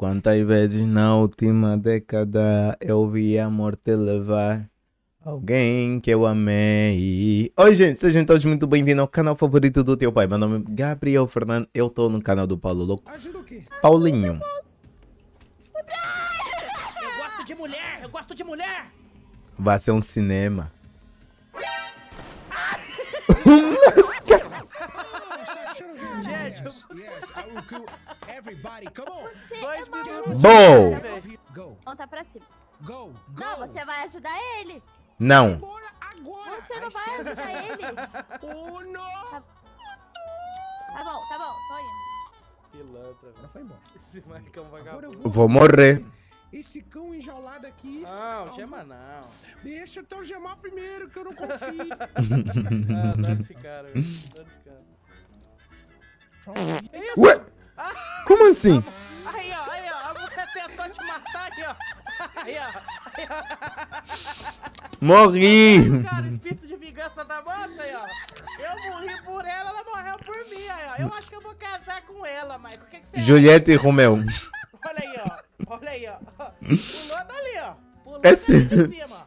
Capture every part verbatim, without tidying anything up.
Quantas vezes na última década eu vi a morte levar alguém que eu amei. Oi, gente, sejam todos muito bem-vindos ao canal favorito do teu pai. Meu nome é Gabriel Fernando, eu tô no canal do Paulo Louco. Paulinho. Eu gosto de mulher, eu gosto de mulher. Vai ser um cinema. Dois minutos. Bom. Conta pra cima. Go, Não, você vai ajudar ele. Não. Bora agora. Você não vai ajudar ele. Uno. Tá bom, tá bom, tô indo. Pilantra. Agora foi embora. Esse moleque é um Agora vagabundo. eu Vou morrer. Esse cão enjaulado aqui. Não, gema não. Deixa eu então gemar primeiro, que eu não consigo. Ah, dá esse cara, velho. Dá esse cara. Ué? Como assim? Aí, ó, aí, ó. A mulher tentou te matar aí, ó. Aí, ó. Aí, ó. Morri. Cara, o espírito de vingança da moça aí, ó. Eu morri por ela, ela morreu por mim, aí, ó. Eu acho que eu vou casar com ela, Michael. O que, que você Juliette e Romeu. acha? Olha aí, ó. Olha aí, ó. Pulou dali, ó. Pulou Esse- dali de cima, ó.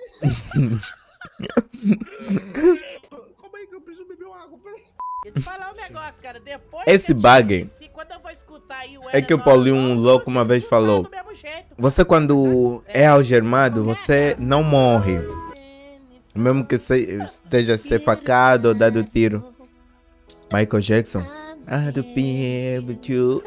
Como é que eu preciso beber uma água? Peraí. Deixa eu te falar um negócio, cara. Depois Esse que eu te bug conheci, quando eu vou escutar aí o é que o L Paulinho nove nove, Louco uma eu vez escutar falou. do mesmo jeito. Você quando é algemado, você não morre. Mesmo que se- esteja ser facado ou dado tiro. Michael Jackson. I don't be able to.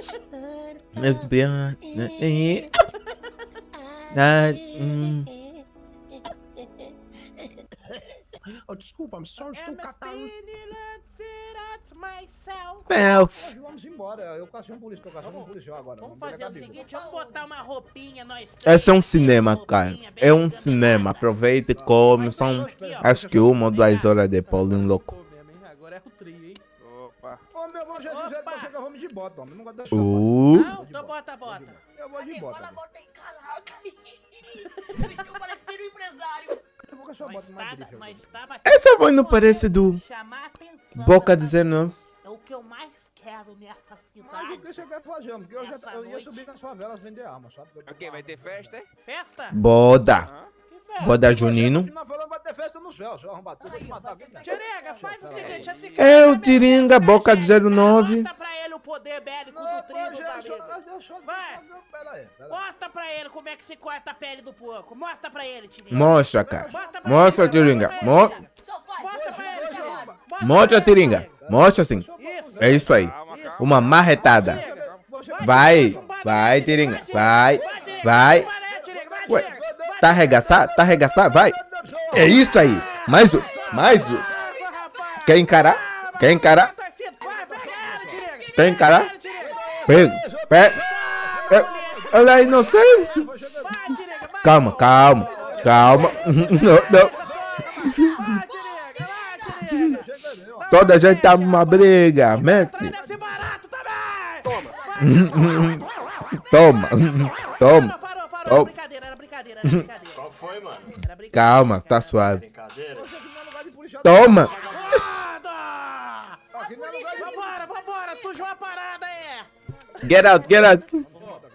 Oh, desculpa, I'm sorry, estou catando. Elf. Vamos embora, eu caço um policial, eu caço um policial agora. Vamos virar fazer o cabelo. seguinte, vamos botar uma roupinha, nós três. Esse é um cinema, cara. É um cinema. Aproveita e come. São acho que uma ou duas horas de Paulinho Louco. Agora é o trio, hein? Opa. Ô, meu irmão, Jesus, Opa. você que eu vou me de bota, homem. Não gosto dessa Uh. Não, então bota, bota. Eu vou de bota. Fala a bota aí, caraca. Eles estão parecendo um empresário. Eu vou com a sua Nós bota mais tava, drift. nós tava Essa voz não parece do chamar a atenção Boca da dezenove. É o que eu mais quero nessa Mas o cidade. que você quer fazer, homem? Porque eu, já, Essa eu ia noite. subir nas favelas vender arma, sabe? Eu tô Ok, com vai arma. ter festa, é? Festa? Boda. Que festa? Boda junino. Aqui na favela vai ter festa no céu, seu arrombado. Eu vou te matar aqui, né? Tirega, faz o seguinte, esse É cara o Tiringa, Boca de zero nove. Mostra pra ele o poder bélico Não, do trio pô, dos já, amigos. só- deixa eu- Vai. não, Pera aí, pera aí. Mostra pra ele como é que se corta a pele do porco. Mostra pra ele, Tiringa. Mostra, cara. Mostra pra Mostra, ele, Tiringa. mostra Mo- pra ele. Só faz. Mostra pra ele, Tiringa. Mostra, pra ele, Tiringa. Mostra assim. Isso. É isso aí. Calma, calma. Uma marretada. Vai. Vai, Tiringa. Vai. Vai. Ué, tá arregaçado? Tá arregaçado? Vai. É isso aí. Mais um. Mais um. Quer encarar? Quer encarar? Quer encarar? Pega. Pega. É, Olha aí, não sei. Calma, calma. Calma. Não, não. Toda a gente tá numa briga. Mete. Deve barato também! Toma. Toma. Parou, parou, Oh. parou. Brincadeira, era brincadeira, era brincadeira. Qual foi, mano? Era brincadeira. Calma, tá suave. Brincadeira? Toma. Roda! Aqui não é lugar de- Vambora, vambora, sujou a parada aí! Get out, get out.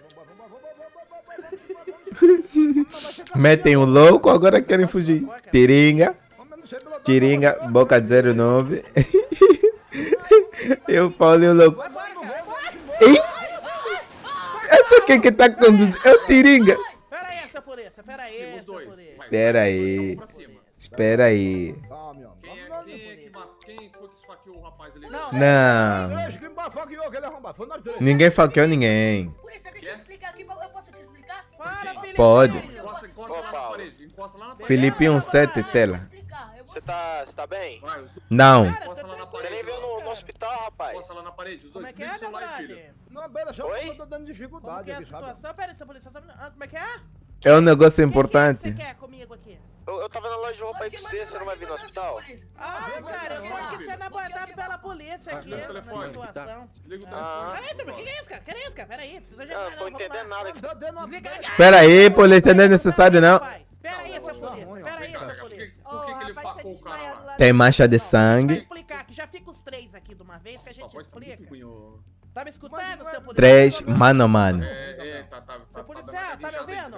Metem o louco, agora querem fugir. Tiringa. Tiringa, Boca de zero nove. E o Paulinho Louco. Ei? Essa quem que tá conduzindo? É o Tiringa. Pera aí, essa polícia, pera aí, essa polícia. Espera aí. Espera aí. Ah, meu. Quem é, quem é que, ma- quem foi que esfaqueou o rapaz ali? Não, Não. Três que bafaqueou, aquele arrombado. Foi nós três. Ninguém faqueou ninguém. Por isso, deixa eu explicar aqui. Eu posso te explicar? fala, Felipe. Pode. Encosta, encosta lá na parede. Encosta lá na parede. Filipinho sete, tela. Explicar. Eu vou Você tá, você tá bem? Vai, os dois. Não. Encosta lá na Você parede. nem veio no, no hospital, rapaz? Encosta lá na parede. Os Como dois. é que é, Desliga o meu celular, filho. brother? Não, pera, só Oi? porque eu tô dando Como dificuldade que é a aqui, sabe? situação? Pera aí, essa polícia, só- ah, como é que é? É um negócio O que importante. você quer comigo aqui? Eu, eu tava na loja de roupa aí com você, você não vai vir no hospital? Ah, cara, eu tô aqui sendo abordado pela polícia aqui, Desliga o na telefone. situação. Desliga o Ah. telefone. Pera aí, Samuel, o que é isso, cara? Que é isso, cara? Pera aí, precisa de Eu nada, não tô vamos entendendo lá. nada. Tá dando uma- Desliga a Espera aí, polícia, não é necessário não. Pera aí, essa polícia, pera aí, Pega, essa Por que, polícia. por que, que ele facou o cara lá? Tem mancha de Deixa eu sangue. explicar aqui, já fica os três aqui de uma vez que a Sua gente voz tá muito explica. ruim, ô. Tá me escutando, seu polícia? Três, mano a mano. É,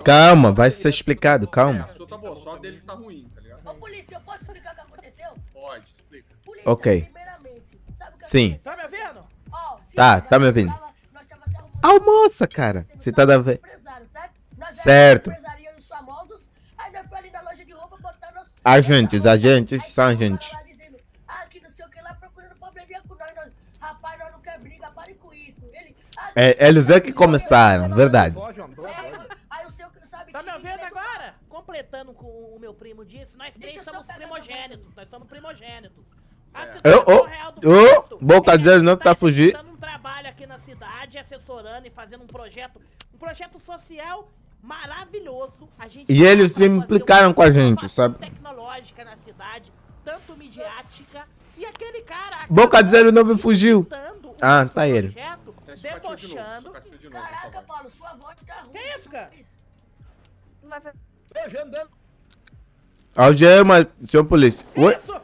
Calma, vai ser explicado, calma. A sua tá boa, só a dele tá ruim, tá ligado? Ô, polícia, eu posso explicar o que aconteceu? Pode, explica. Polícia, Ok. primeiramente, sabe o que Sim. Tá me ouvindo? Ó, se Tá, nós tá me ouvindo. tava- nós tava se arrumando- Almoça, cara. Você tá da vez. Empresário, certo? Nós Certo. éramos empresarianos famosos, aí nós foi ali na loja de roupa botar nosso... Agentes, agentes, Aí são tava agentes. lá dizendo, ah, que não sei o que lá, procurando probleminha com nós, nós. Rapaz, nós não quer briga, pare com isso. Ele... ah, É, eles é que começaram, verdade. Pode, homem, pode, pode. Aí o seu que não sabe... Tá me que ouvindo ninguém- agora? Completando com o meu primo disse, nós Deixa três eu só somos pegar primogênitos. Nós somos primogênitos. A Ô, situação ô, real do ô, fato Boca é que zero a gente nove tá fugindo. executando um trabalho aqui na cidade, assessorando e fazendo um projeto, um projeto social maravilhoso. A gente E eles tá pra se fazer implicaram uma com a gente, inovação sabe? tecnológica na cidade, tanto midiática, e aquele cara Boca de zero nove fugiu. tentando um Ah, tá ele. projeto, É, isso catiu de novo, debochando. isso catiu de novo, Caraca, essa voz. Paulo, sua voz tá ruim. Que isso, cara? Não vai fazer. Beijando dentro. Algema, senhor polícia. Oi? Isso!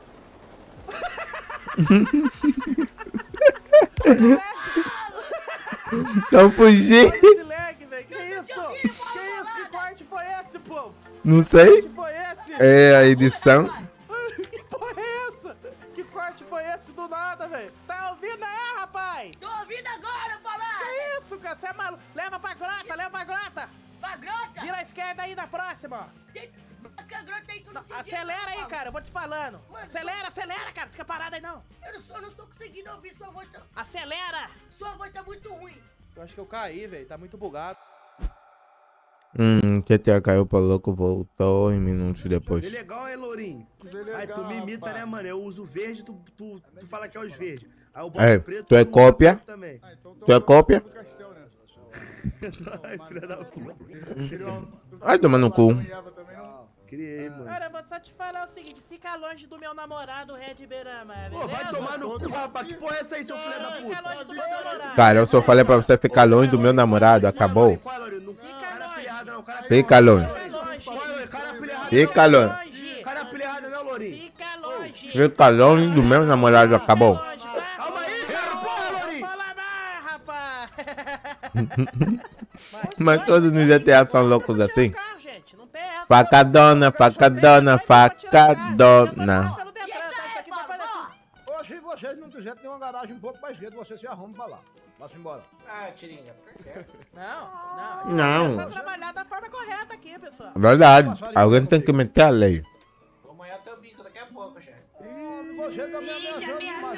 Tão fugindo. Esse lag, velho. Que isso? Que isso? Que corte foi esse, povo? Não sei. Que foi esse? É a edição. Que porra é essa? Que corte foi esse do nada, velho? Tá ouvindo aí, rapaz? Tô ouvindo agora, Paulada. Que isso, cara? Você é maluco? Leva pra grota, leva pra grota. Pra grota. Vira a esquerda aí na próxima, ó. Tem... Que grota aí que eu não Não, senti, acelera aí, Paulo. cara. Eu vou te falando. Mano, Acelera, acelera, cara. Fica parado aí, não. Eu não, sou- eu não tô conseguindo ouvir sua voz. Tá... Acelera. Sua voz tá muito ruim. Eu acho que eu caí, velho. Tá muito bugado. Hum, T T A caiu pro louco, voltou em minutos depois. Ele é legal, é, Lourinho? Aí tu me imita, né, mano? Eu uso verde, tu, tu, tu fala que é os verdes. Aí eu boto É, preto, tu é muda cópia? preto também. Tu é cópia? Ai, filha da puta. Vai tomar no cu. Criei, mano. Cara, eu vou só te falar o seguinte. Fica longe do meu namorado, Red Berama, Pô, beleza? vai tomar no cu, rapaz. Que porra é essa aí, seu filho da Fica puta? longe do meu namorado. Cara, eu só falei pra você ficar longe do meu namorado, acabou. Qual é, Lourinho? Não cara longe. pilha errada, não. Cara Fica longe. Fica longe. Qual é, cara pilha errada, Fica não. longe. Cara pilha errada, não, Lourinho. Fica longe. Fica longe do meu namorado, acabou. Fica longe, tá? Calma aí, cara, porra, Lourinho. Fala mais, rapaz. Mas todos nos G T A são loucos assim. Carro, gente, não tem essa. Facadona, facadona, facadona. Pelo Detran, tá? Isso aqui foi coisa assim. Ô, se vocês não quiserem ter uma garagem um pouco mais esquerda, vocês se arrumam pra lá. Vá-se embora. Ah, Tiringa, fica quieto. Não, não. Não. Precisa trabalhar da forma correta aqui, pessoal. Verdade, alguém tem que meter a lei. Vou molhar teu bico daqui a pouco, chefe. Ih, você também ameaçou demais.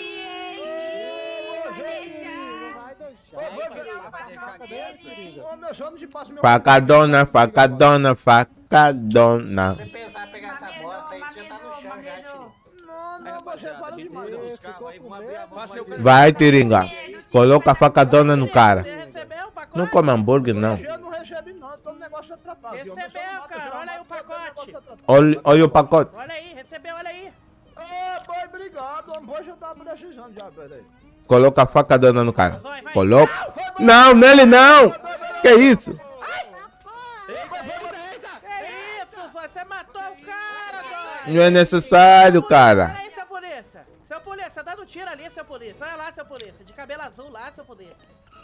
Ô, meu senhor, não se passa meu... Facadona, facadona, facadona. Se você pensar em pegar essa bosta aí, você já tá no chão já, Tiringa. Não, não, você fala demais. Não. Ficou com medo. Vai, Tiringa. Coloca a facadona no cara. Você recebeu o pacote? Não come hambúrguer, não. Eu não recebi, não. Todo negócio é tratado. viu? Recebeu, Meu senhor, cara, não olha aí o mata, todo pacote. negócio é tratado. Olha, olha o pacote. Olha aí, recebeu, olha aí. Ah, pai, obrigado. Homem, hoje eu tava precisando já, peraí. Coloca a facadona no cara. Coloca. Não, nele não. Que isso? Que isso, Zói? Você matou o cara, Zói. Não é necessário, cara. Olha aí, seu polícia. Seu polícia, dando tiro ali, seu polícia. Olha lá, seu polícia. De cabelo azul lá, seu polícia.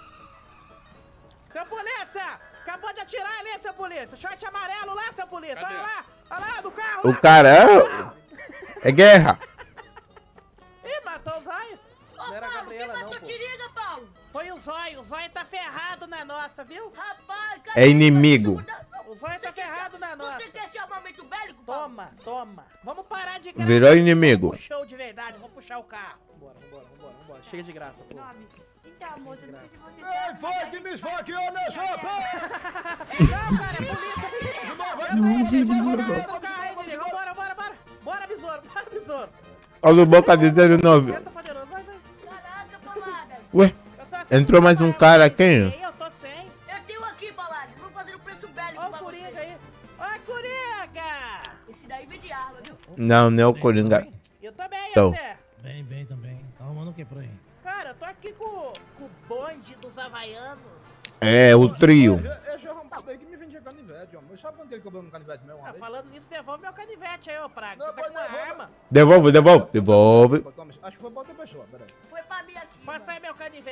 Seu polícia! Acabou de atirar ali, seu polícia. Short amarelo lá, seu polícia. Olha lá. Olha lá, do carro. O lá. cara é... É guerra. Ih, matou o Zóio. Ô, Não era a Paulo, quem Gabriela, não, matou pô. Tiringa, Paulo? Foi o Zóio. O Zóio tá ferrado na nossa, viu? Rapaz, É inimigo. O Zóio tá ferrado na nossa. Você quer ser armamento bélico, Paulo? Toma, toma. Vamos parar de graça. Virou inimigo. Vamos pro show de verdade, vamos puxar o carro. Vambora, vambora, vambora, vambora. Chega de graça, pô. Então, moça, não sei se você Ei, foi que me esfaqueou, meu senhor. Não, cara, é polícia. Bora, bora, bora. Bora, besouro, bora, besouro. Olha o Boca de zero nove. Tenta, poderoso, vai, vai. Caraca, Paulada. Ué, Eu só aceito entrou mais um cara aqui. Eu tô sem. Eu tenho aqui, Paulada. Vou fazer um preço bélico Ó o pra Coringa você. aí. Ó a Coringa. Esse daí vem de arma, viu? Não, não é o Coringa. Eu tô bem, Tô. e você? Bem, bem também. Tá arrumando o que por aí? Cara, eu tô aqui com, com o bonde dos havaianos. É, o trio. Esse arrombado aí que me vendia canivete, homem. Sabe quanto ele cobrou no canivete meu, Ah, homem? falando nisso, devolve meu canivete aí, ô Praga. Não, Você tá pode com uma devolver. arma. Devolve, devolve, devolve. Acho que foi pra outra pessoa, peraí. Foi pra mim aqui. Passa aí meu canivete.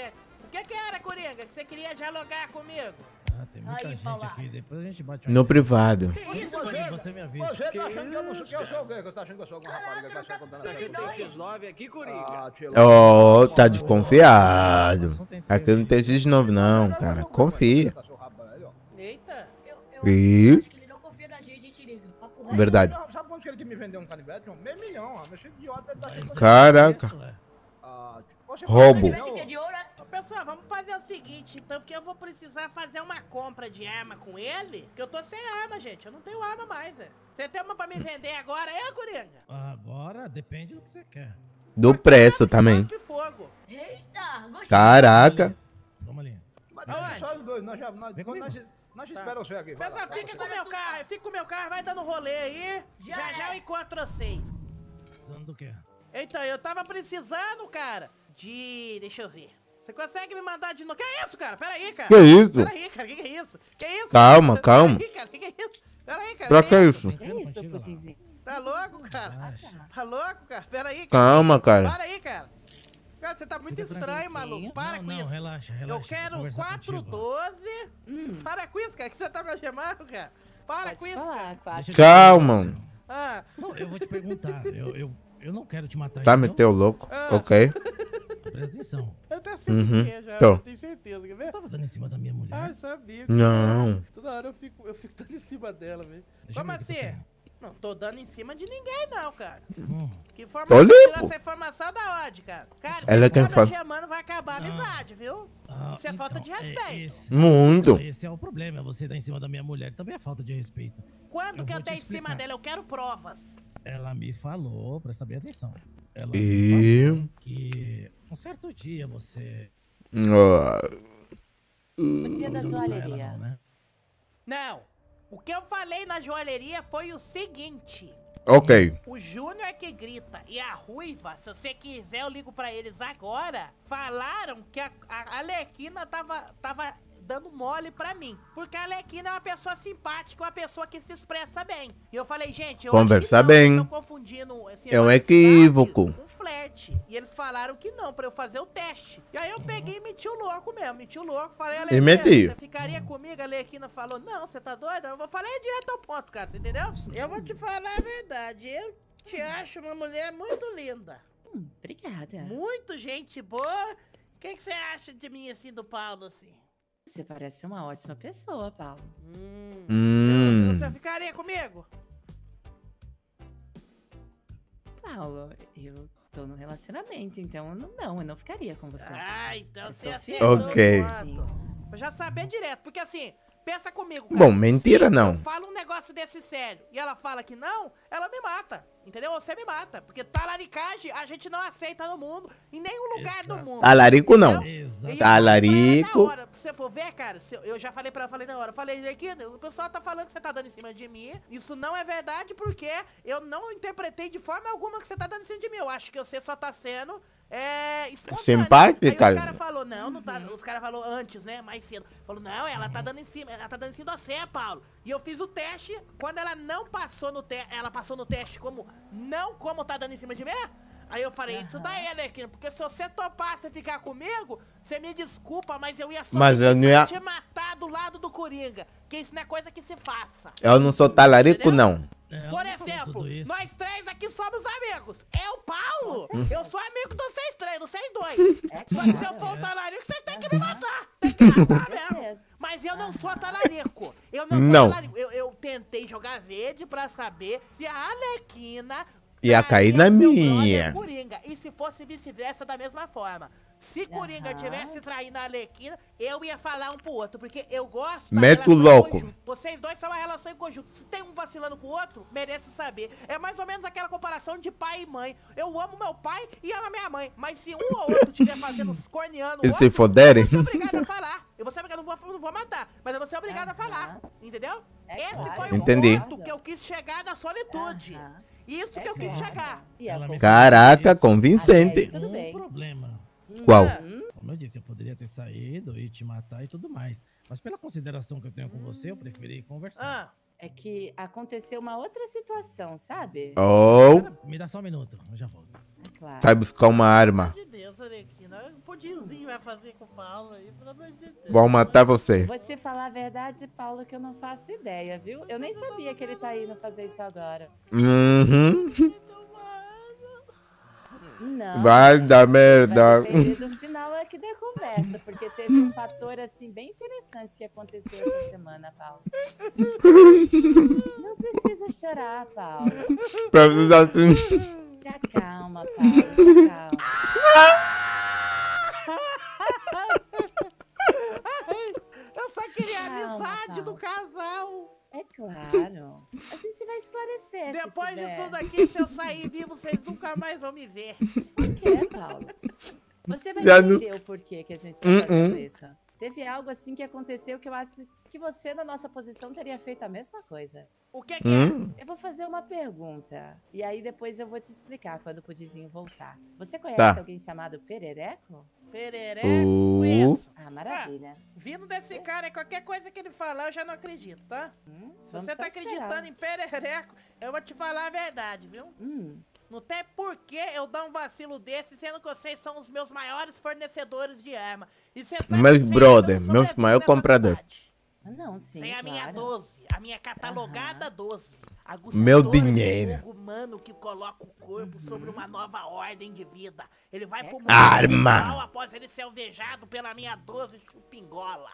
O que que era, Coringa? Que você queria dialogar comigo? Ah, tem muita Aí, gente Paula. aqui. Depois a gente bate uma No ideia. privado. Que isso, Você, Coringa? Você me avisa. você tá achando que eu não sou, que eu sou gay, que você tá achando que eu sou alguma rapariga que vai sair contando Caraca, essa não coisa. tá nove aqui, Coringa. Ah, tio, Ó, tá desconfiado. Aqui não tem esses novo não, cara. Confia. tá seu rabo aí, ó. Eita. Eu, eu Ih. acho que ele não confia na gente, Tiringa. Papo reto. Verdade. Não, sabe quanto que ele quis me vender um canivete? Um meio milhão, ó. Mas esse idiota tá achando que eu sou- Caraca. Isso, é. Ah, você Roubo. fala Canivete que é de ouro, é? Ô, pessoal, vamos fazer o seguinte, então, porque eu vou precisar fazer uma compra de arma com ele, que eu tô sem arma, gente. Eu não tenho arma mais, é. Você tem uma pra me vender agora, é, Coringa? Agora depende do que você quer. Do preço também. Cospe fogo. Eita, gostei. Caraca. Vamos ali. Mas Aonde? só os dois, nós já. Nós, Vem quando nós, comigo. nós Tá. esperamos você aqui. vai lá. Pessoal, fica com o meu carro, fica com o meu carro, vai dando rolê aí. Já Já já é. eu encontro vocês. Precisando do quê? Então, eu tava precisando, cara, de... Deixa eu ver. Você consegue me mandar de novo? Que é isso, cara? Pera aí, cara. Que isso? Pera aí, cara. Que que é isso? Que isso? Calma, Pera calma. aí, cara. Que que é isso? Pera aí, cara. Pra que isso? Brincando contigo, lá. Tá louco, cara? Relaxa. Tá louco, cara? Pera aí, cara. Calma, cara. Para aí, cara. Cara, você tá muito Fica estranho, tranquilo. maluco. Para não, com não, isso. relaxa, relaxa. Eu vou quero conversar quatro contigo. doze. Para com isso, cara. Que você tá me algemando, cara. Para com isso, cara. Deixa eu te Calma. falar, Ah, Não, eu vou te perguntar. Eu, eu, eu não quero te matar. Tá, entendeu? meteu louco. Ah. Ok. Presta atenção. eu tô sem Uhum. que já. Tô. Eu tenho certeza, quer ver? Eu tava dando em cima da minha mulher. Ai, sabia. Não. Toda hora eu fico, eu fico dando em cima dela, velho. Deixa eu Como ver o que tu assim? tem. Não tô dando em cima de ninguém, não, cara. Hum. Que informação? Tô limpo. Tirou essa informação da onde, cara? Cara, Ela é se quem ficar faz. me chamando, vai acabar a Não. amizade, viu? Ah, Isso é falta de então, respeito. esse- Muito. Esse é o problema. Você dar em cima da minha mulher também é falta de respeito. Quando eu que eu vou te dei em cima explicar. dela? Eu quero provas. Ela me falou, presta bem atenção. Ela E- me falou que um certo dia você. Ah, O dia da Não pra ela joalheria. não, né? Não. O que eu falei na joalheria foi o seguinte. ok. O Júnior é que grita e a Ruiva, se você quiser eu ligo pra eles agora, falaram que a, a Alequina tava, tava dando mole pra mim. Porque a Alequina é uma pessoa simpática, uma pessoa que se expressa bem. E eu falei, gente, eu Conversa acho que não, bem. eu tô confundindo esse É um amizade equívoco. com flerte. E eles falaram que não, pra eu fazer o teste. E aí eu peguei e meti o louco mesmo, meti o louco. Falei, Alequina, meti. você ficaria comigo? A Alequina falou, não, você tá doida? Eu falei direto ao ponto, cara, você entendeu? Eu vou te falar a verdade, eu te acho uma mulher muito linda. Hum, obrigada. Muito gente boa. O que, que você acha de mim, assim, do Paulo, assim? Você parece uma ótima pessoa, Paulo. Hum. Hum. Você ficaria comigo? Paulo, eu tô no relacionamento, então não, não, eu não ficaria com você. Ah, então Eu você sou acertou fiel. Ok. o ponto. Eu já sabia direto, porque assim, pensa comigo, cara. Bom, mentira Se não. eu falo um negócio desse sério e ela fala que não, ela me mata. Entendeu? Você me mata. Porque talaricagem a gente não aceita no mundo, em nenhum lugar do Exato. mundo. Talarico não. Entendeu? E eu Exato. falei pra ela Talarico. na hora, se você for ver, cara, se eu, eu já falei pra ela, falei na hora, eu falei aqui, o pessoal tá falando que você tá dando em cima de mim. Isso não é verdade porque eu não interpretei de forma alguma que você tá dando em cima de mim. Eu acho que você só tá sendo é, espontâneo. Simpática? Aí os caras falaram, não, não tá. Os caras falaram antes, né? Mais cedo. Falou, não, ela tá dando em cima, ela tá dando em cima de você, Paulo. E eu fiz o teste, quando ela não passou no teste, ela passou no teste como não como tá dando em cima de mim. Aí eu falei, isso daí, Alequina, porque se você topasse ficar comigo, você me desculpa, mas eu ia só Mas eu não ia- te matar do lado do Coringa. Que isso não é coisa que se faça. Eu não sou talarico, Entendeu? não. É, ela Por não falou exemplo, tudo isso. nós três aqui somos amigos. Eu, Paulo, eu sou amigo dos vocês três, dos vocês dois. É Só que se eu for um talarico, vocês têm que me matar. Tem que me matar mesmo. certeza. Mas eu não sou talarico. Eu não, Não. sou talarico. Eu, eu tentei jogar verde pra saber se a Alequina Ia cair na meu minha. brother Coringa. E se fosse vice-versa da mesma forma. Se Coringa Aham. tivesse traindo a Alequina, eu ia falar um pro outro, porque eu gosto Mete o relação em louco. conjunto. Vocês dois são uma relação em conjunto. Se tem um vacilando com o outro, merece saber. É mais ou menos aquela comparação de pai e mãe. Eu amo meu pai e amo a minha mãe. Mas se um ou outro estiver fazendo corneando o E outro, se foderem? eu vou ser obrigado a falar. Eu vou ser obrigado, não vou, não vou matar. Mas eu vou ser obrigado a falar. Entendeu? É Esse claro, foi o Entendi. ponto que eu quis chegar na solitude. Aham. Isso que É eu quis claro. chegar. E a Ela me culpa- Caraca, Até convincente. aí tudo um bem. problema. Qual? Hum, Como eu disse, eu poderia ter saído e te matar e tudo mais. Mas pela consideração que eu tenho com você, eu preferi conversar. Ah, é que aconteceu uma outra situação, sabe? Oh, Me dá só um minuto, eu já volto. É claro. vai buscar uma arma. de Deus. certeza, Nequina. Um pudinzinho vai fazer com o Paulo aí, pelo amor de Deus. Vão matar você. Vou te falar a verdade, Paulo, que eu não faço ideia, viu? Eu nem sabia que ele tá indo fazer isso agora. Uhum. Não. Vai dar merda. Vai depender do final aqui da conversa, porque teve um fator, assim, bem interessante que aconteceu essa semana, Paulo. Não precisa chorar, Paulo. Precisa assim. Se acalma, Paulo, se acalma. Eu só queria Calma, amizade Paulo. do casal. É claro. A gente vai esclarecer. Depois se tiver. disso daqui, se eu sair vivo, vocês nunca mais vão me ver. Por quê, Paulo? Você vai Já não- entender o porquê que a gente tá Hum, fazendo hum. isso. Teve algo assim que aconteceu que eu acho que você, na nossa posição, teria feito a mesma coisa. O que que Hum? Eu vou fazer uma pergunta. E aí depois eu vou te explicar quando o Pudizinho voltar. Você conhece Tá. alguém chamado Perereco? é? Perereco, Uh. conheço. Ah, maravilha. Vindo desse cara, qualquer coisa que ele falar, eu já não acredito, tá? Hum, Se vamos você só tá esperar. acreditando em Perereco, eu vou te falar a verdade, viu? Hum, Não tem por que eu dar um vacilo desse, sendo que vocês são os meus maiores fornecedores de arma. E você sabe Meus que sem brother, arma eu sou meus levado maior nessa comprador. cidade. ah, não, sim, Sem a minha claro. doze, a minha catalogada doze. Meu Aguçador de dinheiro. fogo humano que coloca o corpo sobre uma nova ordem de vida. Ele vai É pro mundo claro. Arma. espiritual após ele ser alvejado pela minha doze chupingola.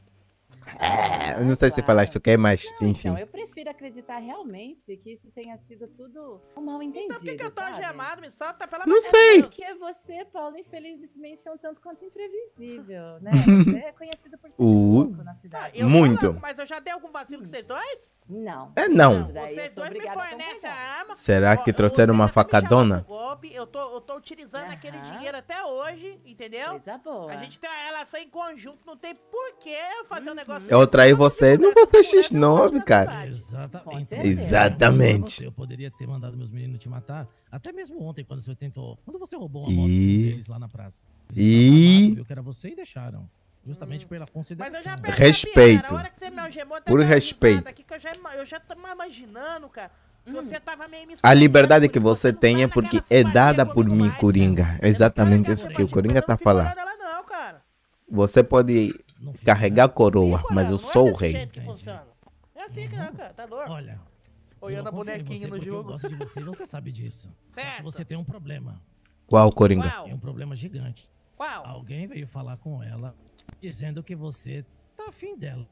É, eu não sei se falar isso aqui, mas Não, enfim. então, eu prefiro acreditar realmente que isso tenha sido tudo um mal entendido, Então por que que eu tô sabe? algemado? Me solta pela Não sei. Porque você, Paulo, infelizmente é um tanto quanto imprevisível, né? Você é conhecido por ser Uh. louco na cidade. Eu Muito. Sou louco, mas eu já dei algum vacilo com vocês dois? Não. É não. Isso daí eu Vocês sou dois me obrigada a fornecem concordar. a arma. Será que Ó, trouxeram uma vocês já me chamaram facadona? pro golpe, eu tô, eu tô utilizando aquele Aham. dinheiro até hoje, entendeu? Coisa boa. A gente tem uma relação em conjunto, não tem por que eu fazer um negócio... Eu traí você, não vou ser X nove, Na cara. cidade. Exatamente. Com Então, certeza. Exatamente. Eu poderia ter mandado meus meninos te matar, até mesmo ontem, quando você tentou. Quando você roubou uma E- moto deles lá na praça. E- Viu que era você e deixaram. Justamente pela Mas consideração. eu já percebi, Respeito. cara, a hora que você me algemou, até Por deu uma respeito. risada Aqui, que eu, já, ima- eu já tava imaginando, cara, que você tava meio me A liberdade escondendo, que porque você não tem tá é porque naquela é simpatia dada com por os mim, demais, Coringa. cara. É exatamente Eu isso não que o quero Coringa ficar tá com a falando. dela, não, cara. Você pode Não fica, carregar a né? coroa, Sim, mas eu Coronel, sou não o é desse rei. jeito que Entendi. funciona. É assim que é, cara, tá louco. Olha. Olhando a eu confio em bonequinha você no porque jogo. Eu gosto de você e você sabe disso. Só que Certo. você tem um problema. Qual, Coringa? Qual? Tem um problema gigante. Qual? Alguém veio falar com ela dizendo que você tá afim dela.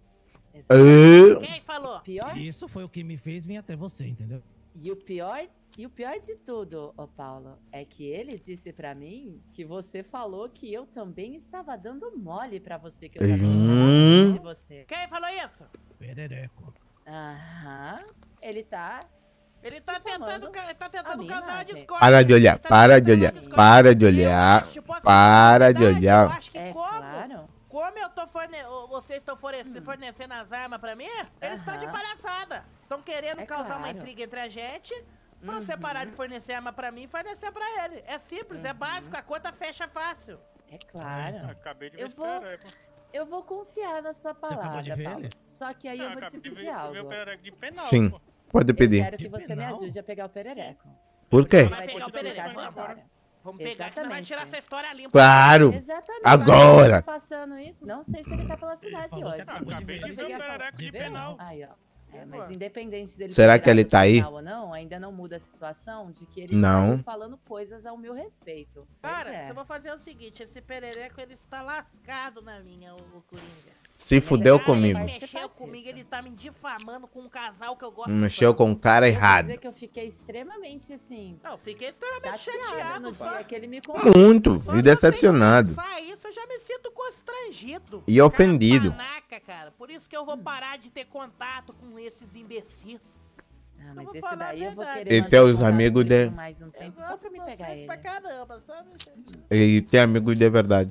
Ah, Quem falou? Pior? Isso foi o que me fez vir até você, entendeu? E o pior, e o pior de tudo, ô Paulo, é que ele disse pra mim que você falou que eu também estava dando mole pra você, que eu já Hum. gostava de você. Quem falou isso? Perereco. Aham. Ele tá. Ele tá Difamando tentando, ca- tá tentando a minha causar uma imagem. discórdia. Para de olhar, Ele tá para tentando de olhar, causar uma para de discórdia. olhar, Eu acho, posso para falar a de verdade? olhar. Eu acho que É como, claro. como eu tô forne... ou vocês estão fornece- fornecendo as armas pra mim, eles estão de Aham. palhaçada. Estão querendo É causar uma claro. intriga entre a gente, pra você Uhum. parar de fornecer arma pra mim e fornecer pra ele. É simples, é básico, a conta fecha fácil. É claro. Acabei de ver Eu esse vou- perereco. Eu vou confiar na sua acabou de palavra, ver Paulo. ele? Só que aí Não, eu vou te acabei de pedir ver, algo. ver o perereco de penal, Sim, pô. pode Eu pedir. quero que De você me penal? ajude a pegar o perereco. Por quê? Vai Vai ter pegar que o perereco explicar essa agora. história. Vamos pegar que não vai Exatamente. tirar essa história limpa. Claro. Exatamente. Agora. Ele tá passando isso. Não sei se ele tá pela cidade falou que hoje. acabou de Acabei ver. de Você ver quer o falar- perereco de de penal. Aí, ó. É, mas independente dele Será ter que ele virado tá aí? penal ou não, ainda não muda a situação de que ele Não. saiu falando coisas ao meu respeito. Pois Cara, é. eu vou fazer o seguinte, esse perereco ele está lascado na minha, o, o Coringa. Se fudeu Cara, comigo. Ele Vai mexeu ser comigo, disso. ele tá me difamando com um casal que eu gosto Mexeu tanto. com o cara Eu vou errado. dizer que eu fiquei extremamente assim, Não, eu fiquei extremamente chateada chateado. no só- dia que ele me contou. Muito. só E de decepcionado. eu pensar isso, eu já me sinto constrangido. E ofendido. Caraca, cara. Por isso que eu vou parar de ter contato com esses imbecis. Ah, mas vou esse falar a daí eu vou verdade. querer E manter teus contato amigos com ele de- por mais um tempo, só pra me gosto de pegar vocês ele. pra caramba, sabe, gente? E tem amigos de verdade.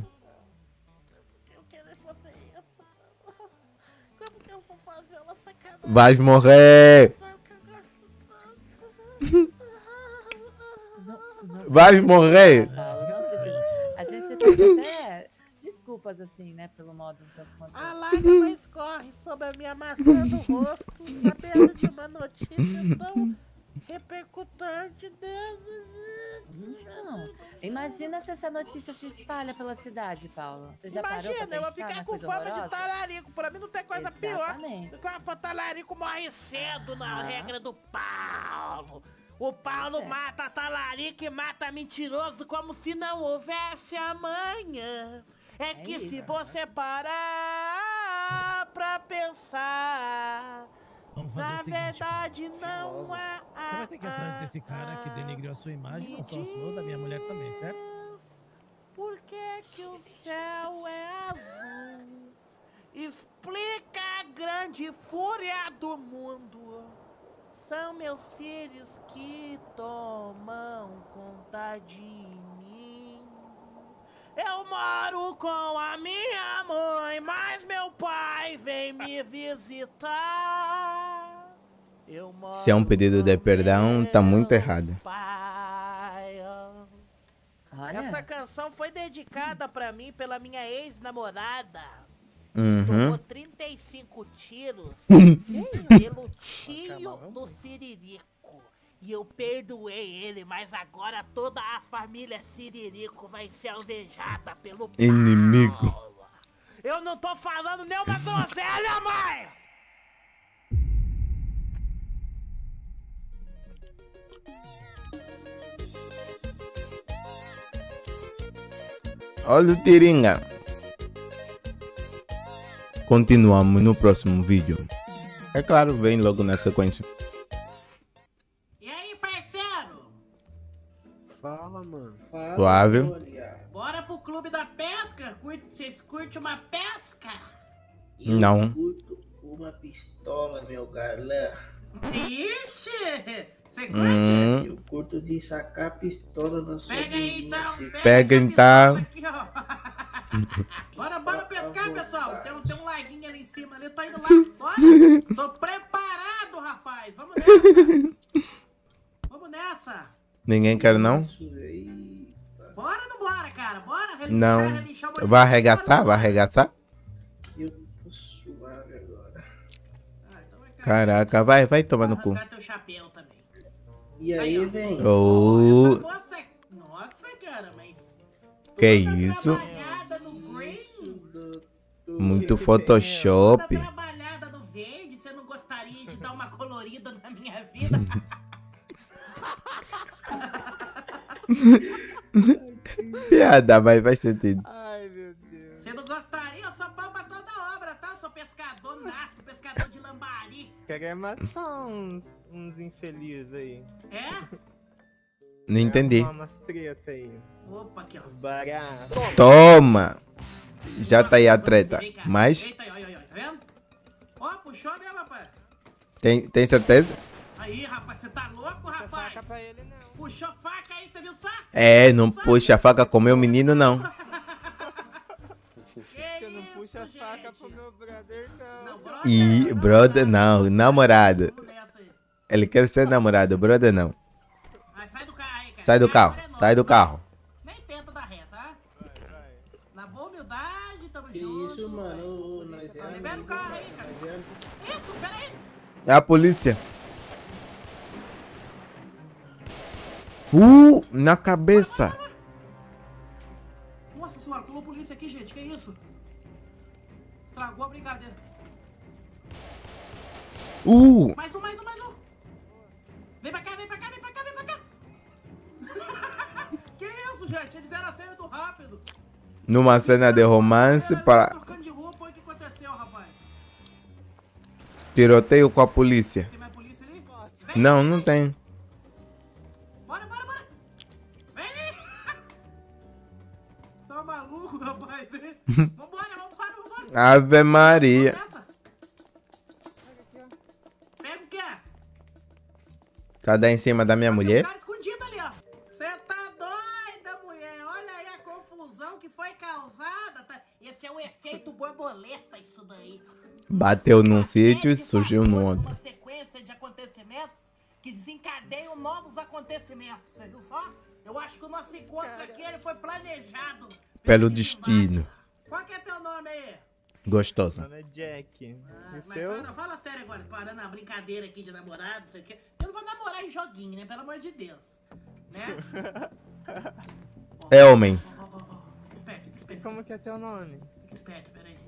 Eu quero fazer isso. Como que eu vou fazer ela sacanagem? Vais morrer. Não, não Vais morrer. Paulo, não precisa. A gente pede até desculpas, assim, né, pelo modo um tanto quanto... A lágrima escorre sobre a minha maçã do rosto, sabendo de uma notícia tão repercutante dessa. Então, imagina se essa notícia se espalha pela cidade, Paulo. Você já parou Imagina, pra eu vou pensar ficar na com coisa fama horrorosa? de talarico. Pra mim não tem coisa Exatamente. pior do que uma talarico morre cedo na Ah. regra do Paulo. O Paulo Pois é. mata talarico e mata mentiroso como se não houvesse amanhã. É, É que se isso. você parar pra pensar, Vamos fazer na o seguinte, verdade não é. você vai ter que ir atrás desse cara que denegriu a sua imagem, não só a sua, da minha mulher também, certo? Por que que o céu é azul? Explica a grande fúria do mundo. São meus filhos que tomam conta de mim. Eu moro com a minha mãe, mas meu pai vem me visitar. Eu moro Se é um pedido de com perdão, tá muito meus errado. pais. Olha, Essa canção foi dedicada pra mim pela minha ex-namorada. Uhum. Tomou trinta e cinco tiros pelo tio do Siririco. E eu perdoei ele, mas agora toda a família Siririco vai ser alvejada pelo Inimigo. Paulo. Eu não tô falando nenhuma groselha, mãe! Olha o Tiringa. Continuamos no próximo vídeo. É claro, vem logo na sequência. E aí, parceiro? Fala, mano. Suave. Bora pro clube da pesca? Curte, vocês curtem uma pesca? Não. Curto uma pistola, meu galã. Ixi! Você curte? Hum, Eu curto de sacar pistola na sua Pega aí então, menina. Pega essa então. pistola aqui, ó. Bora, bora pescar, pessoal. Tem, um- tem um laguinho ali em cima ali, eu tô indo lá. Bora. Tô preparado, rapaz. Vamos nessa. Vamos nessa. ninguém quer não? Bora ou não bora, cara? Bora. Não. relinchar o bonito. Vai arregaçar? Vai arregaçar? Eu tô suave agora. Ah, então vai cair. Caraca, vai, vai tomar no cu. Arrancar teu chapéu também. E aí, vem? Oh, Essa moça é- Nossa, cara, mas... que toda isso? trabalhada no green, Muito Photoshop. toda trabalhada no verde, você não gostaria de dar uma colorida na minha vida? Piada, mas faz sentido. Ai, meu Deus. Você não gostaria? Eu sou pau pra toda obra, tá? Sou pescador nato, pescador de lambari. Quer matar uns, uns infelizes aí. É? Não entendi. Arrumar umas treta aí. Opa, aqui, ó. Os baratos. Toma! Já tá aí a treta. Vem cá. Mas, Eita aí, olha, olha, tá vendo? Ó, puxou mesmo, rapaz. tem, tem certeza? Aí, rapaz, você tá louco, rapaz? Faca pra ele não. Puxou faca aí, você viu só? É, não puxa a faca com meu menino, não. Que Você não isso, puxa gente? faca pro meu brother não. Não, Você- brother, E, brother, não. Namorado. Vamos nessa aí. Ele quer ser namorado, brother, não. Vai, sai do carro aí, cara. Sai do carro, Agora é sai do nosso. carro. Nem tenta dar ré, tá? Na boa humildade, tamo Que junto. isso, mano? Ô, Nós é Tá libera o amigo, carro aí, cara. nós é amigo. Isso, pera aí. É a polícia. Uh, na cabeça. Nossa senhora, pulou a polícia aqui, gente. Que isso? Estragou a brincadeira. Uh, Mais um, mais um, mais um. Vem pra cá, vem pra cá, vem pra cá, vem pra cá. Que isso, gente? Eles eram a muito rápido. numa cena de romance para Trocando de roupa, olha o que aconteceu, rapaz. tiroteio com a polícia. Tem mais polícia ali? Vem, Não, não tem. bora, bora, bora. Vem. Tá maluco, rapaz? Vem. Vambora, vambora, vambora. Ave Maria. Pega o que é? Cadê em cima da minha mulher? Tá escondido ali, ó. Você tá doida, mulher. Olha aí a confusão que foi causada. Tá? Esse é o efeito borboleta, isso daí. Bateu num sítio e surgiu no outro. Uma sequência de acontecimentos que desencadeiam novos acontecimentos. Você viu só? Eu acho que o nosso encontro aqui ele foi planejado. Pelo destino. Qual que é teu nome aí? Gostosa. Mano, é Jack. Ah, E mas seu? fala, fala sério agora, parando a brincadeira aqui de namorado, não sei o quê. Eu não vou namorar em joguinho, né? Pelo amor de Deus. Né? É homem. Ó, ó, ó, ó. Esperto, esperto. Como que é teu nome? Fica esperto, peraí.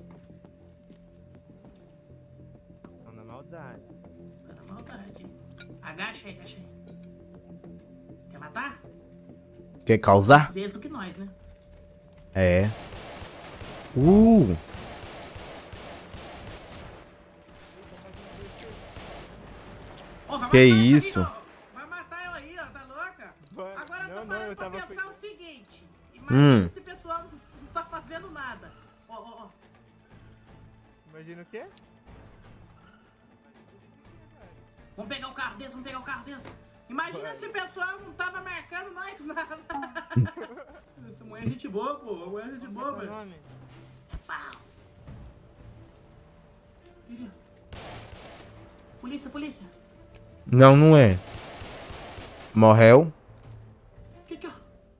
Tô na maldade. Tá na maldade. Agacha aí, agacha aí. Quer matar? Quer causar? Vezes do que nós, né? É. Uh. Ô, vai Que matar isso? Aqui, ó. Vai matar eu aí, ó, tá louca? Vai. Agora eu tô Não, não, parando eu pra tava pensar cuidando. o seguinte. Imagina Hum. esse pessoal não tá fazendo nada. Ó, ó, ó. Imagina o quê? Vamos pegar o carro desse, vamos pegar o carro desse. Imagina Vai. esse pessoal não tava marcando nós nada. Essa mulher é gente boa, pô. A mulher é gente boa, Qual é teu velho. nome? Pau. Filha. Polícia, polícia. Não, não é. Morreu. Que que ó?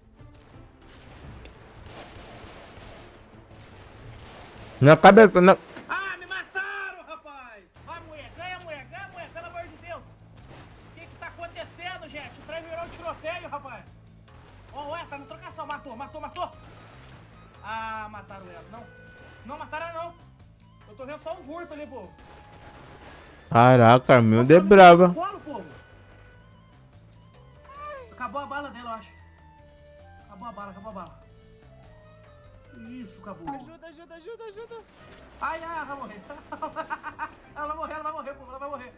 Na cabeça, não. Ah, me mataram, rapaz! Vai, mulher, ganha, mulher, ganha, mulher, pelo amor de Deus! O que que tá acontecendo, gente? O trem virou um tiroteio, rapaz! Ô, ué, tá na trocação, matou, matou, matou! Ah, mataram ela, não? Não, mataram ela, não! Eu tô vendo só um furto ali, pô! Caraca, meu de brava. Colo, povo! Acabou a bala dele, eu acho. Acabou a bala, acabou a bala. Isso, acabou. Ajuda, ajuda, ajuda, ajuda. Ai, ai, ela vai morrer. Ela vai morrer, ela vai morrer, povo, ela vai morrer.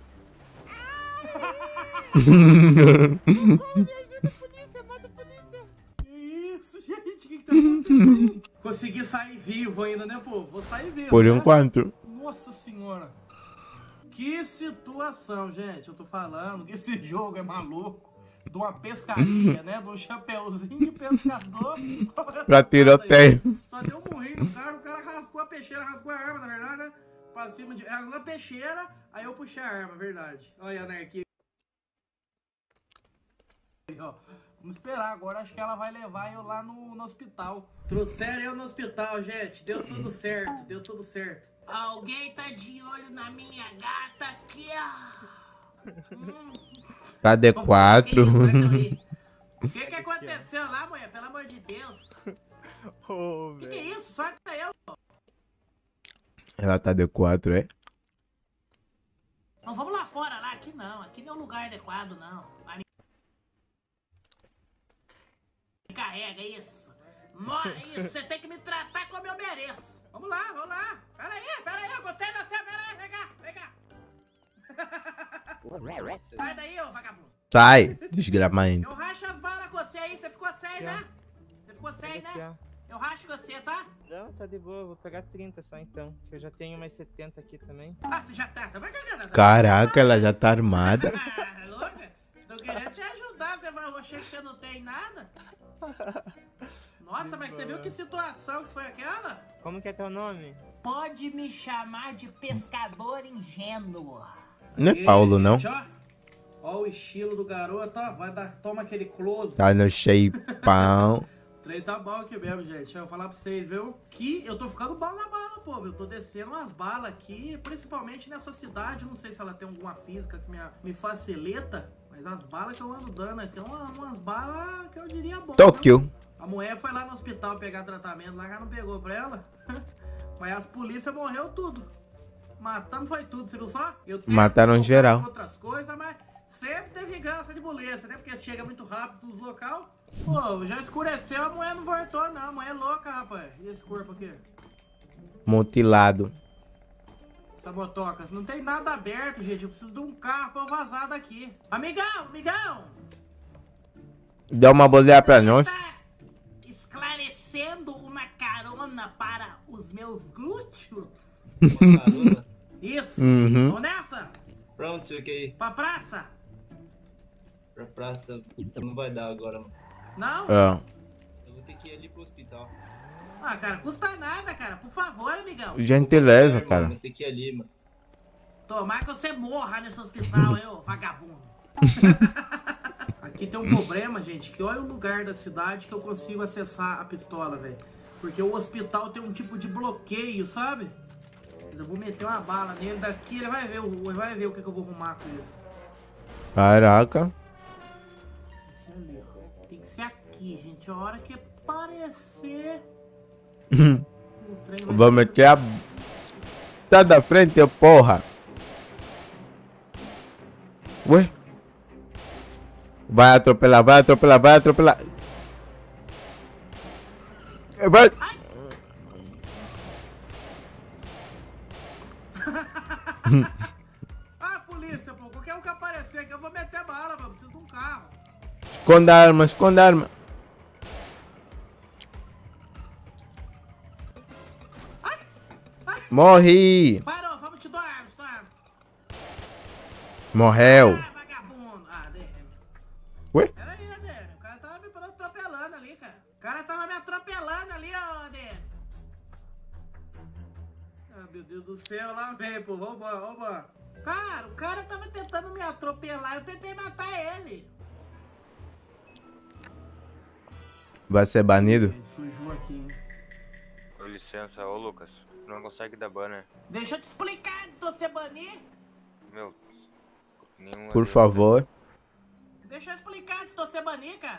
Me ajuda, polícia, mata a polícia. Que isso, gente? O que que tá acontecendo? Consegui sair vivo ainda, né, pô? Vou sair vivo. Por né? enquanto. Nossa senhora. Que situação, gente. Eu tô falando que esse jogo é maluco. De uma pescaria, né? De um chapéuzinho de pescador. Pra tiroteio. Só deu um murrinho no cara. O cara rasgou a peixeira, rasgou a arma, na verdade, né? Pra cima de... Rasgou a peixeira, aí eu puxei a arma, verdade. Olha a anarquia. Ó, vamos esperar agora, acho que ela vai levar eu lá no, no hospital. Trouxeram eu no hospital, gente. Deu tudo certo, deu tudo certo. Alguém tá de olho na minha gata aqui, ó. Hum. Tá D quatro. O que que aconteceu lá, mulher? Pelo amor de Deus. Ô, O que que é isso? Solta eu. Ela tá D quatro, é? Não, vamos lá fora, lá. Aqui não. Aqui não é um lugar adequado, não. Vai me... Carrega isso. Mora isso. Você tem que me tratar como eu mereço. Vamos lá, vamos lá. Pera aí, pera aí. Eu gostei da você. Pera aí, vem cá, vem cá. Sai daí, ô vagabundo. Sai, desgramento. Eu racho as balas com você aí. Você ficou sem, né? Você ficou sem, né? Eu racho com você, tá? Não, tá de boa, vou pegar trinta só então, que eu já tenho mais setenta aqui também. Ah, você já tá. Tá cagando. Caraca, ela já tá armada. Ah, louca? Tô querendo te ajudar. Você vai, eu achei que você não tem nada. Nossa, mas você viu que situação que foi aquela? Como que é teu nome? Pode me chamar de pescador ingênuo. Não é Paulo, não. Ó, ó o estilo do garoto, ó. Vai dar, toma aquele close. Tá no shapeão. O trem tá bom aqui mesmo, gente. Eu vou falar pra vocês, viu? Que eu tô ficando bom na bala, pô. Eu tô descendo umas balas aqui, principalmente nessa cidade. Não sei se ela tem alguma física que me, me facilita, mas as balas que eu ando dando aqui são umas, umas balas que eu diria bom. Tóquio. A mulher foi lá no hospital pegar tratamento, lá já não pegou pra ela. Mas as polícias morreu tudo. Matamos foi tudo, você viu só? Eu Mataram geral. Outras coisas, mas sempre tem vingança de polícia, né? Porque chega muito rápido nos local. Pô, já escureceu, a mulher não voltou não. A mulher é louca, rapaz. E esse corpo aqui? Mutilado. Essa motoca. Não tem nada aberto, gente. Eu preciso de um carro pra eu vazar daqui. Amigão, amigão! Dá uma boleia pra nós. Tá esclarecendo uma carona para os meus glúteos? Uma carona? Isso. Uhum. Vamos nessa? Pronto, cheguei. Pra praça? Pra praça não vai dar agora, mano. Não? É. Eu vou ter que ir ali pro hospital. Ah, cara, custa nada, cara. Por favor, amigão. Gentileza, É, mano, cara. Vou ter que ir ali, mano. Tomar que você morra nesse hospital, eu, vagabundo. Aqui tem um problema, gente, que olha o lugar da cidade que eu consigo acessar a pistola, velho. Porque o hospital tem um tipo de bloqueio, sabe? Eu vou meter uma bala nele, daqui ele vai ver, ele vai ver o que, que eu vou arrumar com ele. Caraca. Esse ali, ó. Tem que ser aqui, gente. A hora que aparecer... Vou meter a... Tá da frente, porra. Ué? Vai atropelar, vai atropelar, vai atropelar. Vai. Ah, polícia, pô. Qualquer um que aparecer aqui, eu vou meter bala, mano. Preciso de um carro. Esconda a arma, esconda a arma. Morri. Parou, vamos te doar arma, te doar arma. Morreu. Ah, vagabundo. Ah, D M. Ué? Peraí, A D M. O cara tava me atropelando ali, cara. O cara tava me atropelando ali, ó, A D M. Ah, meu Deus do céu, lá vem, pô. Vambora, vambora. Cara, o cara tava tentando me atropelar. Eu tentei matar ele. Vai ser banido? Sujou aqui, hein. Com licença, ô Lucas. Não consegue dar ban, né? Deixa eu te explicar de você banir. Meu, nenhum. Por favor. Deixa eu explicar de você banir, cara.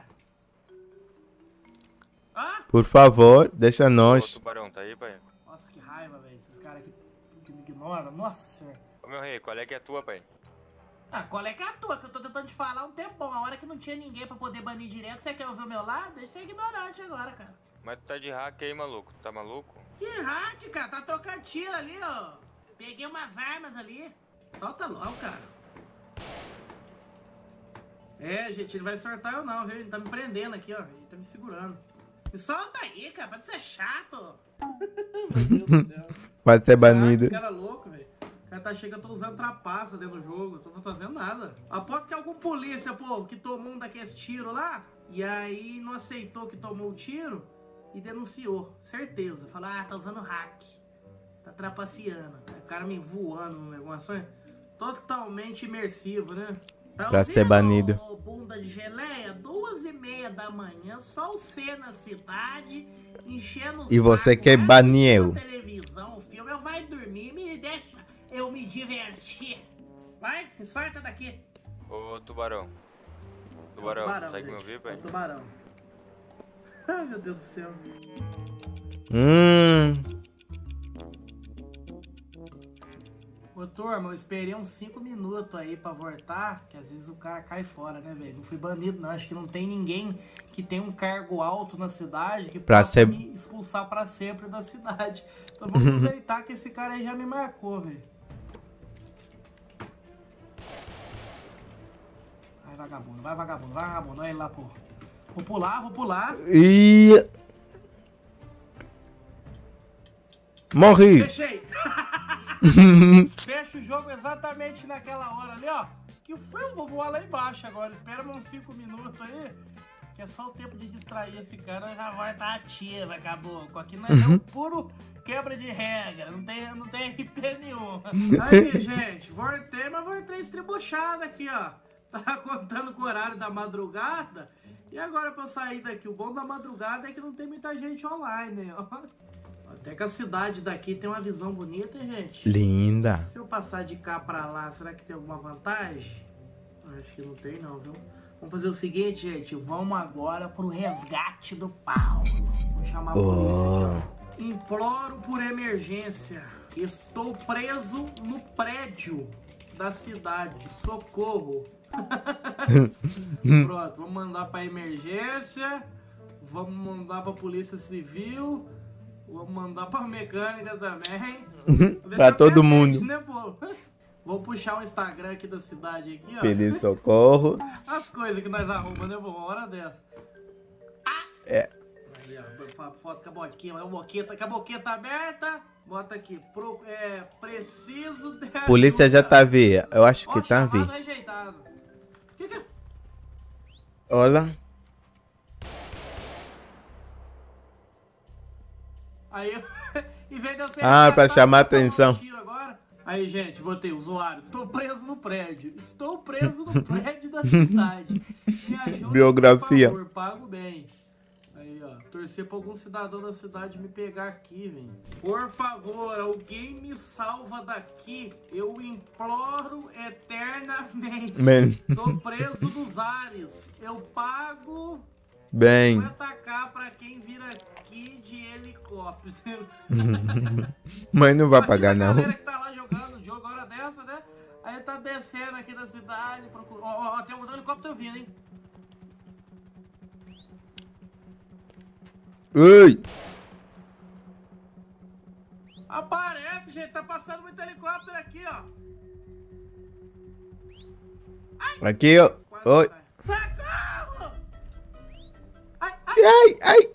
Hã? Por favor, deixa nós. Ô, Tubarão, tá aí, pai? Nossa, que raiva, velho. Esses caras que, que me ignoram. Nossa senhora. Ô, meu rei, qual é que é a tua, pai? Ah, qual é que é a tua? Que eu tô tentando te falar um tempão. A hora que não tinha ninguém pra poder banir direto, você quer ouvir o meu lado? Deixa eu ignorante agora, cara. Mas tu tá de hack aí, maluco. Tá maluco? Que hack, cara? Tá trocando tiro ali, ó. Peguei umas armas ali. Solta logo, cara. É, gente, ele vai sortar eu não, viu? Ele tá me prendendo aqui, ó. Ele tá me segurando. Me solta aí, cara. Pode ser chato. Meu Deus do céu. Vai ser banido. Ah, que cara louco, velho. O cara tá achando que eu tô usando trapaça dentro do jogo. Eu tô fazendo nada. Aposto que algum polícia, pô, que tomou um daqueles tiros lá. E aí não aceitou que tomou o tiro. E denunciou, certeza. Falou, ah, tá usando hack. Tá trapaceando. O cara me voando no negócio. Totalmente imersivo, né? Tá Pra ser banido. Ô, bunda de geleia, duas e meia da manhã, só o C na cidade, enchendo os E você sacos, quer banir eu? televisão, o filme, eu vai dormir, me deixa eu me divertir. Vai, me sorta daqui. Ô, Tubarão. Tubarão, tubarão, consegue me gente. ouvir, pai? É o tubarão. Ai, meu Deus do céu. Hum. Ô, turma, eu esperei uns cinco minutos aí pra voltar, que às vezes o cara cai fora, né, velho? Não fui banido, não. Acho que não tem ninguém que tem um cargo alto na cidade que Pra possa ser- me expulsar pra sempre da cidade. Então vamos aproveitar que esse cara aí já me marcou, velho. Vai, vagabundo, vai, vagabundo, vai, vagabundo. Olha ele lá, pô. Vou pular, vou pular. E... Morri. Fechei. Fecha o jogo exatamente naquela hora ali, ó. Que eu vou voar lá embaixo agora. Espera uns cinco minutos aí. Que é só o tempo de distrair esse cara. Já vai estar ativa, acabou. Aqui não é um puro quebra de regra. Não tem, não tem R P nenhum. Aí, gente, voltei, mas voltei estribuchado aqui, ó. Tava contando com o horário da madrugada. E agora pra eu sair daqui, o bom da madrugada é que não tem muita gente online, ó. Até que a cidade daqui tem uma visão bonita, hein, gente? Linda. Se eu passar de cá pra lá, será que tem alguma vantagem? Acho que não tem não, viu? Vamos fazer o seguinte, gente. Vamos agora pro resgate do Paulo. Vou chamar a polícia aqui, ó. Imploro por emergência. Estou preso no prédio da cidade. Socorro. Pronto, vamos mandar pra emergência. Vamos mandar pra polícia civil. Vamos mandar pra mecânica também. Pra todo mundo. Né, pô? Vou puxar o Instagram aqui da cidade aqui, ó. Pedir socorro. As coisas que nós arrumamos, né, pô? Uma hora dessa. Ah! É. Aí, ó. Foto com a boquinha, a boqueta, com a boqueta aberta. Bota aqui. Pro, é, preciso de Polícia já tá via. Eu acho que Ó, tá chamado via. rejeitado. Que que é? Olha. Aí, em vez de eu ser Ah, pra arrastado, chamar eu tô tomando atenção. tiro agora. Aí, gente, botei usuário. Tô preso no prédio. Estou preso no prédio da cidade. Me ajuda, Biografia. por favor, pago bem. Aí, Aí, ó. Torcer pra algum cidadão da cidade me pegar aqui, velho. Por favor, alguém me salva daqui. Eu imploro eternamente. Man. Tô preso nos ares. Eu pago... Bem. Vou atacar pra quem vir aqui de helicóptero. Mas não vai pagar, A não. galera que tá lá jogando o jogo hora dessa, né? Aí tá descendo aqui da cidade. Procura... Ó, ó, ó, tem um helicóptero vindo, hein? Oi! Aparece, gente. Tá passando muito helicóptero aqui, ó. Aqui, ó. Oi. Socorro! Ai, ai, ai.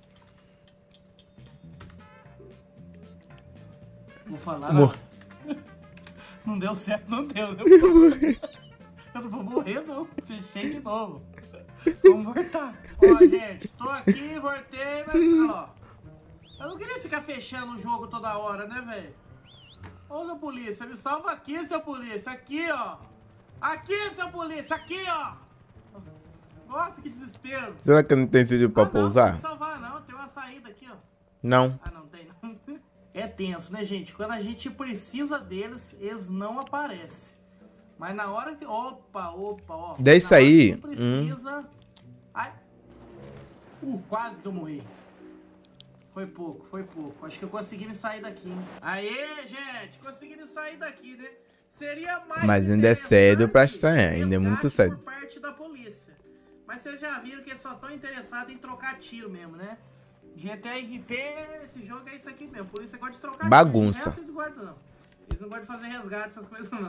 Vou falar, Mor- não. Não deu certo, não deu. Não. Eu não vou morrer, não. Fechei de novo. Vamos voltar. Ó, gente, tô aqui, voltei, mas olha lá. Eu não queria ficar fechando o jogo toda hora, né, velho? Ô, seu polícia, me salva aqui, seu polícia. Aqui, ó. Aqui, seu polícia, aqui, ó. Nossa, que desespero. Será que não tem sítio pra Ah, não, pousar? não salvar, não. Tem uma saída aqui, ó. Não. Ah, não tem, não. É tenso, né, gente? Quando a gente precisa deles, eles não aparecem. Mas na hora que... Opa, opa, ó. Deixa Na hora aí. que precisa... Ai. Uh, quase que eu morri. Foi pouco, foi pouco. Acho que eu consegui me sair daqui, hein? Aê, gente. Consegui me sair daqui, né? Seria mais... Mas ainda é cedo pra estranhar. Ainda é muito cedo. Por parte da polícia. Mas vocês já viram que eles só estão interessados em trocar tiro mesmo, né? G T A R P, esse jogo é isso aqui mesmo. Por isso você gosta de trocar Bagunça. tiro. Eles não gostam, não. Eles não gostam de fazer resgate, essas coisas, não.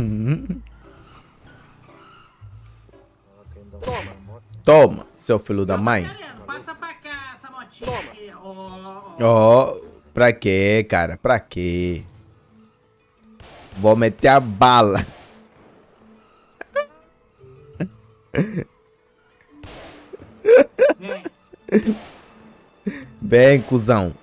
Toma. Toma, seu filho da mãe. Passa pra cá essa motinha aqui. Ó, Ó, pra quê, cara? Pra quê? Vou meter a bala. Vem. Bem, cuzão.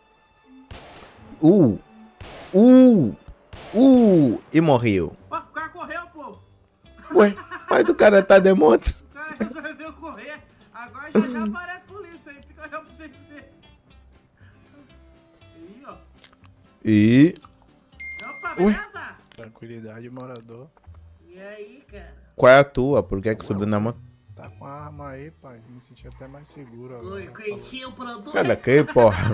Uh. Uh. Uh. E morreu. Ó, o cara correu, pô. Ué, mas o cara tá de moto. O cara resolveu correr. Agora já já aparece polícia aí. Fica olhando pra vocês verem. Aí, ó. E... Opa, Ué? beleza? Tranquilidade, morador. E aí, cara? Qual é a tua? Por que é que subiu na moto? Tá com a arma aí, pai. Me senti até mais seguro agora. Oi, Quentinho, produto. Sai daqui, porra.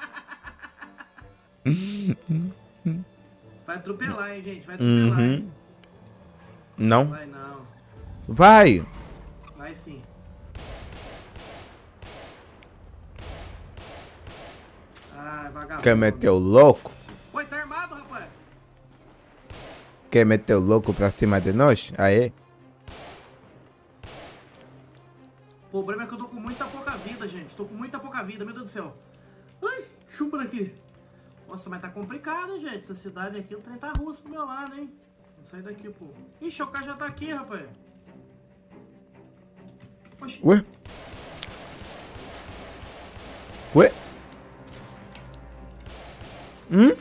Vai atropelar, hein, gente? Vai atropelar, Uhum. hein? Não? Vai não. Vai. Vai sim. Ai, vagabundo. Quer meter o louco? Oi, tá armado, rapaz? Quer meter o louco pra cima de nós? Aê. O problema é que eu tô com muita pouca vida, gente. Tô com muita pouca vida, meu Deus do céu. Ai, chupa daqui. Nossa, mas tá complicado, gente. Essa cidade aqui, o trem tá russo pro meu lado, hein? Vou sair daqui, pô. Ixi, o cara já tá aqui, rapaz. Oxi. Ué? Ué? Hum?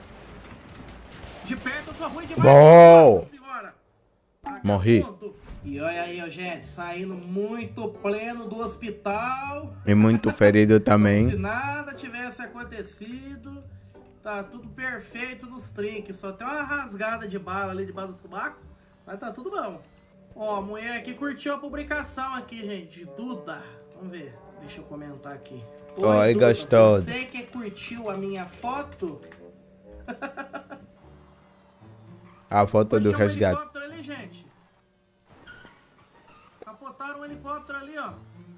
De perto eu sou ruim demais. Bom. Senhora. Morri. E olha aí, ó, gente, saindo muito pleno do hospital. E muito ferido Como se também. nada tivesse acontecido. Tá tudo perfeito nos trinques. Só tem uma rasgada de bala ali debaixo do subaco. Mas tá tudo bom. Ó, a mulher aqui curtiu a publicação aqui, gente. Duda. Vamos ver. Deixa eu comentar aqui. Oi, Duda, gostoso. Você que curtiu a minha foto? A foto do Curtiu um resgate. helicóptero ali, gente. Capotaram um helicóptero ali, ó.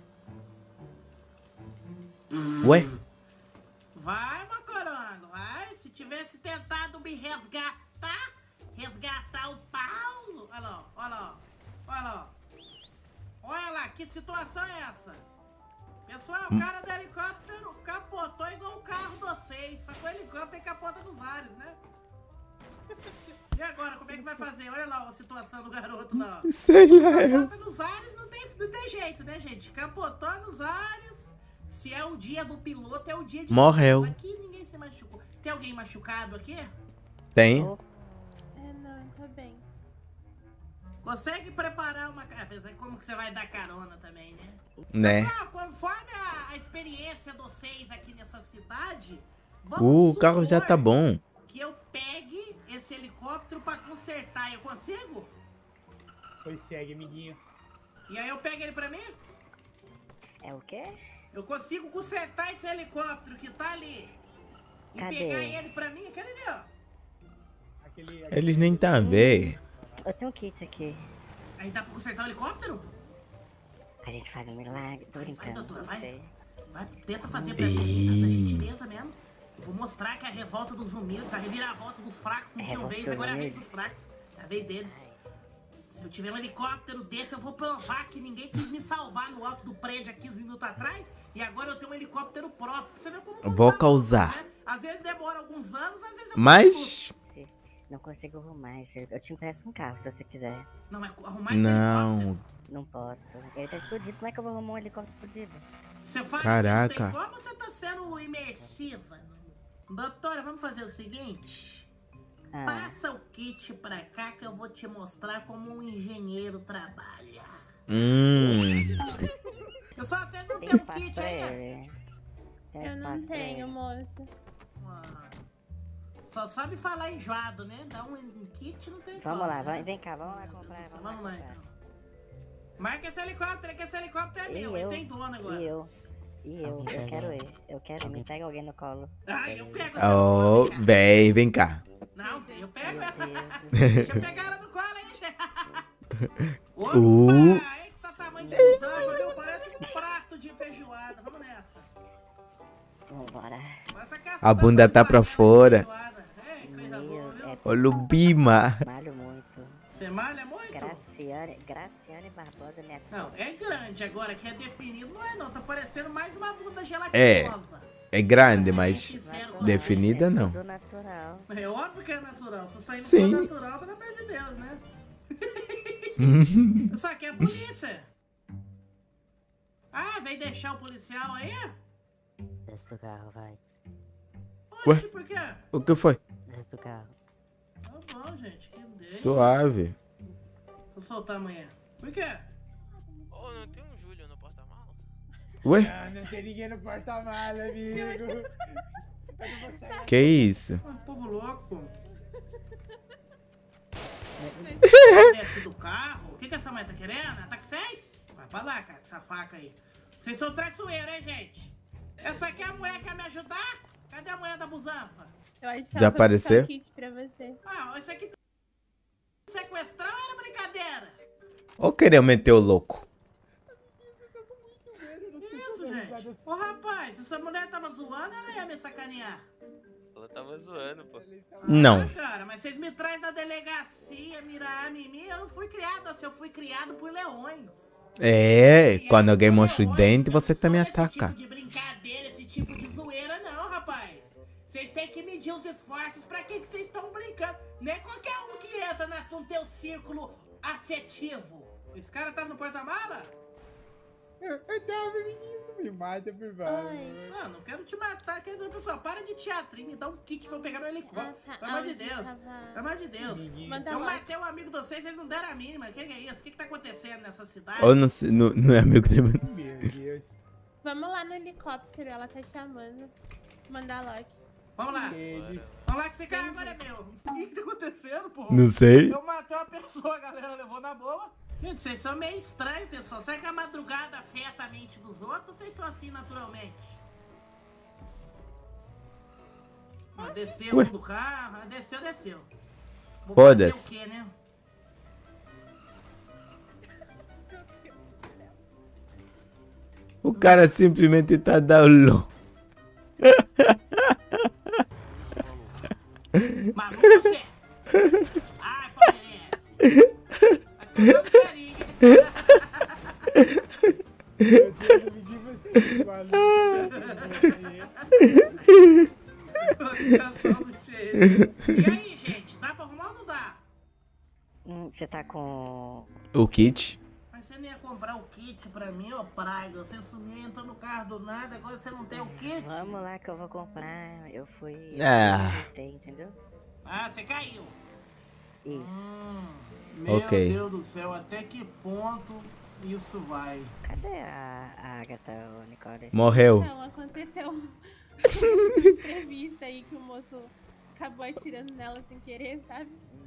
Ué? Vai, Macorongo, vai. Se tivesse tentado me resgatar, resgatar o Paulo. Olha lá, olha lá, olha lá. Olha lá, que situação é essa? Pessoal, o cara do helicóptero capotou igual o carro de vocês. Só que o helicóptero tem capota nos ares, né? E agora, como é que vai fazer? Olha lá a situação do garoto lá. Sei lá. Capota nos ares não tem, não tem jeito, né, gente? Capotou nos ares. Se é o dia do piloto, é o dia de... Morreu. Aqui ninguém se machucou. Tem alguém machucado aqui? Tem? É, não, tá bem. Consegue preparar uma... Apesar de como que você vai dar carona também, né? Né? Ah, conforme a, a experiência de vocês aqui nessa cidade... Uh, o carro já tá bom. Que eu pegue esse helicóptero pra consertar. Eu consigo? Pois segue, amiguinho. E aí eu pego ele pra mim? É o quê? Eu consigo consertar esse helicóptero que tá ali. E Cadê? pegar ele pra mim, aquele ali, ó. Aquele, Eles nem tá vendo. Eu tenho um kit aqui. Aí dá pra consertar o helicóptero? A gente faz um milagre. Tô brincando. Vai, doutora, não vai. sei. Vai, tenta fazer pra mim, gentileza mesmo. Eu vou mostrar que a revolta dos humildes, a reviravolta dos fracos não tinham Revolta vez, dos agora é a vez humildes. dos fracos. É a vez deles. Se eu tiver um helicóptero desse, eu vou provar que ninguém quis me salvar no alto do prédio aqui uns minutos atrás. E agora eu tenho um helicóptero próprio. Você vê como... Vou causar. Né? Às vezes demora alguns anos, às vezes... eu Mas... Não consigo arrumar. esse- Eu te empresto um carro se você quiser. Não, é arrumar Não. Não posso. Ele tá explodido. Como é que eu vou arrumar um helicóptero explodido? Você faz Caraca. isso aí, como você tá sendo imersiva? Doutora, vamos fazer o seguinte. Ah. Passa o kit pra cá que eu vou te mostrar como um engenheiro trabalha. Hum. Eu só às vezes não Tem tenho um espaço kit pra aí. ele. Tem Eu não espaço pra tenho, ele. moça. Ah, Só sabe falar enjoado, né? Dá um, um kit não tem Vamos como, lá, né? vai, vem cá, vamos lá comprar. Vamos, Vamos lá lá, comprar. então. Marca esse helicóptero, que esse helicóptero é E meu, ele eu? tem dono agora. E eu? E eu? Eu quero ir. Eu quero ir. Me pega alguém no colo. Ah, eu pego. Oh, vem, vem cá. Não, eu pego. Meu Deixa eu pegar ela no colo aí, gente. Opa, Uh. eita tamanho de busão, meu, parece um prato de feijoada. Vamos nessa. Vambora. A bunda tá pra fora. Ei, coisa boa, viu? É Olha o Bima. malho muito. Você malha muito? Graciane, Graciane Barbosa, minha Não, é grande agora, que é definido, não é não, tá parecendo mais uma bunda É. gelatinosa. É grande, mas definida não. Do natural. É óbvio que é natural, se sair Sim. for natural, pelo amor de Deus, né? Isso aqui é polícia. Ah, veio deixar o policial aí? Desce do carro, vai. Ué? Oxi, por quê? O que foi? Desce do carro. Tá bom, gente, que ideia. Suave. Vou soltar amanhã. Por quê? Ô, não tem um Júlio no porta-malas? Ué? Ah, não tem ninguém no porta-malas, amigo. Que isso? Ah, povo louco. Desce do carro. O que que essa mãe tá querendo? Tá com seis? Vai pra lá, cara, com essa faca aí. Vocês são traiçoeiros, hein, gente? Essa aqui é a mulher que quer me ajudar? Cadê a mulher da busanfa? Eu acho que Já ela vai apareceu? passar o kit pra você. Ah, isso aqui sequestrar ou era brincadeira? Ou querer meter o louco? Isso, gente. Ô, rapaz, se essa mulher tava zoando, ela ia me sacanear. Ela tava zoando, pô. Não. Ah, cara, mas vocês me trazem na delegacia, mirar a mim, eu não fui criado assim, eu fui criado por leões. É, quando alguém mostra o dente, você também ataca. De brincadeira, esse tipo de zoeira não, rapaz. Vocês têm que medir os esforços pra que que vocês estão brincando. Não é qualquer um que entra na, no teu círculo afetivo. Esse cara tava no porta-mala? Eu tava, menino. Me mata por baixo. Ah, não quero te matar. Quer dizer, pessoal, para de teatrinho, me dá um kit pra eu pegar meu helicóptero. Ah, tá. Pelo amor de Aonde Deus. tava? Pelo amor de Deus. Manda Eu lá. matei um amigo de vocês, vocês não deram a mínima. O que, que é isso? O que, que tá acontecendo nessa cidade? Ou não, se- não, não é amigo dele. Meu Deus. Vamos lá no helicóptero, ela tá chamando. Mandar logo. Vamos lá. Eles. Vamos lá que esse cara agora é meu. O que, que tá acontecendo, pô? Não sei. Eu matei uma pessoa, a galera levou na boa. Gente, vocês são meio estranhos, pessoal. Será que a madrugada afeta a mente dos outros ou vocês são assim naturalmente? Ah, desceu Ué? do carro, ah, desceu, desceu. Vou Foda-se. fazer o quê, né? O cara simplesmente tá dando. Maluco você! Ai, palmeirense! Vai ficar carinho. Meu Deus, eu medi você, maluco. E aí, gente? Dá pra arrumar ou não dá? Hum, Você tá com... O kit. Mas você não ia comprar o kit pra mim, ô praga? Você sumiu, entrou no carro do nada, agora você não tem o kit? Vamos lá que eu vou comprar. Eu fui... Ah. Eu tentei, entendeu? Ah, você caiu. Hum, meu Ok. Deus do céu, até que ponto isso vai? Cadê a, a Agatha, ô, Nicole? Morreu. Não, aconteceu uma entrevista aí que o moço acabou atirando nela sem querer, sabe?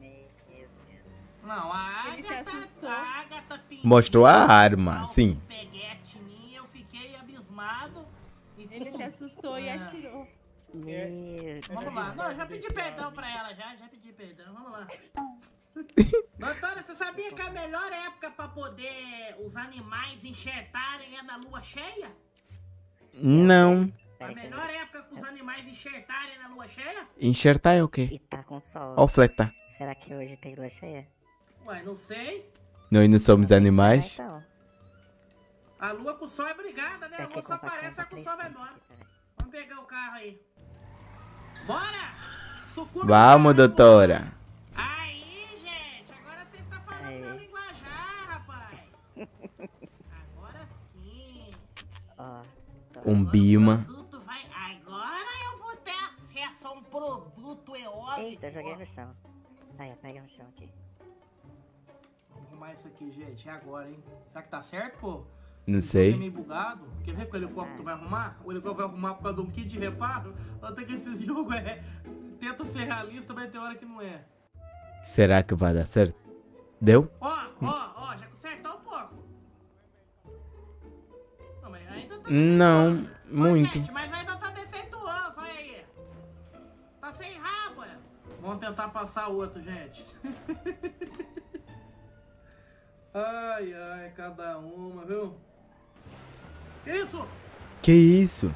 Não, a Ele se Agatha, assustou. a Agatha fingiu Mostrou a arma, sim. peguete em mim, eu fiquei abismado. E Ele se assustou e Ah. atirou. Meu Vamos lá, não, eu já pedi perdão pra ela, já, já pedi perdão, vamos lá. Doutora, você sabia que a melhor época pra poder os animais enxertarem é na lua cheia? Não. A melhor época que os animais enxertarem na lua cheia? Enxertar é o quê? Tá com sol. Ó, fletar. Será que hoje tem lua cheia? Ué, não sei. Nós não somos animais. Então, A lua com o sol é brigada, né? A lua só aparece, a com o sol vai embora. Vamos pegar o carro aí. Bora! Sucumbe Vamos, doutora. Aí, gente, agora você está falando meu linguajar, rapaz. Agora sim. ó. Um Bima. Produto vai... Agora eu vou ter acesso a um produto eólico. Eita, joguei no chão. Aí, ó, pega no chão aqui. Vamos arrumar isso aqui, gente. É agora, hein? Será que tá certo, pô? Não É sei. meio bugado. Quer ver que o helicóptero vai arrumar? O helicóptero vai arrumar por causa de um kit de reparo? Até que esse jogo é... Tenta ser realista, mas tem hora que não é. Será que vai dar certo? Deu? Ó, ó, ó, já consertou um pouco. Não, mas ainda tá... Não, muito. Gente, mas ainda tá defeituoso, olha aí. Tá sem rabo, é. Vamos tentar passar outro, gente. Ai, ai, cada uma, viu? Isso! Que isso?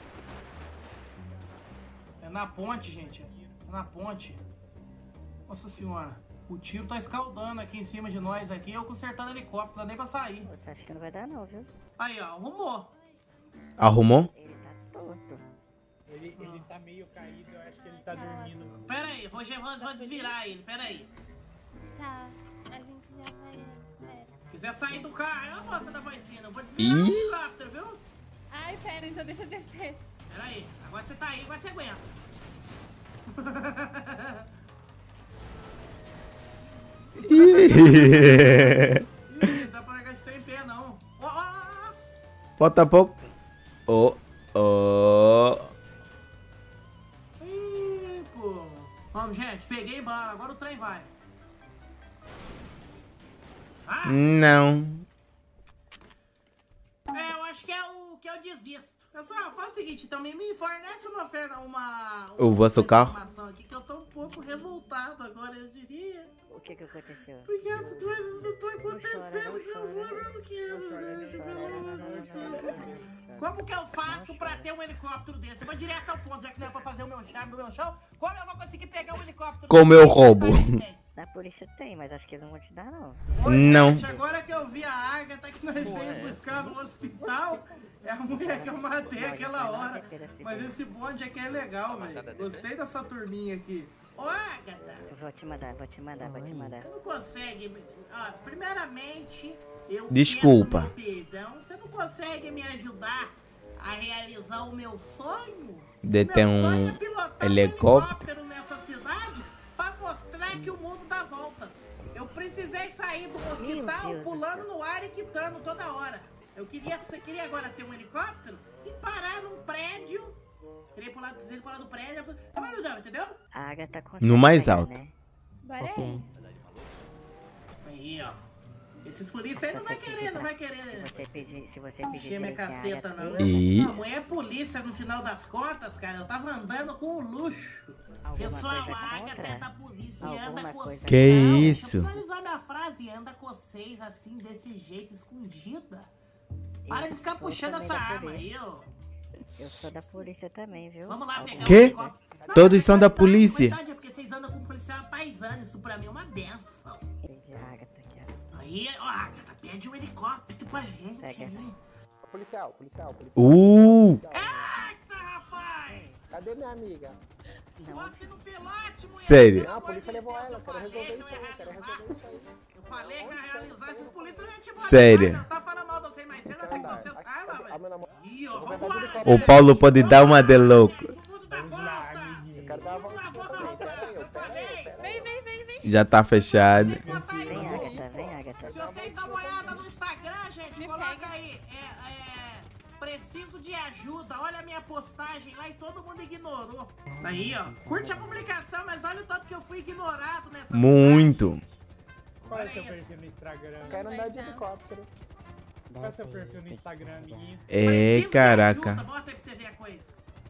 É na ponte, gente. É na ponte. Nossa senhora. O tiro tá escaldando aqui em cima de nós aqui. Eu consertando helicóptero, não dá nem pra sair. Você acha que não vai dar não, viu? Aí, ó, arrumou. Arrumou? Torto. Ele, ele tá meio caído, eu acho que ele tá dormindo. Pera aí, vou, vou, vou desvirar ele, pera aí. Tá, a gente já vai. É. Quiser sair do carro, é a moça da vozinha. Eu vou desvirar o Ih. helicóptero, viu? Ai, pera, então deixa eu descer. Pera aí, agora você tá aí, agora você aguenta. Ih. Ih, dá pra pegar esse trem em pé, não. Ó, ó, ó. Falta pouco. Oh, oh. Ih, pô. Vamos, gente, peguei bala, agora o trem vai. Ah, Não. é, eu acho que é o que eu desisto. Pessoal, faz o seguinte, então me, me fornece uma oferta, uma... O vosso carro? informação aqui que eu tô um pouco revoltado agora, eu diria. O que que aconteceu? Porque as coisas não estão acontecendo, chora, não que eu chora. não quero, Não chora, não gente, chora, pelo não, amor não, de não, Deus. não, não. Como que eu faço pra ter um helicóptero desse? Eu vou direto ao ponto, já que não é pra fazer o meu chá, o meu chão. Como eu vou conseguir pegar um helicóptero Como eu roubo. Na polícia tem, mas acho que eles não vão te dar, não. Ô, Não. gente, agora que eu vi a Agatha que nós veio buscar no hospital, é a mulher que eu matei aquela hora. Mas esse bonde aqui é legal, velho. Gostei dessa turminha aqui. Ô, Agatha, Eu vou te mandar, vou te mandar, vou te mandar. você não consegue... Ó, primeiramente, eu Desculpa. peço meu perdão. Você não consegue me ajudar a realizar o meu sonho? De ter Meu sonho um é pilotar helicóptero. nessa cidade pra mostrar que o mundo dá voltas. Eu precisei sair do hospital Deus do pulando no ar e quitando toda hora. Eu queria, você queria agora ter um helicóptero e parar num prédio. Queria pular, queria pular do prédio. Mas não, entendeu? A Agatha consegue No mais pegar, alto. né? Bora Ok. aí. Aí, ó. Esses polícias aí Se não vai você querer, pedir não pra- vai querer. Se você pedir, se você pedir Encher minha direitinho a caceta, Agatha, não. E- Não, é polícia no final das contas, cara. Eu tava andando com o luxo. Alguma Pessoal, coisa a Agatha contra? é da polícia e Alguma anda com coisa vocês. Que Não, isso? Deixa eu finalizar minha frase. Anda com vocês assim, desse jeito, escondida. Para Eu de ficar sou puxando também essa da arma polícia. aí, ó. Eu sou da polícia também, viu? Vamos lá pegar o Quê? helicóptero. Não, Todos mas são da coitado, polícia. coitado, é porque vocês andam com policial paisano. Isso pra mim é uma benção. Peguei a Agatha aqui, ó. Aí, ó, Agatha, pede um helicóptero pra gente Pega. aí. Policial, policial, policial. Uh. Eita, rapaz! Cadê minha amiga? Você no pilote, mulher! Sério. Não, a polícia levou ela, eu quero resolver isso aí, eu quero resolver isso aí. Eu falei que ia realizar esse polícia já te Sério. Você tá falando mal de você mais cedo, até que você saiba, velho. Ih, ó, vou vambora, pegar de O Paulo pode dar uma de louco. Eu quero dar uma voltinha também, pera aí, eu, pera aí, eu, pera aí. Vem, vem, vem, vem. Já tá fechado. Vem, Agatha, vem, Agatha. Se vocês dão uma olhada no Instagram, gente, coloca aí. É, é, preciso de ajuda. Olha a minha postagem lá e todo mundo ignorou. Aí, ó. Curte a publicação, mas olha o tanto que eu fui ignorado nessa. Muito. Qual é o seu perfil no Instagram? Quero andar de helicóptero. Qual é o seu perfil no Instagram, amiguinho? É, caraca. Bota aí pra você ver a coisa.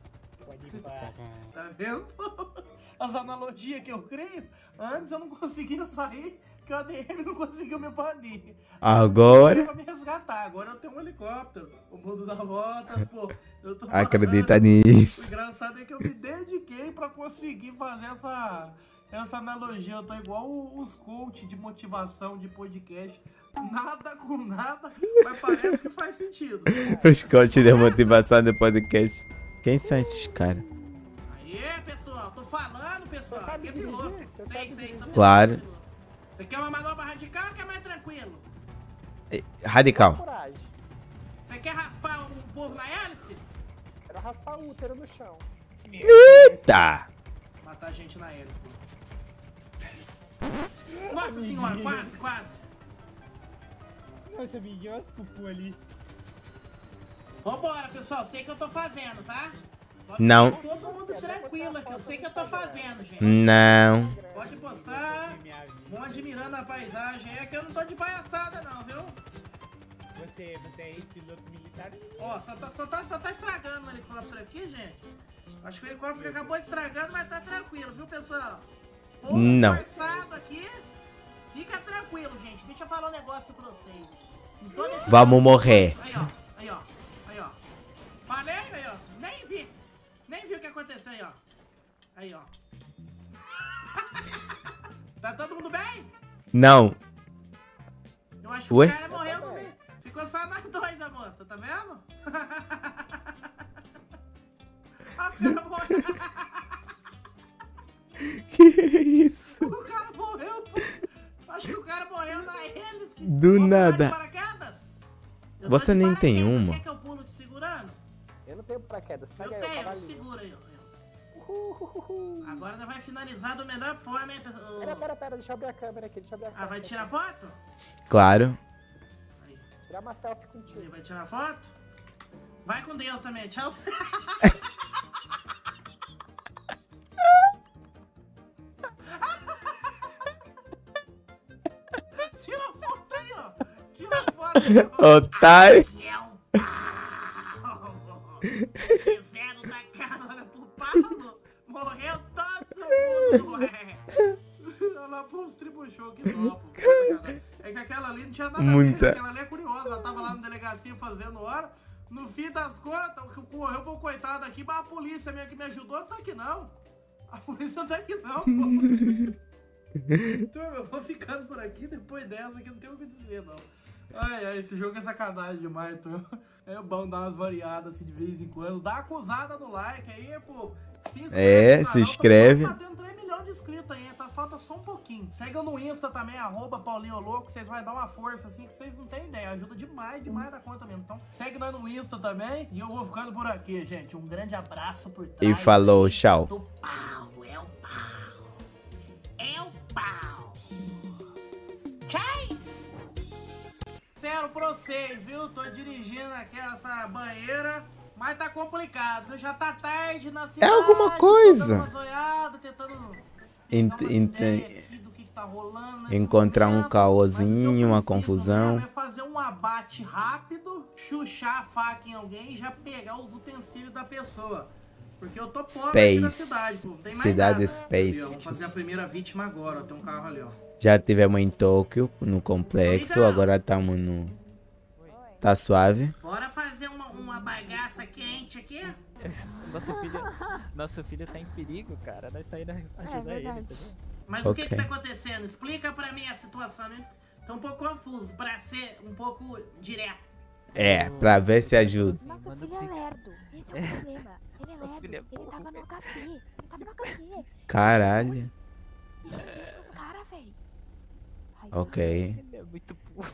Tá vendo? As analogias que eu creio. Antes eu não conseguia sair, porque o A D M não conseguiu me banir. Agora. Pra me resgatar. Agora eu tenho um helicóptero. O mundo dá volta, pô. Eu tô Acredita falando. nisso. O engraçado é que eu me dediquei pra conseguir fazer essa, essa analogia. Eu tô igual os coaches de motivação de podcast. Nada com nada, mas parece que faz sentido. Os coaches de motivação do podcast. Quem são esses caras? Aê, pessoal, tô falando, pessoal. Você sabe dirigir? Sei, sei, tô Claro. Você quer uma manobra radical ou quer mais tranquilo? Radical. Você quer raspar um povo na hélice? Quero raspar o útero no chão. Eita! Matar gente na hélice. Nossa senhora, quase, quase. Nossa, amiguinho, olha as pupu ali. Vambora, pessoal, sei que eu tô fazendo, tá? Pode Não. ficar todo mundo tranquilo aqui, eu sei que eu tô fazendo, gente. Não. Pode postar, vão admirando a paisagem. É que eu não tô de palhaçada não, viu? Você, você é piloto militar? Ó, só tá, só, tá, só tá estragando o helicóptero aqui, gente. Acho que o helicóptero acabou estragando, mas tá tranquilo, viu, pessoal? Pouco Não. forçado aqui. Fica tranquilo, gente. Deixa eu falar um negócio pra vocês. Vamos morrer. Aí, ó. Aí, ó. Aí, ó. Falei, aí, ó. Nem vi. Nem vi o que aconteceu aí, ó. Aí, ó. Tá todo mundo bem? Não. Eu acho que Ué? o cara morreu no meio. Ficou só nós dois, a moça, tá vendo? A cara morreu. Que isso? O cara morreu, pô. Acho que o cara morreu na hélice. Do nada. Eu Você nem tem uma. Quer que eu pulo te segurando? Eu não tenho paraquedas. Eu Pega aí, o tenho, cavalinho. segura aí, ó. Agora nós vai finalizar da melhor forma, hein, pessoal? Pera, pera, pera, deixa eu abrir a câmera aqui, deixa eu abrir a câmera. Ah, vai tirar foto? Claro. Tirar uma selfie contigo. Ele vai tirar foto? Vai com Deus também, tchau. Tira a foto aí, ó. Tira a foto. Otário. Inferno da cara pro Paulo. Morreu todo mundo, ué. Ela pôs uns tribuchou que topo. É que aquela ali não tinha nada Muita. a ver. Aquela ali é curiosa. Ela tava lá na delegacia fazendo hora. No fim das contas, o que correu foi o coitado aqui, mas a polícia minha que me ajudou não tá aqui não. A polícia não tá aqui não, pô. Turma, eu vou ficando por aqui. Depois dessa aqui não tem o que dizer, não. Ai, ai, esse jogo é sacanagem demais, turma. É bom dar umas variadas assim de vez em quando. Dá acusada no like aí, pô. Se inscreve É, no se canal. inscreve. Tô batendo três milhões de inscritos aí, tá? Falta só um pouquinho. Segue eu no Insta também, arroba Paulinho Louco. Vocês vão dar uma força assim que vocês não têm ideia. Ajuda demais, demais da conta mesmo. Então segue nós no Insta também. E eu vou ficando por aqui, gente. Um grande abraço por trás. E falou, tchau. Do Paulo, é o Paulo. É o Paulo. Tchau! Sério pra vocês, viu? Tô dirigindo aqui essa banheira, mas tá complicado, viu? Já tá tarde na cidade. É alguma coisa. Tô dando uma zoiada, tentando Ent, ent, tá rolando, né? encontrar um caosinho, uma confusão. É fazer um abate rápido, chuchar a faca em alguém e já pegar os utensílios da pessoa. Porque eu tô pobre aqui na Space. cidade, pô. Não tem mais Cidade nada. Space. Vamos fazer a primeira vítima agora, ó. Tem um carro ali, ó. Já tivemos em Tóquio, no complexo, agora estamos no... Tá suave? Bora fazer uma, uma bagaça quente aqui? Nosso filho, nosso filho tá em perigo, cara. Nós tá indo ajudar É ele, verdade. entendeu? Mas o que Ok. que tá acontecendo? Explica pra mim a situação, né? Tô um pouco confuso, pra ser um pouco direto. É, pra ver se ajuda. Nosso filho é lerdo. Esse é o problema. Ele é Nosso lerdo. filho é Ele tava no H P. Ele tava no H P. Caralho. E os caras, véi. Ok. Ele é muito burro.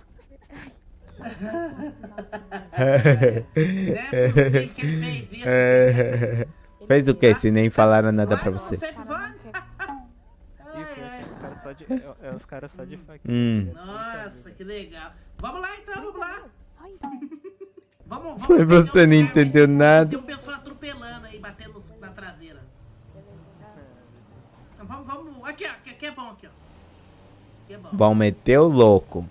Fez o que se nem falaram nada pra você? E o pior é que os caras caras só de. É, é os caras só de faquinha. Hum. Nossa, que legal. Vamos lá então, vamos lá. Vamos, vamos. Foi você não entendeu nada. Tem um pessoal atropelando aí, batendo na traseira. Então, vamos, vamos. Aqui, ó. Aqui, aqui é bom, aqui, ó. Aqui é bom. Vão meter o louco.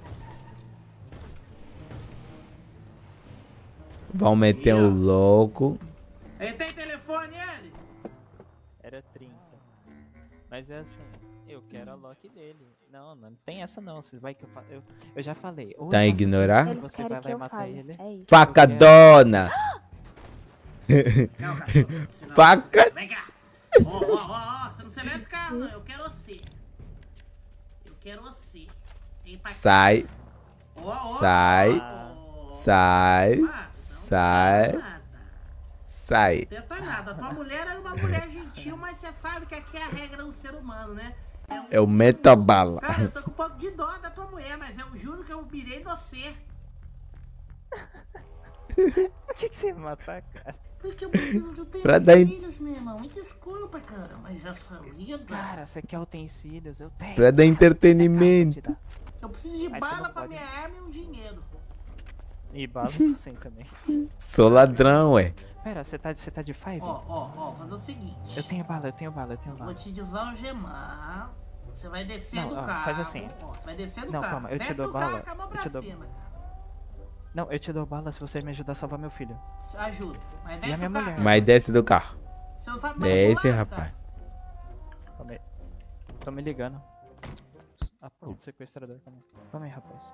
Vão meter o louco. Ele tem telefone, ele? Era trinta. Mas é assim, eu quero a lock dele. Não, não tem essa não. Você vai que eu falo. Eu, eu já falei. Ou Tá a você- ignorar? ou Você vai, vai matar ele. Facadona! Faca! Vem cá. Ó, ó, ó, ó. Você não acelera esse carro, não. Eu quero você. Eu quero você. Tem pra... Sai. Ó, ó. Sai. Sai. Sai. Sai. Você tá nada. A tua mulher era uma mulher gentil, mas você sabe que aqui é a regra do ser humano, né? um- É o metabala. Cara, eu tô com um pouco de dó da tua mulher, mas eu juro que eu virei você. Por que, que você ia matar, cara? Porque eu preciso de ter Pra dar em- filhos, meu irmão. Me desculpa, cara, mas essa vida... Cara, você quer utensílios? Eu tenho. Pra dar entretenimento. Eu preciso de Mas você bala não pra pode. minha arma e um dinheiro. E bala tu sem também. Sou ladrão, ué. Pera, você tá, você tá de five? Ó, ó, ó, fazer o seguinte. Eu tenho bala, eu tenho bala, eu tenho Vou bala. te desalgemar. Você vai descer Não, do ó, carro. faz assim. Ó, você vai descer do Não, carro. calma, eu te Desce dou do carro bala, com a mão eu pra te dou- cima, cara. Não, eu te dou bala se você me ajudar a salvar meu filho. Ajuda. Mas E desce a minha do carro. mulher? Mas desce do carro. Você não tá Desce, manipulando, rapaz. Calma aí. Tô me ligando. A porra do sequestrador, calma aí. Calma aí, rapaz.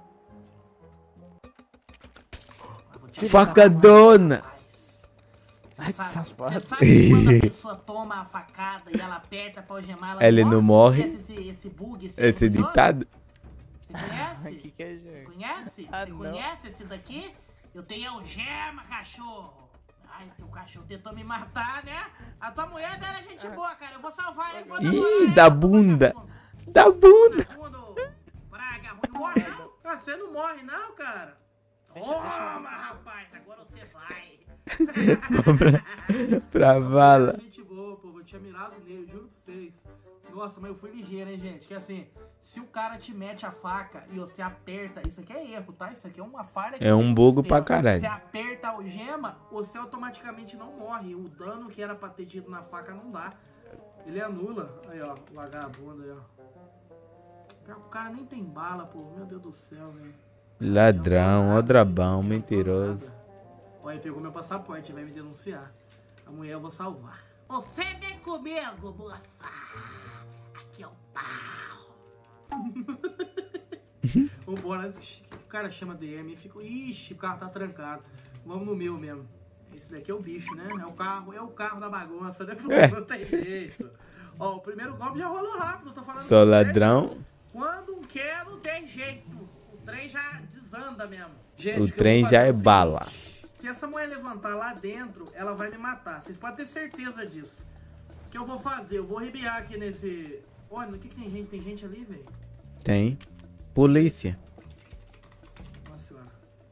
Facadona! Ai, que safado. Você sabe que quando a pessoa toma a facada e ela aperta pra algemar, ela Ele não morre. Conhece Esse, esse bug, esse, Esse bug todo? ditado. Você conhece? Que que é jogo? Conhece? Ah, Você não. conhece esse daqui? Eu tenho algema, cachorro. Ai, seu cachorro tentou me matar, né? A tua mulher dela é gente boa, cara. Eu vou salvar ele. Vou Ih, da bunda. Da bunda. Praga ruim. Não morre, não? Ah, você não morre, não, cara? Toma, rapaz. Agora você vai. pra, pra vala. Gente boa, pô. Eu tinha mirado nele, juro pra vocês. Nossa, mas eu fui ligeiro, hein, gente? Que assim, se o cara te mete a faca e você aperta, isso aqui é erro, tá? Isso aqui é uma falha. que É um tem no bugo sistema. pra caralho. Você aperta a algema, você automaticamente não morre. O dano que era pra ter tido na faca não dá. Ele anula. Aí, ó, o vagabundo aí, ó. O cara nem tem bala, pô. Meu Deus do céu, velho. Ladrão, ó drabão, mentiroso. Olha, ele pegou meu passaporte, vai me denunciar. A mulher eu vou salvar. Você vem comigo, moça. Aqui é o pau. Vambora, o cara chama D M e fica... Ixi, o carro tá trancado. Vamos no meu mesmo. Esse daqui é o bicho, né? É o carro, é o carro da bagunça, né? É. Não tem jeito. Ó, o primeiro golpe já rolou rápido, tô falando. Sou com você. ladrão. Quando quer, não tem jeito. O trem já desanda mesmo. Gente, O que eu trem vou já fazer é o seguinte, bala. Se essa mulher levantar lá dentro, ela vai me matar. Vocês podem ter certeza disso. O que eu vou fazer? Eu vou arrebiar aqui nesse... Olha, o que, que tem gente? Tem gente ali, velho? Tem. Polícia. Nossa senhora.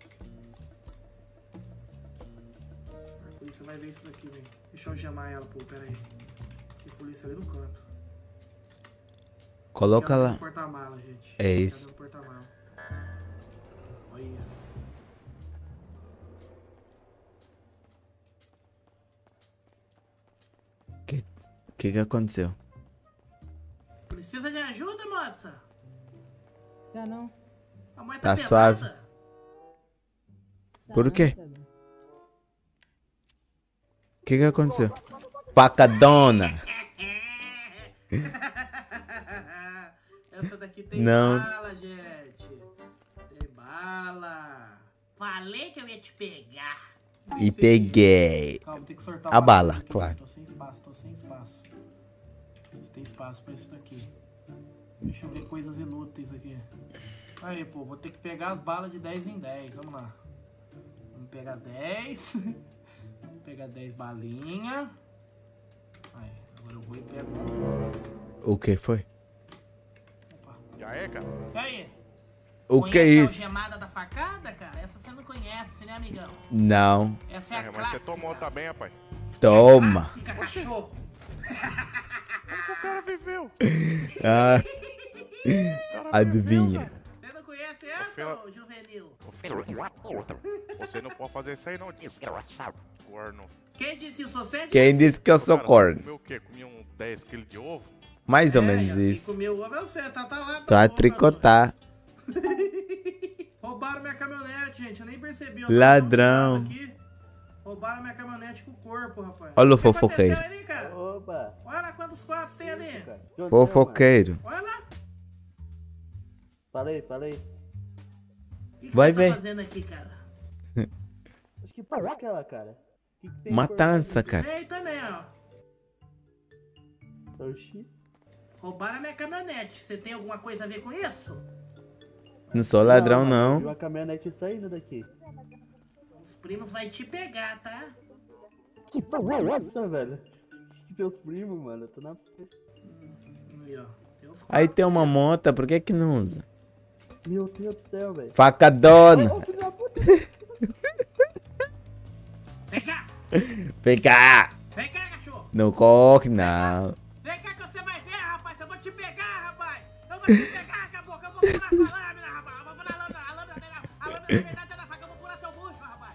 A polícia vai ver isso daqui, velho. Deixa eu chamar ela, pô, pera aí. Tem polícia ali no canto. Coloca Ela lá. no porta-mala, gente. É Ela isso. no porta-mala. Olha. Que que, que aconteceu? Precisa de ajuda, moça? Já não. A mãe Tá tá, suave. pelada? Por quê? O que que aconteceu? Facadona. Essa daqui tem Não. bala, gente. Tem bala. Falei que eu ia te pegar. E peguei. Calma, tem que sortar A o bala, aqui. claro. Tô sem espaço, tô sem espaço. Não tem espaço pra isso daqui. Deixa eu ver coisas inúteis aqui. Aí, pô, vou ter que pegar as balas de dez em dez. Vamos lá. Vamos pegar dez. Vamos pegar dez balinhas. Aí, agora eu vou e pego. O que foi? Já é, cara? E aí? O que é Conhece a isso? algemada da facada, cara? Essa você não conhece, né, amigão? Não. Essa é a É, mas clássica. você tomou também, rapaz. Toma. Fica cachorro. Como que o cara viveu? Ah, Adivinha. Você não conhece essa, ô juvenil? Você não pode fazer isso aí não, desgraçado. Corno. Quem disse isso? Você Quem disse que eu sou corno? Comeu o quê? Comia uns dez quilos de ovo? Mais ou menos isso. Comeu ovo, é você, tá, tá lá. Tô a tricotar. Roubaram minha caminhonete, gente, eu nem percebi. Ladrão. Roubaram minha caminhonete com o corpo, rapaz. Olha o fofoqueiro. Ali, cara? Opa. Olha lá quantos quadros tem ali. Fofoqueiro. Olha lá. Falei, falei. O que, que Vai você ver. tá fazendo aqui, cara? Acho que parou aquela, cara. Que que tem Matança, por- cara. Tem também, ó. Oxi. Roubaram a minha caminhonete. Você tem alguma coisa a ver com isso? Não sou ladrão, mano, não. Viu a caminhonete saindo daqui. Os primos vai te pegar, tá? Que nossa, velho. Seus primos, mano. Eu tô na. Aí, ó. Tem os Aí tem uma moto, por que que não usa? Meu Deus do céu, velho. Facadona. Ô, filho da puta. Vem cá! Vem cá. Vem cá, cachorro! Não corre, não. Vem cá que você vai ver, rapaz! Eu vou te pegar, rapaz! Eu vou te pegar, caboclo! Eu vou furar sua lâmina, rapaz! Eu vou furar a lâmina, a lâmina dele, a lâmina da verdade tá na faca, eu vou furar seu bucho, rapaz!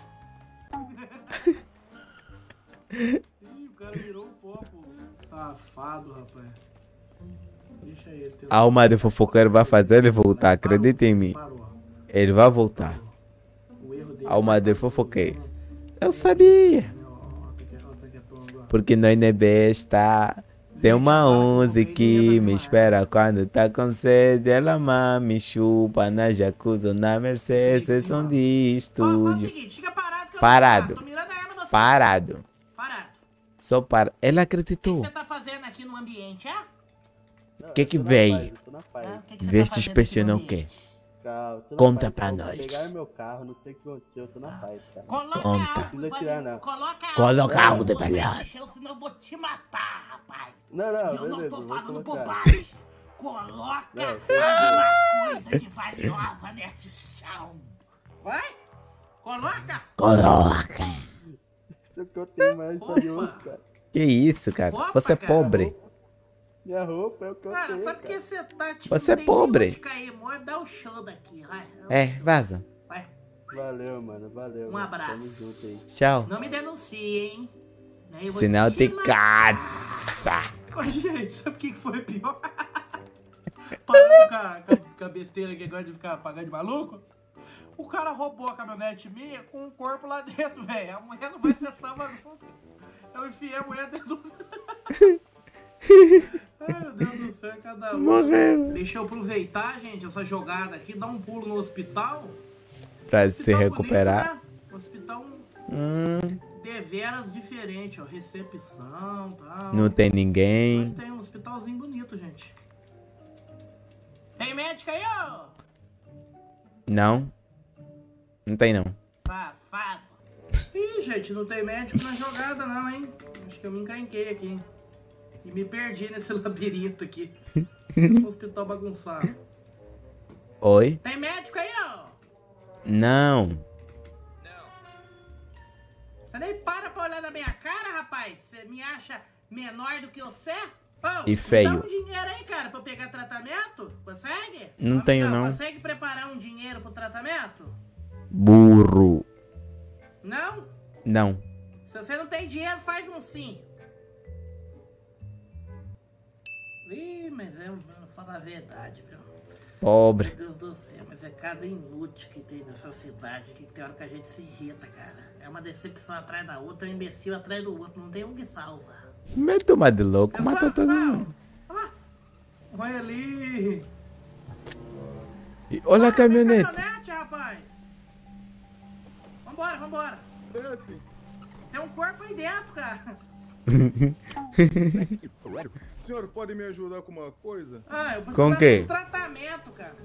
Ih, o cara virou um pouco safado, rapaz. Deixa ele ter... A alma do fofoqueiro vai fazer ele voltar, acredita em mim. Ele vai voltar. A alma do fofoqueiro. Eu sabia. Porque nós não é besta. Tem uma onze que me espera quando tá com sede. Ela me chupa na jacuzzi ou na Mercedes. Sessão de estúdio. Parado. Parado. Só para. Ela acreditou. O que você tá fazendo aqui no ambiente, é? O que que veio? Vê se inspecionou o quê? Calma, tô na Conta paz, pra vou nós. Pegar meu carro, não sei o que aconteceu, eu tô na paz, cara. Coloca Conta. Não precisa tirar, não. Coloca Coloca algo de Você melhor. mexeu, senão eu vou te matar, rapaz. Não, não, E eu beleza, não tô vou falando colocar. bobagem. Coloca Não, alguma coisa de valiosa nesse chão. Vai? Coloca. Coloca. Isso é o que eu tenho mais valioso, cara. Que isso, cara? Opa, Você é cara. pobre. Minha roupa é o que eu Cara, tenho, sabe por que cara. você tá tipo... Você é tem pobre. onde cair, amor, dá o show daqui, vai. É, vaza. Vai. Valeu, mano, valeu. Um mano. abraço. Tamo junto aí. Tchau. Não me denuncie, hein? Nem vou Senão te te matar. caça. Ô, gente, sabe o que que foi pior? Parando com a, com a- com a besteira que agora de ficar pagando de maluco. O cara roubou a caminhonete minha com um corpo lá dentro, velho. A mulher não vai ser salva nunca. Eu enfiei a mulher dentro do... Ai, meu Deus do céu, cada um. Morreu. Deixa eu aproveitar, gente, essa jogada aqui, dar um pulo no hospital. Pra se Hospital recuperar. bonito, né? Hospital Hum, deveras diferente, ó. Recepção e tal. não tem ninguém. Mas tem um hospitalzinho bonito, gente. Tem médico aí, ó? Não. Não tem, não. Safado. Ih, gente, não tem médico na jogada, não, hein? Acho que eu me encrenquei aqui, hein? E me perdi nesse labirinto aqui. Esse hospital bagunçado. Oi? Tem médico aí, ó? Não. Você nem para pra olhar na minha cara, rapaz. Você me acha menor do que você? Ô, E feio. Me dá um dinheiro aí, cara, pra eu pegar tratamento? Consegue? Não tenho, não. Consegue preparar um dinheiro pro tratamento? Burro. Não? Não. Se você não tem dinheiro, faz um sim. Ih, mas eu vou falar a verdade, viu? Pobre. Meu Deus do céu, mas é cada inútil que tem nessa cidade que tem hora que a gente se irrita, cara. É uma decepção atrás da outra, um imbecil atrás do outro, não tem um que salva. Mete uma de louco, mata todo mundo. Olha ali. E olha a caminhonete. Caminhonete, rapaz. Vambora, vambora. Tem um corpo aí dentro, cara. Senhor, pode me ajudar com uma coisa? Ah, eu preciso Com de quê? um tratamento, cara.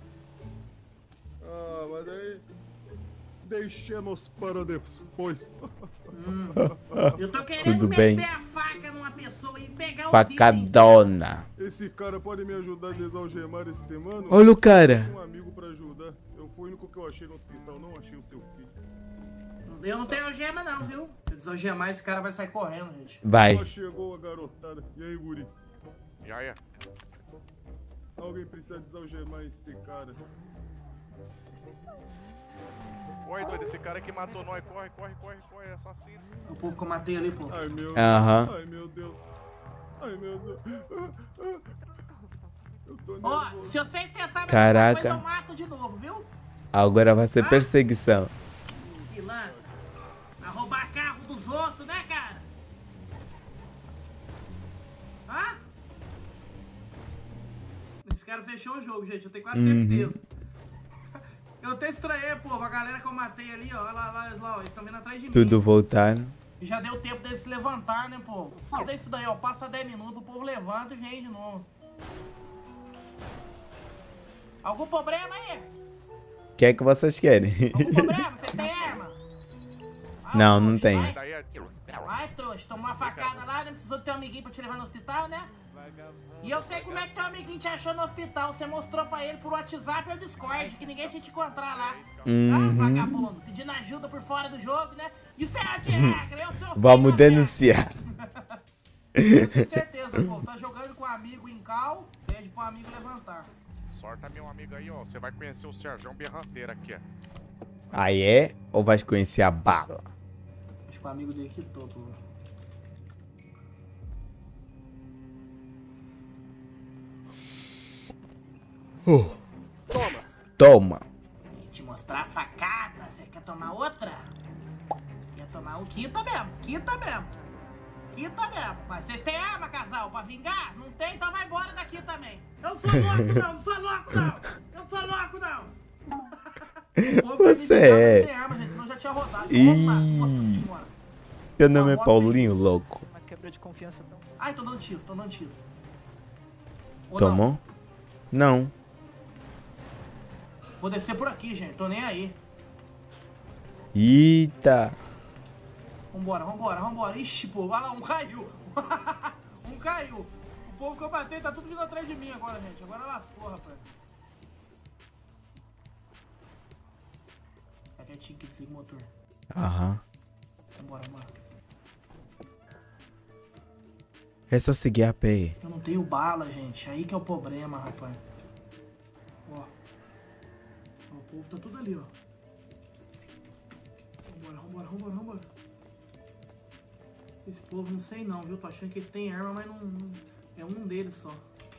Ah, mas aí... Deixemos para depois. Hum. Eu tô querendo Tudo meter bem. a faca numa pessoa e pegar o Facadona. Esse cara pode me ajudar a desalgemar este mano? Olha o cara. Eu tenho um amigo pra ajudar. Eu fui o único que eu achei no hospital, não achei o seu filho. Eu não tenho algema não, viu? Se eu desalgemar, esse cara vai sair correndo, gente. Vai. Só chegou a garotada. E aí, guri? Já é. Alguém precisa desalgemar esse cara. Oi, doido, esse cara que matou nós, corre, corre, corre, corre, assassino. O povo que eu matei ali, pô. Ai, meu Aham. Deus. Ai, meu Deus. Ai, meu Deus. Eu tô Ó, nervoso. se vocês tentarem Caraca. coisa, eu mato de novo, viu? Agora vai ser perseguição. Pilantra. A roubar carro dos outros, né, cara? Hã? Esse cara fechou o jogo, gente. Eu tenho quase Uhum. certeza. Eu até estranhei, pô. A galera que eu matei ali, ó. Olha lá, lá, lá, ó. Eles estão vindo atrás de mim. Tudo voltaram. E já deu tempo deles se levantar, né, pô? Olha isso daí, ó. Passa dez minutos, o povo levanta e vem de novo. Algum problema aí? O que é que vocês querem? Algum problema? Vocês têm arma? Não, não tem. Vai, trouxa. Tomou uma facada lá, não precisou do teu amiguinho pra te levar no hospital, né? E eu sei como é que teu amiguinho te achou no hospital. Você mostrou pra ele por WhatsApp ou Discord, que ninguém tinha te encontrar lá. Uhum. Ah, vagabundo. Pedindo ajuda por fora do jogo, né? Isso é anti-regra, eu sou... Vamos denunciar. Eu tenho certeza, pô. Tá jogando com um amigo em cal, pede pro amigo levantar. Sorta meu amigo aí, ó. Você vai conhecer o Serjão Berranteiro aqui, ó. Aí é? Ou vai conhecer a bala? Acho que o amigo dele quitou, pô. Oh. Toma. Toma. E te mostrar a facada, você quer tomar outra? Quer tomar um quita mesmo, quita mesmo. Quita mesmo. Mas vocês têm arma, casal, pra vingar? Não tem, então vai embora daqui também. Eu não sou louco não, não sou louco não. Eu não sou louco não. Você é. Não tem arma, gente, senão já tinha rodado. Ih. Meu nome é Paulinho, louco. Uma quebra de confiança tão... Ai, tô dando tiro, tô dando tiro. Ou Tomou? Não. não? Vou descer por aqui, gente, tô nem aí. Eita. Vambora, vambora, vambora. Ixi, pô, olha lá, um caiu. Um caiu. O povo que eu matei tá tudo vindo atrás de mim agora, gente. Agora lascou, rapaz. Fica quietinho que desliga o motor. Aham. Vambora, vambora. É só seguir a pé. Eu não tenho bala, gente. Aí que é o problema, rapaz. Ó. Ó, o povo tá tudo ali, ó. Vambora, vambora, vambora, vambora. Esse povo não sei não, viu? Tô achando que ele tem arma, mas não, não... É um deles só.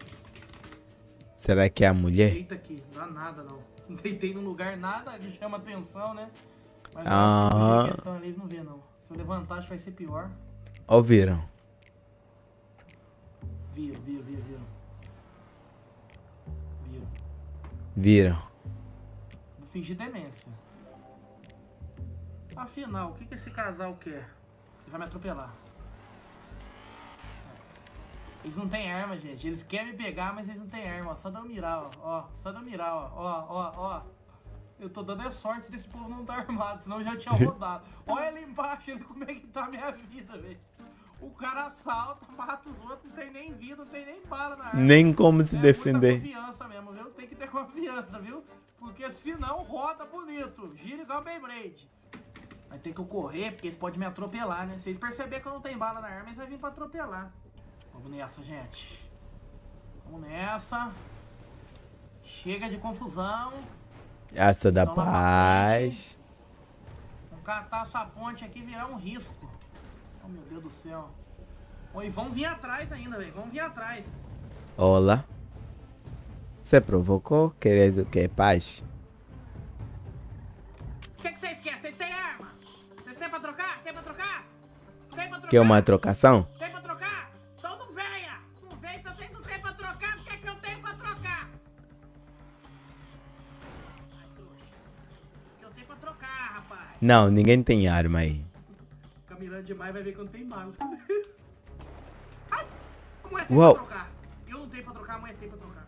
Será que é a mulher? Deita aqui, não dá nada não. Não deitei num lugar nada que chama atenção, né? Mas Ah. a questão ali eles não vê não. Se eu levantar acho que vai ser pior. Ouviram? Viram, viram, viram, viram. Viram. Viram. Vou fingir demência. Afinal, o que, que esse casal quer? Ele vai me atropelar. Eles não têm arma, gente. Eles querem me pegar, mas eles não têm arma. Ó. Só dá um mirar, ó. ó. Só dá um mirar, ó. Ó, ó, ó. Eu tô dando é sorte desse povo não tá armado, senão eu já tinha rodado. Olha ali embaixo, ele, como é que tá a minha vida, velho. O cara assalta, mata os outros, não tem nem vida, não tem nem bala na arma. Nem como se é defender. Muita confiança mesmo, viu? Tem que ter confiança, viu? Porque senão roda bonito. Gira igual Beyblade. Vai ter que eu correr, porque eles podem me atropelar, né? Se eles perceberem que eu não tenho bala na arma, eles vão vir pra atropelar. Vamos nessa, gente. Vamos nessa. Chega de confusão. Essa da paz. Vamos catar essa ponte aqui e virar um risco. Oh, meu Deus do céu. Oi, vão vir atrás ainda, velho. Vão vir atrás. Olá. Você provocou? Queres o que? Paz? O que, que vocês querem? Vocês têm arma? Vocês têm pra trocar? Tem pra trocar? Tem pra trocar? Quer uma trocação? Tem pra trocar? Então não venha! Não vem se vocês não têm pra trocar, porque é que eu tenho pra trocar? Ai, trouxa. Eu tenho pra trocar, rapaz. Não, ninguém tem arma aí. Fica mirando demais, vai ver que eu não tenho bala. Ai! A mulher tem Uau. pra trocar. Eu não tenho pra trocar, a mulher tem pra trocar.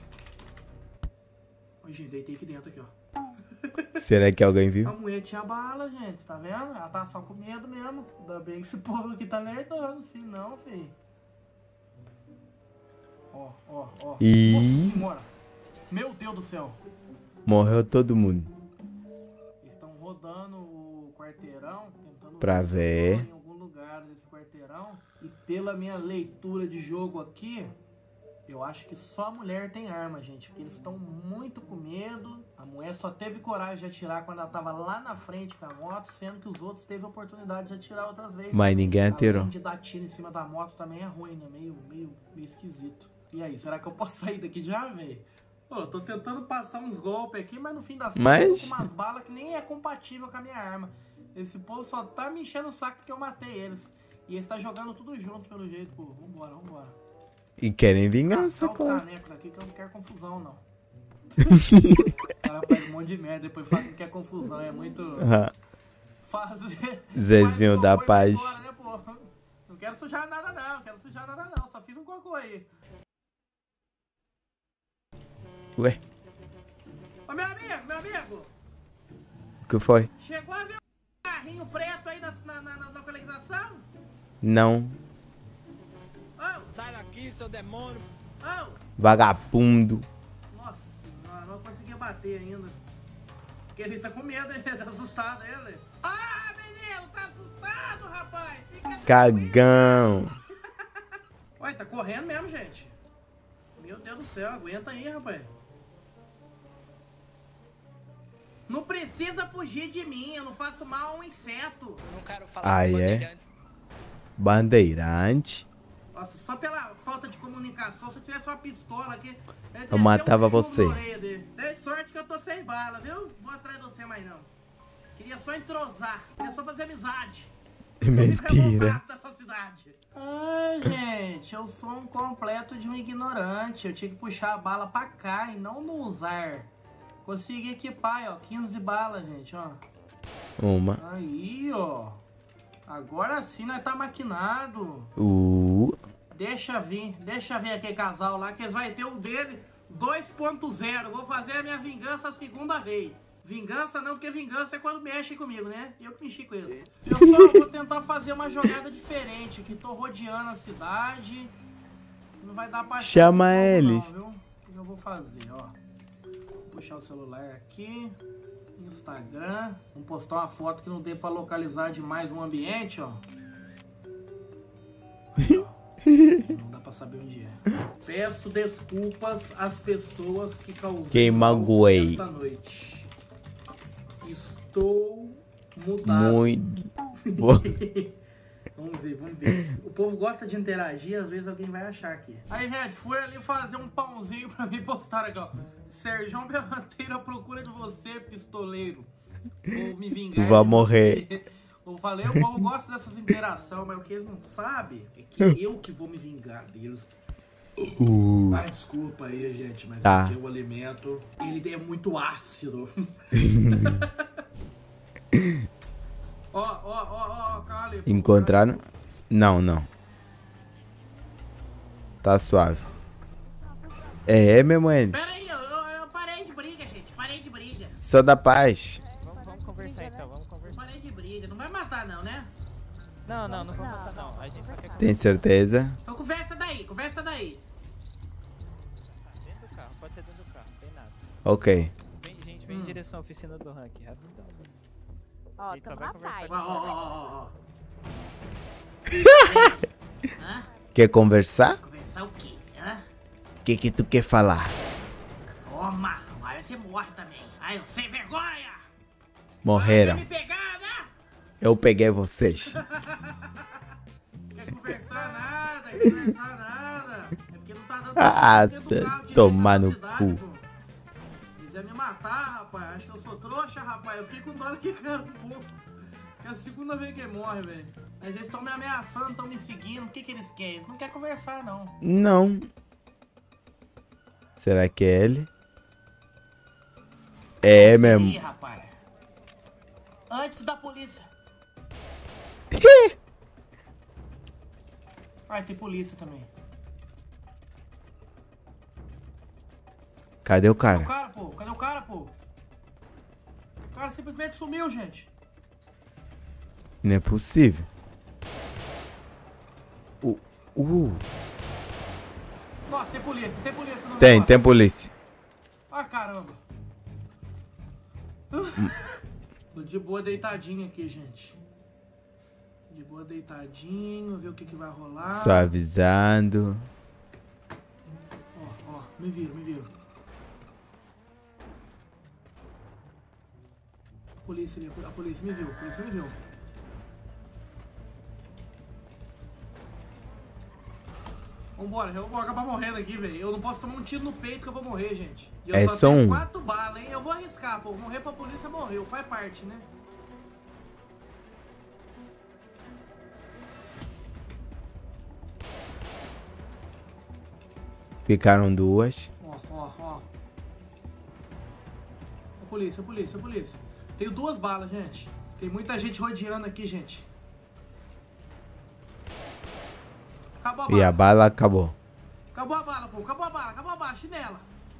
Oi, gente, deitei aqui dentro, aqui, ó. Será que alguém viu? A mulher tinha bala, gente, tá vendo? Ela tá só com medo mesmo. Ainda bem que esse povo aqui tá alertando, assim não, filho. Ó, ó, ó. Ih. Nossa senhora. Meu Deus do céu. Morreu todo mundo. Eles estão rodando o quarteirão, tentando Pra ver. em algum lugar desse quarteirão. E pela minha leitura de jogo aqui, Eu acho que só a mulher tem arma, gente, porque eles estão muito com medo. A mulher só teve coragem de atirar quando ela tava lá na frente com a moto, sendo que os outros teve a oportunidade de atirar outras vezes. Mas ninguém atirou. Além de dar tiro em cima da moto também é ruim, né? Meio, meio, meio esquisito. E aí, será que eu posso sair daqui já, velho? Pô, eu tô tentando passar uns golpes aqui, mas no fim das contas Mas... eu tô com umas balas que nem é compatível com a minha arma. Esse povo só tá me enchendo o saco que eu matei eles. E eles tá jogando tudo junto, pelo jeito, pô. Vambora, vambora. E querem vingança, Tá o claro. caneco daqui que eu não quero confusão, não. O cara faz um monte de merda, depois fala que quer confusão. É muito... Ah. Fazer... Zezinho da paz. Embora, né, pô? Não quero sujar nada, não. Não quero sujar nada, não. Só fiz um cocô aí. Ué, Ô, meu amigo, meu amigo. o que foi? Chegou a ver um carrinho preto aí na, na, na, na localização? Não. Oh, sai daqui, seu demônio. Oh. Vagabundo. Nossa senhora, não consegui bater ainda. Porque ele tá com medo, ele tá assustado, ele. Ah, menino, tá assustado, rapaz. Fica Cagão. Ué, tá correndo mesmo, gente. Meu Deus do céu, aguenta aí, rapaz. Não precisa fugir de mim, eu não faço mal a um inseto. Eu não quero falar Ah, é? Bandeirante. Nossa, só pela falta de comunicação, se eu tivesse uma pistola aqui... Eu matava você. Tem sorte que eu tô sem bala, viu? Vou atrás de você mais não. Queria só entrosar, queria só fazer amizade. Mentira. Dessa cidade. Ai, gente, eu sou um completo de um ignorante. Eu tinha que puxar a bala pra cá e não no usar. Consegui equipar, ó, quinze balas, gente, ó. Uma. Aí, ó. Agora sim nós tá maquinado. Uh. Deixa vir, deixa vir aquele casal lá, que eles vão ter o dele dois ponto zero. Vou fazer a minha vingança a segunda vez. Vingança não, porque vingança é quando mexe comigo, né? Eu que mexi com eles. Eu só vou tentar fazer uma jogada diferente, que tô rodeando a cidade. Não vai dar pra... Chama eles. Não, viu? O que eu vou fazer, ó. Puxar o celular aqui. Instagram. Vamos postar uma foto que não dê pra localizar demais um ambiente, ó. Não dá pra saber onde é. Peço desculpas às pessoas que causaram Quem magoei. essa noite. Estou mudado. Muito. Vamos ver, vamos ver. O povo gosta de interagir, às vezes alguém vai achar aqui. Aí, gente, fui ali fazer um pãozinho pra me postar aqui, ó. Sérgio Berranteiro à procura de você, pistoleiro. Vou me vingar. Vai morrer. Eu falei, o povo gosta dessas interações, mas o que eles não sabem é que eu que vou me vingar deles. Uh. Ah, desculpa aí, gente, mas Tá. porque o alimento, ele é muito ácido. Ó, ó, ó, ó, Cali. Encontraram? Não, não. Tá suave. É, meu mãe. Pera aí, eu, eu, eu parei de briga, gente. Parei de briga. Só da paz. Vamos, vamos conversar então, vamos conversar. Parei de briga. Não vai matar não, né? Não, não, não vou matar não. A gente só quer Tem certeza? Então conversa daí, conversa daí. Dentro do carro, pode ser dentro do carro, não tem nada. Ok. Vem, gente, vem em direção à oficina do rank, rapidão. Ó, A gente só tamo vai na conversar paz. aqui. Ó, ó, ó, ó. Hã? Quer conversar? Conversar o quê? Hã? O que que tu quer falar? Toma, agora você morre também. Ai, eu sem vergonha. Morreram. Vai me pegar, né? Eu peguei vocês. Quer conversar nada, quer conversar nada. É porque não tá dando Ah, dentro do carro direito tomar da no cidade, cu. pô. Quiser me matar, rapaz. Acho que eu sou trouxa, rapaz. Eu fiquei com dó aqui, cara, um pouco. É a segunda vez que morre, velho. Mas eles estão me ameaçando, estão me seguindo. O que que eles querem? Eles não querem conversar, não. Não. Será que é ele? É mesmo. Ih, rapaz. Antes da polícia. Ai, tem polícia também. Cadê o Cadê o cara? cara, pô? Cadê o cara, pô? O cara simplesmente sumiu, gente. Não é possível. Uh, uh. Nossa, tem polícia, tem polícia no Tem, negócio. tem polícia. Ah, caramba. Tô de boa deitadinho aqui, gente. De boa deitadinho, ver o que que vai rolar. Suavizando. Me viram, me viram. A polícia ali, a polícia me viu, a polícia me viu. Vambora, eu vou acabar morrendo aqui, velho. Eu não posso tomar um tiro no peito que eu vou morrer, gente. E eu É só só tenho um. quatro balas, hein? Eu vou arriscar, pô. Morrer pra polícia, morreu. Faz parte, né? Ficaram duas. Ó, ó, ó. A polícia, a polícia, a polícia. Tenho duas balas, gente. Tem muita gente rodeando aqui, gente. Acabou a bala. E a bala acabou. Acabou a bala, pô. Acabou a bala, acabou a bala. Chinela.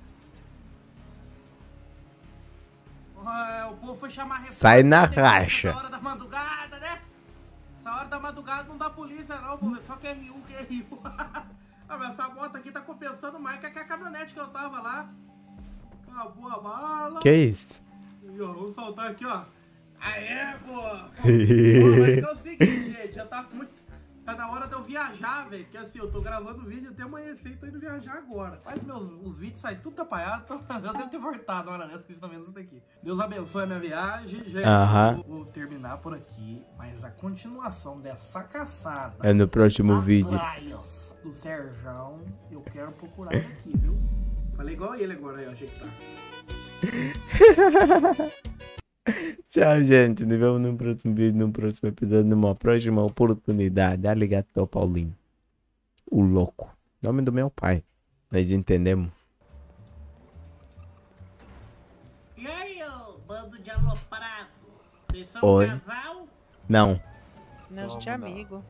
É, o povo foi chamar reforço. Sai na Tem racha. Essa hora da madrugada, né? Essa hora da madrugada não dá polícia, não, pô. É só Q R um, Q R um. Ah, mas essa moto aqui tá compensando mais que a caminhonete que eu tava lá. Acabou a bala. Que isso? E, ó, vamos soltar aqui, ó. Aê, pô. Pô, mas é o seguinte, gente. Já tá muito... Tá na hora de eu viajar, velho. Porque assim, eu tô gravando vídeo até amanhecer e tô indo viajar agora. Mas meus os vídeos saem tudo tapaiado, então eu devo ter voltado na hora dessa, pelo menos isso daqui. Deus abençoe a minha viagem, gente. Aham. Vou, vou terminar por aqui, mas a continuação dessa caçada... É no próximo nas vídeo. praias do Serjão, eu quero procurar aqui, viu? Falei igual ele agora aí, ó, achei que tá. Tchau, gente. Nos vemos no próximo vídeo, no próximo episódio, numa próxima oportunidade. Arigato, Paulinho. O louco. Nome do meu pai. Nós entendemos. E aí, ô bando de aloprado? Vocês são Oi. um casal? Não. Não, de amigo.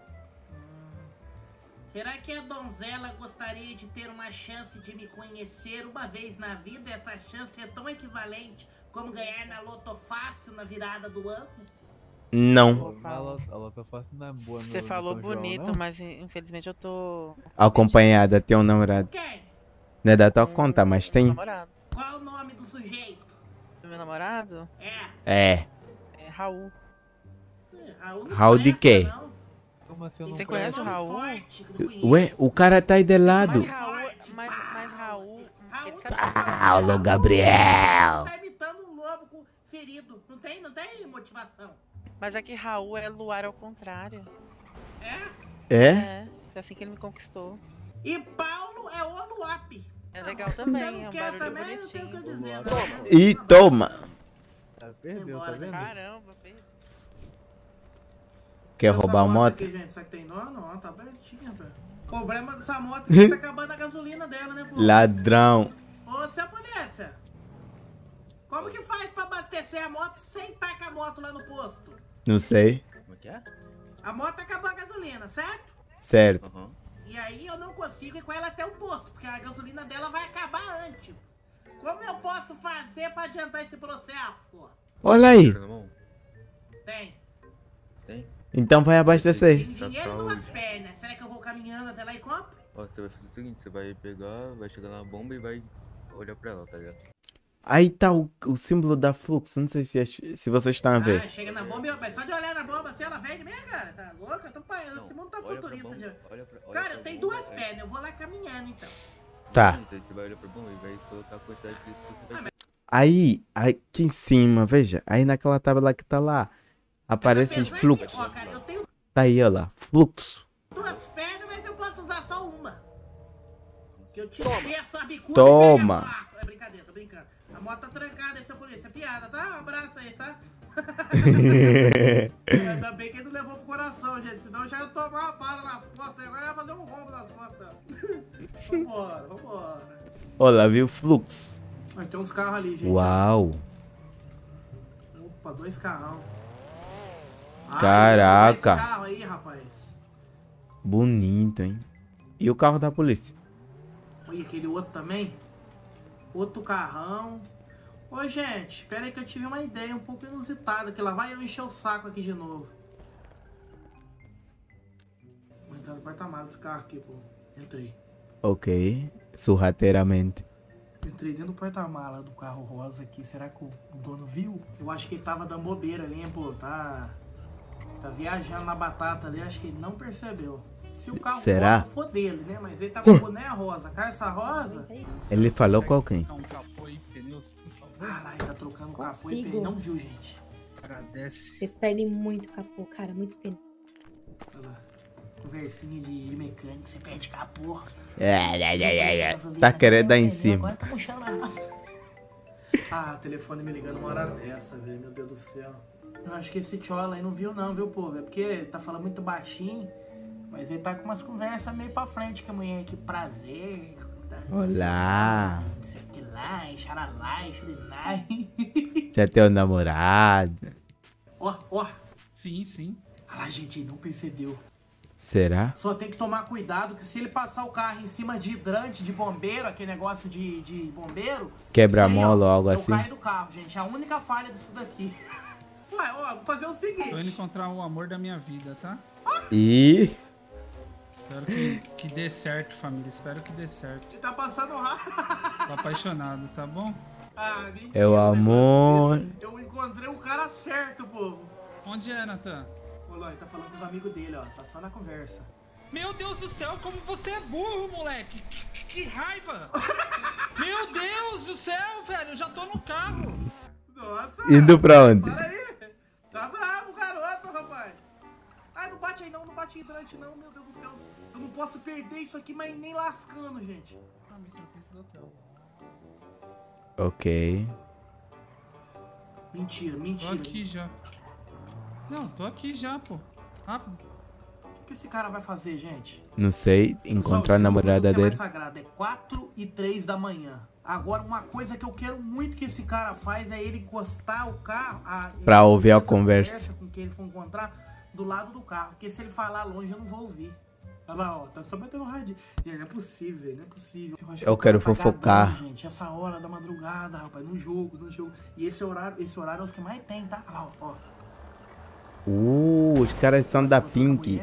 Será que a donzela gostaria de ter uma chance de me conhecer uma vez na vida? Essa chance é tão equivalente como ganhar na Loto Fácil na virada do ano? Não. A Loto Fácil não é boa no Você no falou São João, bonito, não? mas infelizmente eu tô... Acompanhada, tem um namorado. Não é da tua conta, mas tem. namorado. Qual o nome do sujeito? Do meu namorado? É. É. É Raul. Raul não Raul de presta, quê? não. Como assim eu não Você conhece o conheço? Raul? Ué, o cara tá aí de lado. Mas Raul, mas, mas Raul, ele sabe... Alô, Gabriel. Tá imitando um lobo com ferido. Não tem, não tem motivação. Mas é que Raul é luar ao contrário. É? É, foi assim que ele me conquistou. E Paulo é o Luap. É legal também, Você é não um quer barulho também? Não tem o que eu bonitinho. dizer, não. E toma. Ah, perdeu, tá vendo? Caramba, perdi. Quer roubar a moto? Aqui, gente, será que tem nó? Não, tá abertinha, velho. O problema dessa moto é que tá acabando a gasolina dela, né, pô? Ladrão. Ô, seu polícia. Como que faz pra abastecer a moto sem tacar a moto lá no posto? Não sei. Como é que é? A moto acabou a gasolina, certo? Certo. Uhum. E aí eu não consigo ir com ela até o posto, porque a gasolina dela vai acabar antes. Como eu posso fazer pra adiantar esse processo, pô? Olha aí. Tem. Tem? Então vai abastecer. Tem dinheiro numas pernas. Será que eu vou caminhando até lá e compro? Ó, você vai fazer o seguinte, você vai pegar, vai chegar na bomba e vai olhar pra ela, tá ligado? Aí tá o, o símbolo da Fluxo. Não sei se, é- se vocês estão a Ah, ver. chega na bomba e eu- mas só de olhar na bomba assim ela vende mesmo, cara. Tá louca? Tô pa... Esse mundo tá olha pra futurista bomba, já. olha pra- olha Cara, pra eu tenho bomba, duas é. pernas, eu vou lá caminhando então. Tá. Então você vai olhar pra bomba e vai colocar a quantidade que você vai... Aí, aí, aqui em cima, veja. Aí naquela tabela que tá lá. Aparece Apesar que, fluxo. ó, cara, eu tenho Tá aí, ó lá. Fluxo. duas pernas, mas eu posso usar só uma. Que eu tirei essa bicuda Toma. e peguei a moto. É brincadeira, tô brincando. A moto tá trancada, essa polícia. É piada, tá? Um abraço aí, tá? Ainda bem que ele não levou pro coração, gente. Senão eu já ia tomar uma bala nas costas. Agora ia fazer um rombo nas costas. Vambora, vambora. Olha lá, viu? Fluxo. Mas tem uns carros ali, gente. Uau. Opa, dois carrão. Ah, Caraca. esse carro aí, rapaz. Bonito, hein? E o carro da polícia? Olha aquele outro também. Outro carrão. Ô, gente, espera aí que eu tive uma ideia um pouco inusitada. Que lá vai eu encher o saco aqui de novo. Vou entrar no porta-malas desse carro aqui, pô. Entrei. Ok. Sorrateiramente. Entrei dentro do porta-mala do carro rosa aqui. Será que o dono viu? Eu acho que ele tava dando bobeira ali, hein, pô. Tá... Tá viajando na batata ali. Acho que ele não percebeu. Se o carro Será? rosa for dele, né? Mas ele tá com o boné rosa. Cara, essa rosa... Ele falou com quem? Um capô e pneus, por favor. Ah lá, ele tá trocando o capô e Consigo. pneu. Não viu, gente? Agradece. Vocês perdem muito capô, cara, muito pena. Olha lá. Conversinha de, de mecânico, você perde capô. É, é, é, é, é. Tá querendo dar em cima. Agora tá puxando a... Ah, telefone me ligando uma hora dessa, velho. Meu Deus do céu. Eu acho que esse tchola aí não viu não, viu, povo? É porque tá falando muito baixinho, mas ele tá com umas conversas meio pra frente com a mulher. Que prazer. Olá. Não sei o que lá, xaralá, xarinai. Você é teu namorado. Ó, ó. Sim, sim. Ah, gente, ele não percebeu. Será? Só tem que tomar cuidado que se ele passar o carro em cima de hidrante, de bombeiro, aquele negócio de, de bombeiro... Quebra-mola ou algo eu assim? caio do carro, gente. É a única falha disso daqui. Ué, ó, vou fazer o seguinte... Tô indo encontrar o amor da minha vida, tá? E... Espero que, que dê certo, família. Espero que dê certo. Você tá passando rápido. Tô apaixonado, tá bom? Ah, mentira. É o amor. Eu encontrei o cara certo, povo. Onde é, Natan? Ô, Ló, ele tá falando com os amigos dele, ó. Tá só na conversa. Meu Deus do céu, como você é burro, moleque! Que, que, que raiva! Meu Deus do céu, velho! Eu já tô no carro! Nossa! Indo pra onde? Para aí! Tá bravo, garoto, rapaz! Ai, não bate aí não, não bate hidrante não, meu Deus do céu! Eu não posso perder isso aqui, mas nem lascando, gente! Ah, me surpresa do hotel. Ok. Mentira, mentira. Tô aqui já. Não, tô aqui já, pô. Rápido. O que esse cara vai fazer, gente? Não sei. Encontrar a namorada O que é dele. mais sagrado é quatro e três da manhã. Agora, uma coisa que eu quero muito que esse cara faz é ele encostar o carro... A, Pra ouvir a essa conversa. Com quem ele for encontrar do lado do carro. Porque se ele falar longe, eu não vou ouvir. Olha lá, ó. Tá só batendo rádio. Gente, não é possível, velho. Não é possível. Eu, acho Eu que quero o cara tá fofocar. gadão, gente. Essa hora da madrugada, rapaz. No jogo, no jogo. E esse horário, esse horário é os que mais tem, tá? Olha lá, ó. ó. Uh, os caras são da Pink.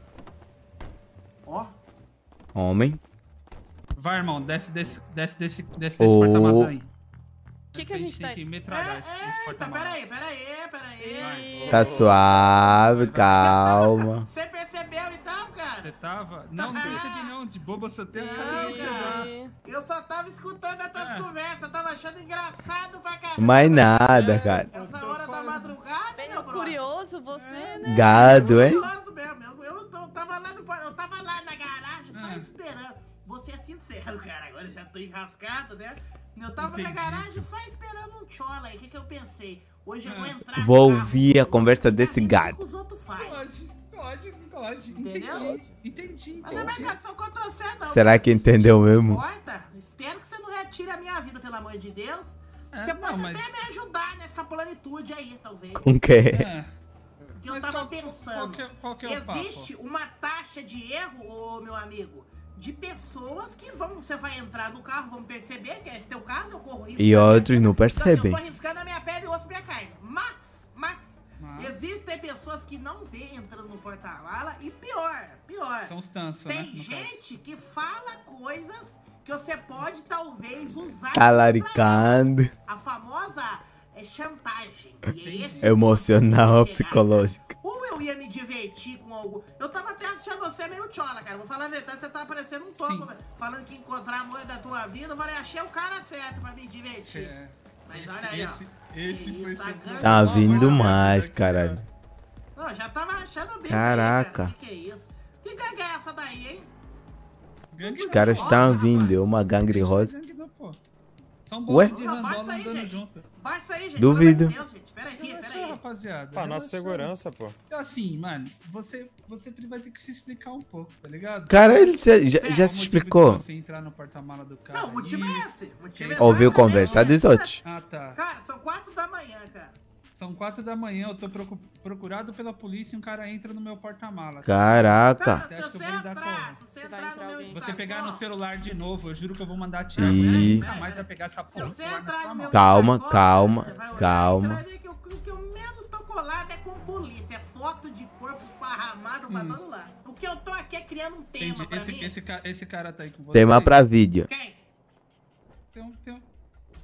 Ó. Homem. Vai, irmão, desce desse, desce desse, desce desse Ô. porta-malas aí. O que, Acho que a gente tem tá... que metralhar esse, esse porta-malas. Peraí, peraí, peraí. Tá suave, calma. Você percebeu então, cara? Você tava? Não, não percebi não. De boba você tem a cara de gente. Eu só tava escutando as tuas É. conversas, eu tava achando engraçado pra caramba. Mais nada, cara. Essa hora da madrugada, meu brother. Curioso você, né? Gado, hein? Curioso mesmo, eu, eu, tô- eu tava lá no, eu tava lá na garagem só esperando. Vou ser sincero, cara, agora eu já tô enrascado, né? Eu tava na Entendi. garagem só esperando um tchola aí, o que que eu pensei? Hoje eu vou entrar Vou no carro, ouvir a conversa desse os gado. outros fazem. Pode, pode, pode. Entendeu? Entendi, entendi. Mas não é marcação contra você, não. Será que entendeu mesmo? Importa? Espero que você não retire a minha vida, pelo amor de Deus. É, você pode não, mas- até me ajudar nessa planitude aí, talvez. Com o quê? É. Que eu Mas tava qual- pensando. qual que é- qual que é o papo? Existe uma taxa de erro, ô meu amigo, de pessoas que vão, você vai entrar no carro, vão perceber que é esse teu carro, eu corro risco. E outros não Então, percebem. eu tô arriscando a minha pele e o osso minha carne. Mas, mas, Mas- existem pessoas que não vêem entrando no porta-mala e pior, pior. São os tansos, Tem né? no caso. gente que fala coisas que você pode talvez usar Talaricando. a famosa é, chantagem. E é esse Emocional ou que psicológica. Ou eu ia me divertir com algo. Eu tava até achando você meio chola, cara. Vou falar a verdade, você tá parecendo um topo, velho. Falando que encontrar a amor da tua vida, eu falei, achei o cara certo pra me divertir. É. Mas Esse- olha aí, esse- ó. esse foi Isso, seu- agora- Tá vindo mais, caralho. Não, já tava achando bem. Caraca. O que, que é isso? Que gangue é essa daí, hein? Os caras estão vindo. É uma gangue rosa. São Ué? bons de Não, randola baixa aí, andando gente. junto. Baixa aí, gente. Duvido. Pelo amor de Deus, gente. Peraí, Relaxa, peraí. rapaziada. Pra nossa Relaxa. segurança, pô. Assim, mano, você, você vai ter que se explicar um pouco, tá ligado? Cara, ele já, já, É, já o se motivo explicou. de você entrar no porta-mala do carro. Não, o motivo ali. é esse. O motivo é Ouviu exatamente conversar dos esse. outros. Ah, tá. Cara, são quatro da manhã, cara. São quatro da manhã, eu tô procu- procurado pela polícia e um cara entra no meu porta-mala. Caraca. Você acha que eu vou lidar como? Se você entrar no meu Você pegar no celular de novo, eu juro que eu vou mandar Ih. tirar. Nunca mais vai pegar essa porra. Se você entrar no meu Calma, Instagram, calma, você vai olhar, calma. Você vai ver que o, o que eu menos tô colado é com polícia. É foto de corpo esparramado pra Hum. todo lado. O que eu tô aqui é criando um tema Entendi. pra Esse, mim. esse, ca- esse cara tá aí com você. Tema pra vídeo. Quem? Tem um, tem um...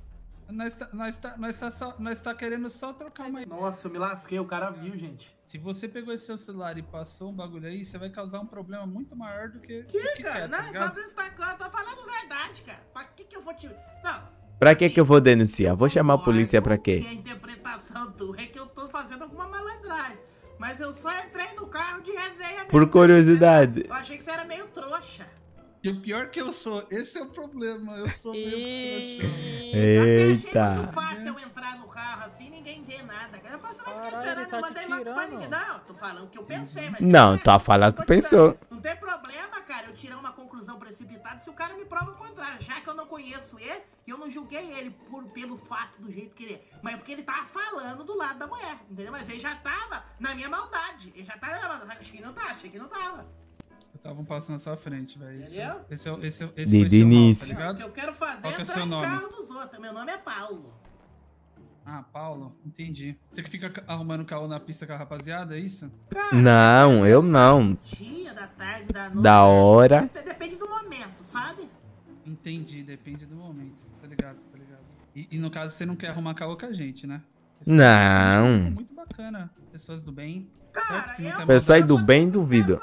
Nós tá, nós tá, nós tá, só, nós tá querendo só trocar uma... Nossa, eu me lasquei, o cara viu, gente. Se você pegou esse seu celular e passou um bagulho aí, você vai causar um problema muito maior do que... Que, do que cara? quer, Não, tá só ligado? pra destacar, eu tô falando verdade, cara. Pra que que eu vou te... Não, Pra que que eu vou denunciar? Vou chamar a polícia pra que quê? a interpretação tua é que eu tô fazendo alguma malandragem. Mas eu só entrei no carro de resenha mesmo. Por curiosidade. Eu achei que você era meio trouxa. E o pior que eu sou, esse é o problema, eu sou meio trouxa. Eita. Muito fácil eu entrar no carro assim, ninguém vê nada. Eu posso mais ficar esperando, eu mandei logo pra ninguém. Não, tô falando o que eu pensei, mas... Não, tô a falar o que pensou. Não tem problema, cara, eu tirar uma conclusão precipitada se o cara me prova o contrário. Já que eu não conheço ele, eu não julguei ele por, pelo fato do jeito que ele é. Mas porque ele tava falando do lado da mulher, entendeu? Mas ele já tava na minha maldade. Ele já tava na minha maldade. Achei que não tava, achei que não tava. Eu tava um passo na sua frente, velho. Esse, Entendeu? esse, é o- esse, é o- esse De foi seu início. nome, tá ligado? O que eu quero fazer Qual que é é seu entrar em nome? carro dos outros. Meu nome é Paulo. Ah, Paulo, entendi. Você que fica ca- arrumando caô na pista com a rapaziada, é isso? Não, eu não. Dia, da tarde, da noite. Da hora. Dep- Depende do momento, sabe? Entendi, depende do momento, tá ligado, tá ligado. E, e no caso, você não quer arrumar caô com a gente, né? Não. Muito bacana, pessoas do bem, certo? Que não quer Pessoal aí maldade. do bem, duvido.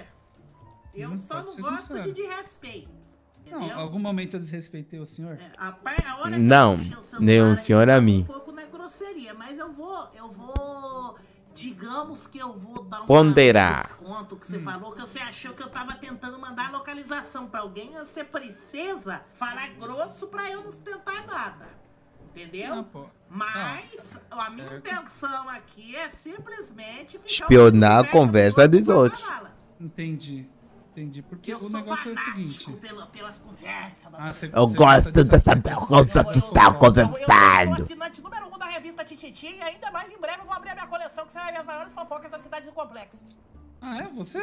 Eu Hum, só pode não ser gosto sincero. de desrespeito. Não, algum momento eu desrespeitei o senhor? A par- a hora que Não, eu puxei o celular nenhum aqui, senhor a mim. Um pouco na grosseria, mas eu vou, eu vou, digamos que eu vou dar um Ponderar. desconto que você falou, que você achou que eu tava tentando mandar localização pra alguém, você precisa falar grosso pra eu não tentar nada, entendeu? Não, pô. Mas a minha É, intenção aqui é simplesmente ficar Espionar a um conversa dos outros. Entendi, entendi. Porque Eu o sou negócio é o fanático seguinte. pela- pelas conversas. Ah, você, Eu você gosto dessa- de saber o que tá Eu conversando. sou assinante número um da revista Tititi e ainda mais em breve eu vou abrir a minha coleção que são as maiores fofocas da cidade do complexo. Ah, é? Você?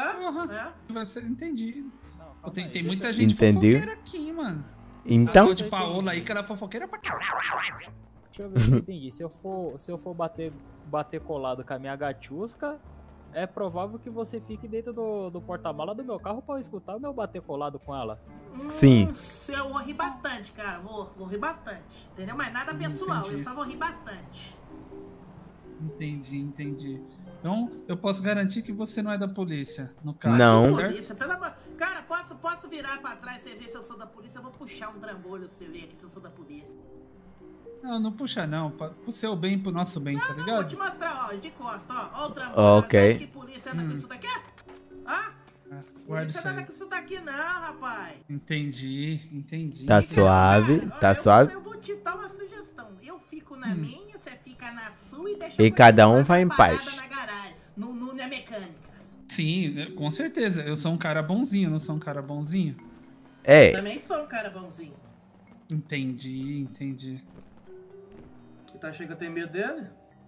É? Você, entendi. Pô, tem, tem muita gente Entendeu? fofoqueira aqui, mano. Então? A tal de Paola aí que era fofoqueira pra caralho. Deixa eu ver se eu entendi. Se eu for, se eu for bater, bater colado com a minha gatiusca, é provável que você fique dentro do, do porta-mala do meu carro pra eu escutar o meu bater colado com ela. Sim. Hum, eu vou rir bastante, cara. Vou, vou rir bastante. Entendeu? Mas nada pessoal, Entendi. eu só vou rir bastante. Entendi, entendi. Então, eu posso garantir que você não é da polícia, no caso, Não. certo? Polícia, pelo amor... Cara, posso, posso virar pra trás e você ver se eu sou da polícia? Eu vou puxar um trambolho pra você ver aqui se eu sou da polícia. Não, não puxa não, pa- pro seu bem, pro nosso bem, tá Vou ligado? te mostrar, ó, de costa, ó. Ó o trambolho. Ok. Você acha que polícia anda com Hum. isso daqui? Ah? Guarda Polícia isso não anda aí. com isso daqui não, rapaz. Entendi, entendi. Tá suave, tá suave. Eu vou te dar uma sugestão. Eu fico na Hum. minha, você fica na sua e deixa E eu cada um continuar vai em parada paz. na garagem, no, no, na mecânica. Sim, eu- com certeza. Eu sou um cara bonzinho, não sou um cara bonzinho? É. Também sou um cara bonzinho. Entendi, entendi. Você tá achando que eu tenho medo dele?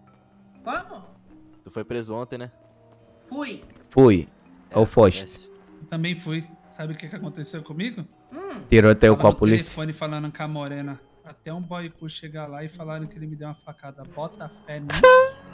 Como? Tu foi preso ontem, né? Fui. Fui. Ou foste. Eu também fui. Sabe o que, que aconteceu comigo? Tiroteio Tava com a no polícia. telefone falando com a morena. Até um boy por chegar lá e falaram que ele me deu uma facada. Bota fé nisso.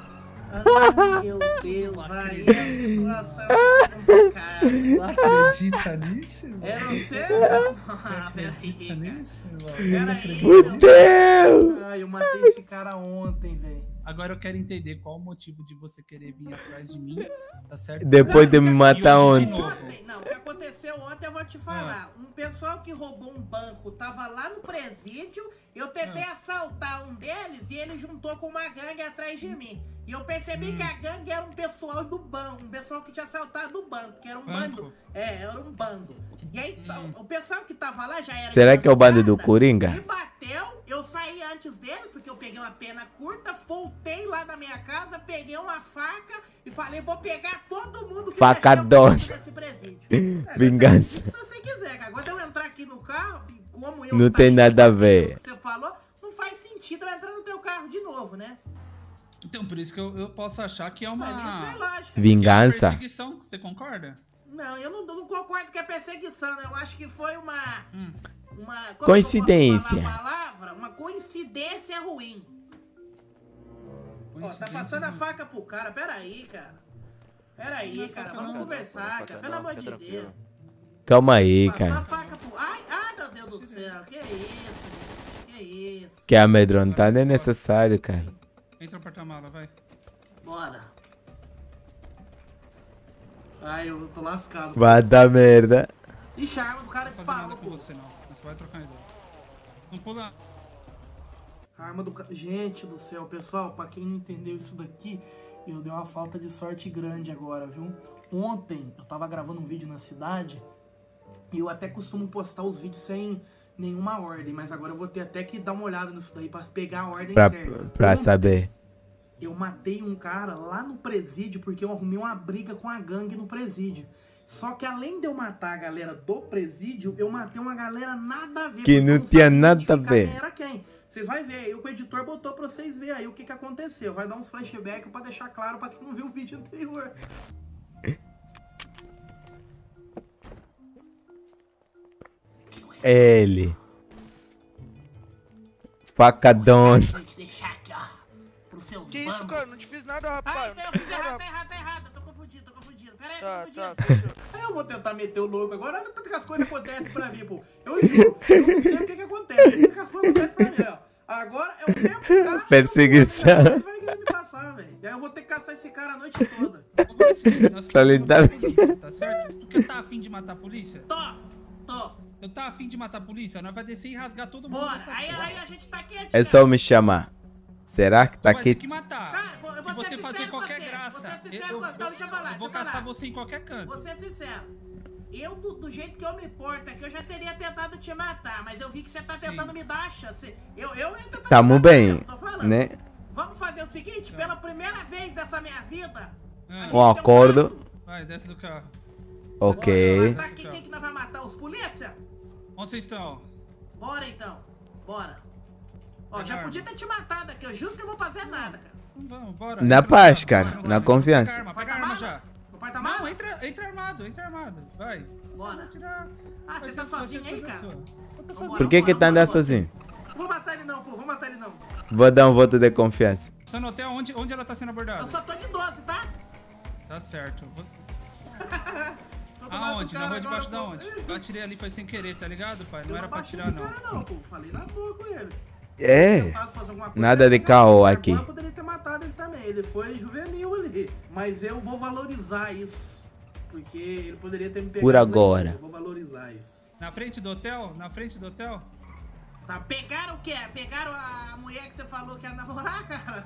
Ai, meu Deus, aí a situação é complicada. Acredita nisso, irmão? Eu não sei. Ah, Acredita nisso, irmão? Peraí. Fudeu! Ai, eu matei esse cara ontem, velho. Agora eu quero entender qual o motivo de você querer vir atrás de mim, tá certo? Depois de me matar E hoje de ontem. novo. Não, o que aconteceu ontem eu vou te falar. Um pessoal que roubou um banco tava lá no presídio, eu tentei assaltar um deles e ele juntou com uma gangue atrás de mim. E eu percebi que a gangue era um pessoal do banco, um pessoal que tinha assaltado o banco, que era um Banco? bando. É, era um bando. E aí, o pessoal que tava lá já era... Será que é o bando do Me Coringa? bateu, eu saí antes deles, porque eu peguei uma pena curta, voltei lá na minha casa, peguei uma faca e falei, vou pegar todo mundo que Facadona. mexeu dentro desse presídio. É, Vingança. Se você quiser, cara. Agora eu entrar aqui no carro, como eu... Não tem nada a ver. Você falou, não faz sentido eu entrar no teu carro de novo, né? Então, por isso que eu, eu posso achar que é Mas isso uma... é lógico. Vingança. Perseguição, você concorda? Não, eu não, não concordo que é perseguição, eu acho que foi uma... Hum. uma como eu Coincidência. posso falar a palavra? Uma coincidência ruim. Ó, tá passando a faca pro cara, peraí, cara. Peraí, cara, vamos conversar, cara, pelo amor de Deus. Calma aí, Passou a cara. faca pro... Ai, ai, meu Deus do céu, que isso? Que Isso. Que amedrontar não é necessário, cara. Entra no porta-mala, vai. Bora. Ai, eu tô lascado. Vai dar merda. Ixi, a arma do cara Não vou fazer nada disparou, com pô. você, não. Você vai trocar ideia. Não pula. A arma do cara... Gente do céu, pessoal, pra quem não entendeu isso daqui, eu dei uma falta de sorte grande agora, viu? Ontem eu tava gravando um vídeo na cidade e eu até costumo postar os vídeos sem nenhuma ordem, mas agora eu vou ter até que dar uma olhada nisso daí pra pegar a ordem Pra, certa. pra Ontem, saber. eu matei um cara lá no presídio porque eu arrumei uma briga com a gangue no presídio. Só que além de eu matar a galera do presídio, eu matei uma galera nada a ver. Que porque não eu tinha sabia nada a identificar ver. quem era quem. Vocês vão ver aí, o editor botou pra vocês verem aí o que que aconteceu. Vai dar uns flashbacks pra deixar claro pra quem não viu o vídeo anterior. Ele. Facadão. Que isso, cara? Não te fiz nada, rapaz. Ai, Não eu te fiz fiz nada, errado, tá rapaz. errado, tá errado. Tô confundido, tô confundido. Pera aí, Tá, tô tá, confundido. fechou. Aí eu vou tentar meter o louco agora. Olha tanto que as coisas acontecem pra mim, pô. Eu juro, eu não sei o que que acontece. O que que as coisas acontecem pra mim, ó. Agora é o mesmo cara. Perseguição. Vai querer me passar, velho. E aí eu vou ter que caçar esse cara a noite toda. Pra lhe dar. Tá certo? Porque tá afim de matar a polícia? Tô, tô. Eu tá afim de matar a polícia? Nós vai descer e rasgar todo mundo. Bora, dessa aí, porra. aí a gente tá quietinho. É só me chamar. Será que tá Vai ter aqui? que matar. eu Se vou você ser fazer sincero com qualquer você, graça, vou ser eu, sincero eu- com você. Não, deixa eu falar, eu vou deixa eu caçar falar. você em qualquer canto. Vou ser sincero. Eu, do, do jeito que eu me porto aqui, eu já teria tentado te matar, mas eu vi que você tá tentando me dar a chance. Eu, eu ia tentar Tamo te matar, bem, eu tô falando. né? Vamos fazer o seguinte, pela primeira vez dessa minha vida... Um acordo. Vai, desce do carro. Ok. Pra quem, quem que nós vamos matar? Os polícia? Onde vocês estão? Bora então, bora. Ó, Pega já a podia ter te matado aqui, eu juro que eu não vou fazer nada, cara. Vamos, bora. Na paz, cara. Na confiança. Pega a arma, pega a arma já. No porta-malas? Não, entra, entra armado, entra armado. Vai. Bora. Você vai tirar... Ah, vai você tá ser- vai sozinho ser aí, coisa cara? sua. Eu tô Vambora, Por que que tá vambora, andando vambora. sozinho? Vou matar ele não, pô, vou matar ele não. Vou dar um voto de confiança. Você no hotel, onde, onde ela tá sendo abordada? Eu só tô de doze, tá? Tá certo. Vou... Tô tomando Aonde? cara Na rua debaixo da agora, onde? pô. Eu atirei ali, foi sem querer, tá ligado, pai? Não Eu era pra baixei atirar, no não. cara, não, pô. Falei na boa com ele. É. Eu faço fazer alguma coisa, Nada de ele caô agora aqui. Eu poderia ter matado ele também. Ele foi juvenil ali. Mas eu vou valorizar isso. Porque ele poderia ter me pegado. Por agora. Eu vou valorizar isso. Na frente do hotel? Na frente do hotel? Tá, pegaram o quê? Pegaram a mulher que você falou que ia namorar, cara?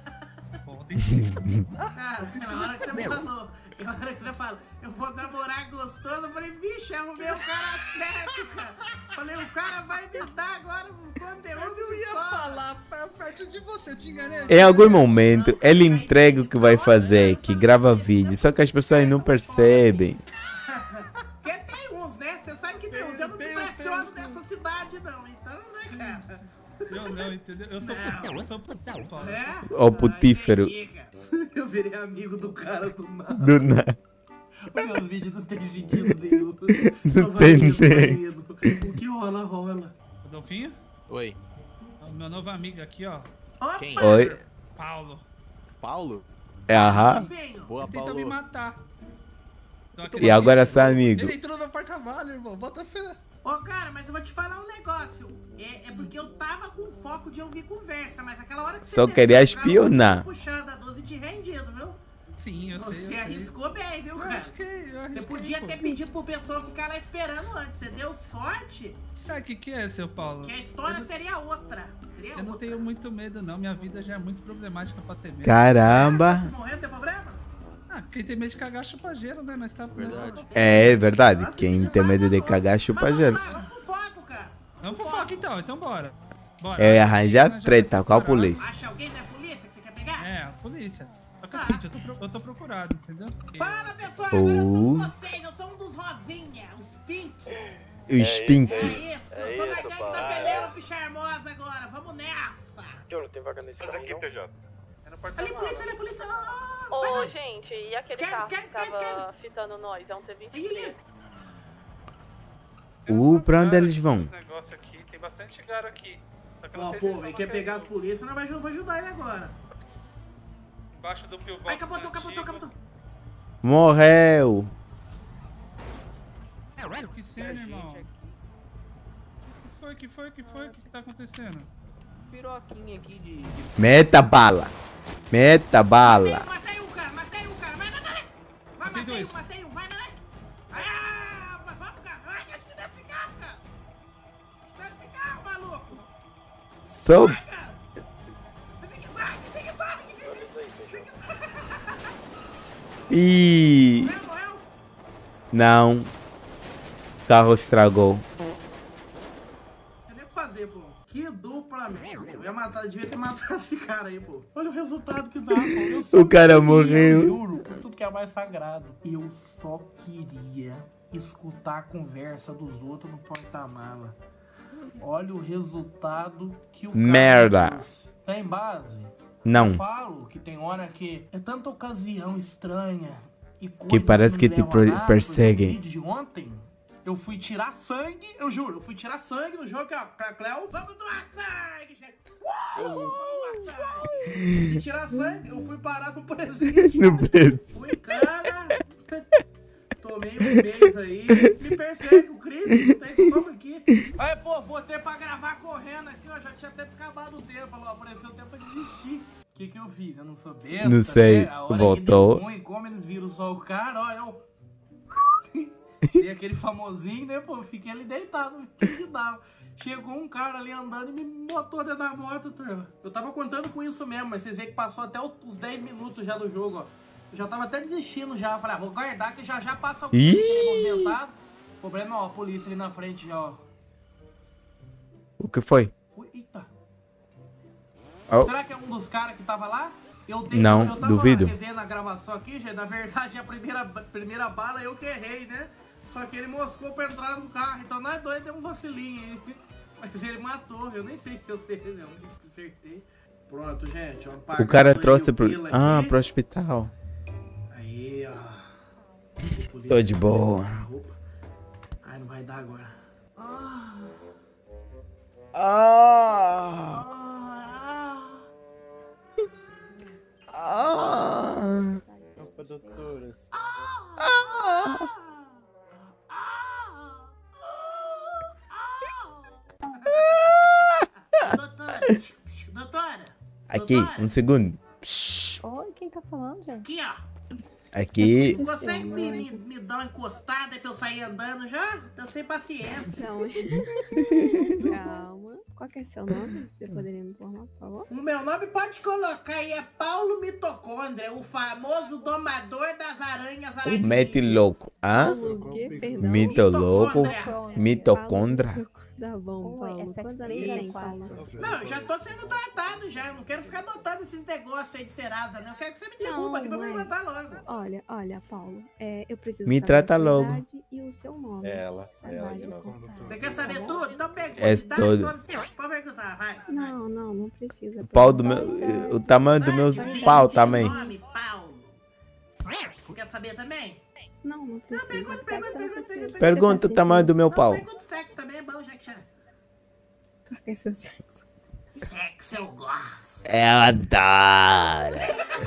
Cara, na hora que você falou, na hora que você falou, eu vou namorar gostoso, eu falei, vixe, arrumei o cara certo, cara. Falei, o cara vai me dar agora um conteúdo. Eu ia falar pra perto de você, te enganei. Em algum momento, ele entrega o que vai fazer, que grava vídeo, só que as pessoas não percebem. Porque tem uns, né? Você sabe que tem uns. Eu não me impressiono nessa cidade, não. Então, né, cara? Eu não, entendeu? Eu sou putão, eu sou putão, Paulo. É? Ó, o putífero. Eu virei amigo do cara do nada. Do nada. O meu vídeo não tem sentido nenhum. Não tem jeito. O que rola, rola. Rodolfinho? Oi. O meu novo amigo aqui, ó. Quem? Oi. Paulo. Paulo? É, aham. Boa, Ele tentou me Paulo. matar. E agora são amigos. Ele entrou no porta-malas, irmão. Bota fé. Ô, cara, mas eu vou te falar um negócio. É, é porque eu tava com foco de ouvir conversa, mas aquela hora que Só você queria fez, o cara espionar. puxando a doze de rendido, viu? Sim, eu sei, eu Você sei. arriscou bem, viu, Eu cara? arrisquei, eu arrisquei, Você podia pô. ter pedido pro pessoal ficar lá esperando antes. Você deu sorte Sabe o que, que é, seu Paulo? que a história seria outra. Seria Eu não outra. tenho muito medo, não. Minha vida já é muito problemática pra ter medo. Caramba. Morrer, tem problema? Ah, quem tem medo de cagar chupa gelo, né? Nós tá Verdade. É verdade. Quem tem medo de cagar, chupa gelo. Vamos pro foco então, então bora. Bora. É arranjar treta com a polícia. Acha alguém da polícia que você quer pegar? É, a polícia. Só que é o seguinte, eu tô, pro- eu tô procurado, entendeu? Fala, pessoal, agora eu sou Oh. um de vocês. Eu sou um dos rosinha, os pink. O Spink. É isso, eu tô na gangue da Penélope Charmosa agora. Vamos nessa. Juro, tem vaga nesse carro, aqui, não? P J. É no Ali, polícia, ali, polícia. Ah, Ô, vai, vai. gente, e aquele Esquerda, carro que esquerda, esquerda, tava esquerda. fitando nós? É um T vinte e Ih, três. Uh, pra onde eles vão? Esse negócio aqui, tem bastante garo aqui. Só que eu Ó, não sei se pô, eles ele vão quer bater pegar as tudo. polícias, não vai, eu vou ajudar ele agora. Embaixo do pivô. Ai, capotou, capotou, capotou. Morreu. Que cena, irmão. Que foi, que foi, que foi? O que que tá acontecendo? piroquinha aqui de... Meta bala. Meta bala. Matei um, cara, matei um, cara. Vai, vai, vai. Vai, matei um, matei um. Vai, vai, vai. Ah, vamos, cara. Vai, tira esse carro, cara. Tira esse carro, maluco. Sou... Ih. Não. O carro estragou. Não tem o que fazer, pô. Que dupla, meu. Eu ia matar, eu devia ter matado esse cara aí, pô. Olha o resultado que dá, pô. Eu só O cara queria, morreu. eu juro, por tudo que é mais sagrado. Eu só queria escutar a conversa dos outros no porta-mala. Olha o resultado que o cara Merda. fez. Tem base? Não. Eu falo que tem hora que é tanta ocasião estranha e coisa Que parece que não te me leva a per- nada. perseguem. Por exemplo, no vídeo de ontem, eu fui tirar sangue, eu juro, eu fui tirar sangue no jogo, ó, Cleo, vamos doar sangue, gente. Uh, vamos doar sangue. E tirar sangue, eu fui parar no presídio. No presídio. Fui cana, tomei um beijo aí, me persegue o crime, não tem como aqui. Aí, pô, botei pra gravar correndo aqui, ó, já tinha até acabado o tempo, falou, apareceu o tempo pra desistir. O que que eu fiz? Eu não sou besta, Não sei, né? A hora voltou. que deu ruim, como eles viram só o cara, ó, eu... Dei aquele famosinho, né, pô, fiquei ali deitado, o que que dava? Chegou um cara ali andando e me botou dentro da moto, turma. Eu tava contando com isso mesmo, mas vocês veem que passou até os dez minutos já do jogo, ó. Eu já tava até desistindo já, falei, ah, vou guardar que já já passa o Ih! movimentado. O problema, ó, a polícia ali na frente já, ó. O que foi? Eita. Oh. Será que é um dos caras que tava lá? Eu dei, Não, eu tava duvido. revendo a gravação aqui, gente. Na verdade, a primeira, primeira bala eu que errei, né? Só que ele moscou pra entrar no carro. Então nós dois deu um vacilinho aí. Mas ele matou. Eu nem sei se eu sei, não. Acertei. Pronto, gente. Ó, O cara trouxe pro... Ah, pro hospital. Aí, ó. Tô de boa. Ai, não vai dar agora. Ah. Ah. Ah. Opa, doutoras. Ah. Doutora, doutora. Aqui, um segundo. Oi, quem tá falando, gente? Aqui, ó. Aqui. Você me, me, me dá uma encostada pra eu sair andando já? Eu sem paciência. Não. Calma. Qual que é seu nome? Você poderia me informar, por favor? O meu nome pode colocar aí, é Paulo Mitocôndria, o famoso domador das aranhas aracnídeas. Mete louco. Ah? O quê? Perdão? Mito louco. Mitocôndria. Tá bom, Paulo. Quantos anos você tem, Paulo? Não, eu já tô sendo tratado já. Eu não quero ficar notando esses negócios aí de Serasa, né? Eu quero que você me derruba aqui pra me aguentar logo. Olha, olha, Paulo. É, eu preciso Me saber trata a sua logo. idade e o seu nome. Ela, Sua ela idade, de contato. Você quer saber tudo? Então pergunta. É Dá todo. todos- Pode perguntar, vai. Não, não, não precisa. O pau do meu... O tamanho do meu pau também. Nome, Paulo. Você quer saber também? Não, não precisa. Pergunta, pergunta, pergunta, pergunta. Pergunta o tamanho do meu pau. Pergunta sexo também é bom, já que já. Qual que é seu sexo? Sexo eu gosto. Eu adoro.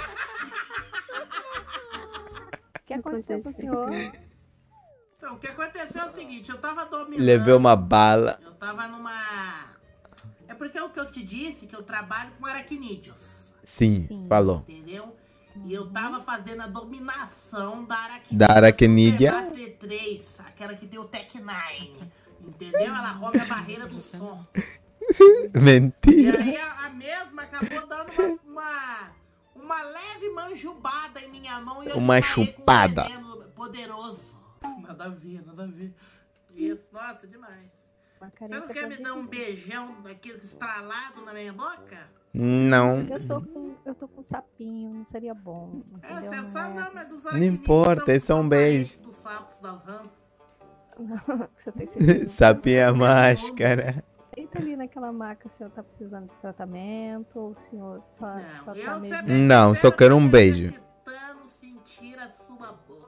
O que aconteceu com o senhor? Então, o que aconteceu é o seguinte, eu tava dominando. Levei uma bala. Eu tava numa... É porque é o que eu te disse, que eu trabalho com aracnídeos. Sim, falou. Entendeu? E eu tava fazendo a dominação da aracnídea. Da aracnídea. A T três, aquela que tem o Tech nove. Entendeu? Ela rompe a barreira do som. Mentira. E aí a, a mesma acabou dando uma, uma, uma leve manjubada em minha mão. E eu Uma disparei com um chupada. veneno poderoso. Nada a ver, nada a ver. Isso, nossa, demais. Você não quer me dar um beijão daqueles estralados na minha boca? Não. Eu tô com, eu tô com sapinho, não seria bom. É, Entendeu? você sabe, não, mas os Não aracnídeos importa, é só um beijo. dos sapos das rãs. Você tem certeza? Sapinha máscara. Eita, ali naquela maca, o senhor tá precisando de tratamento ou o senhor só, só eu tá mesmo... sempre Não, só quero um beijo. tentando sentir a sua boca.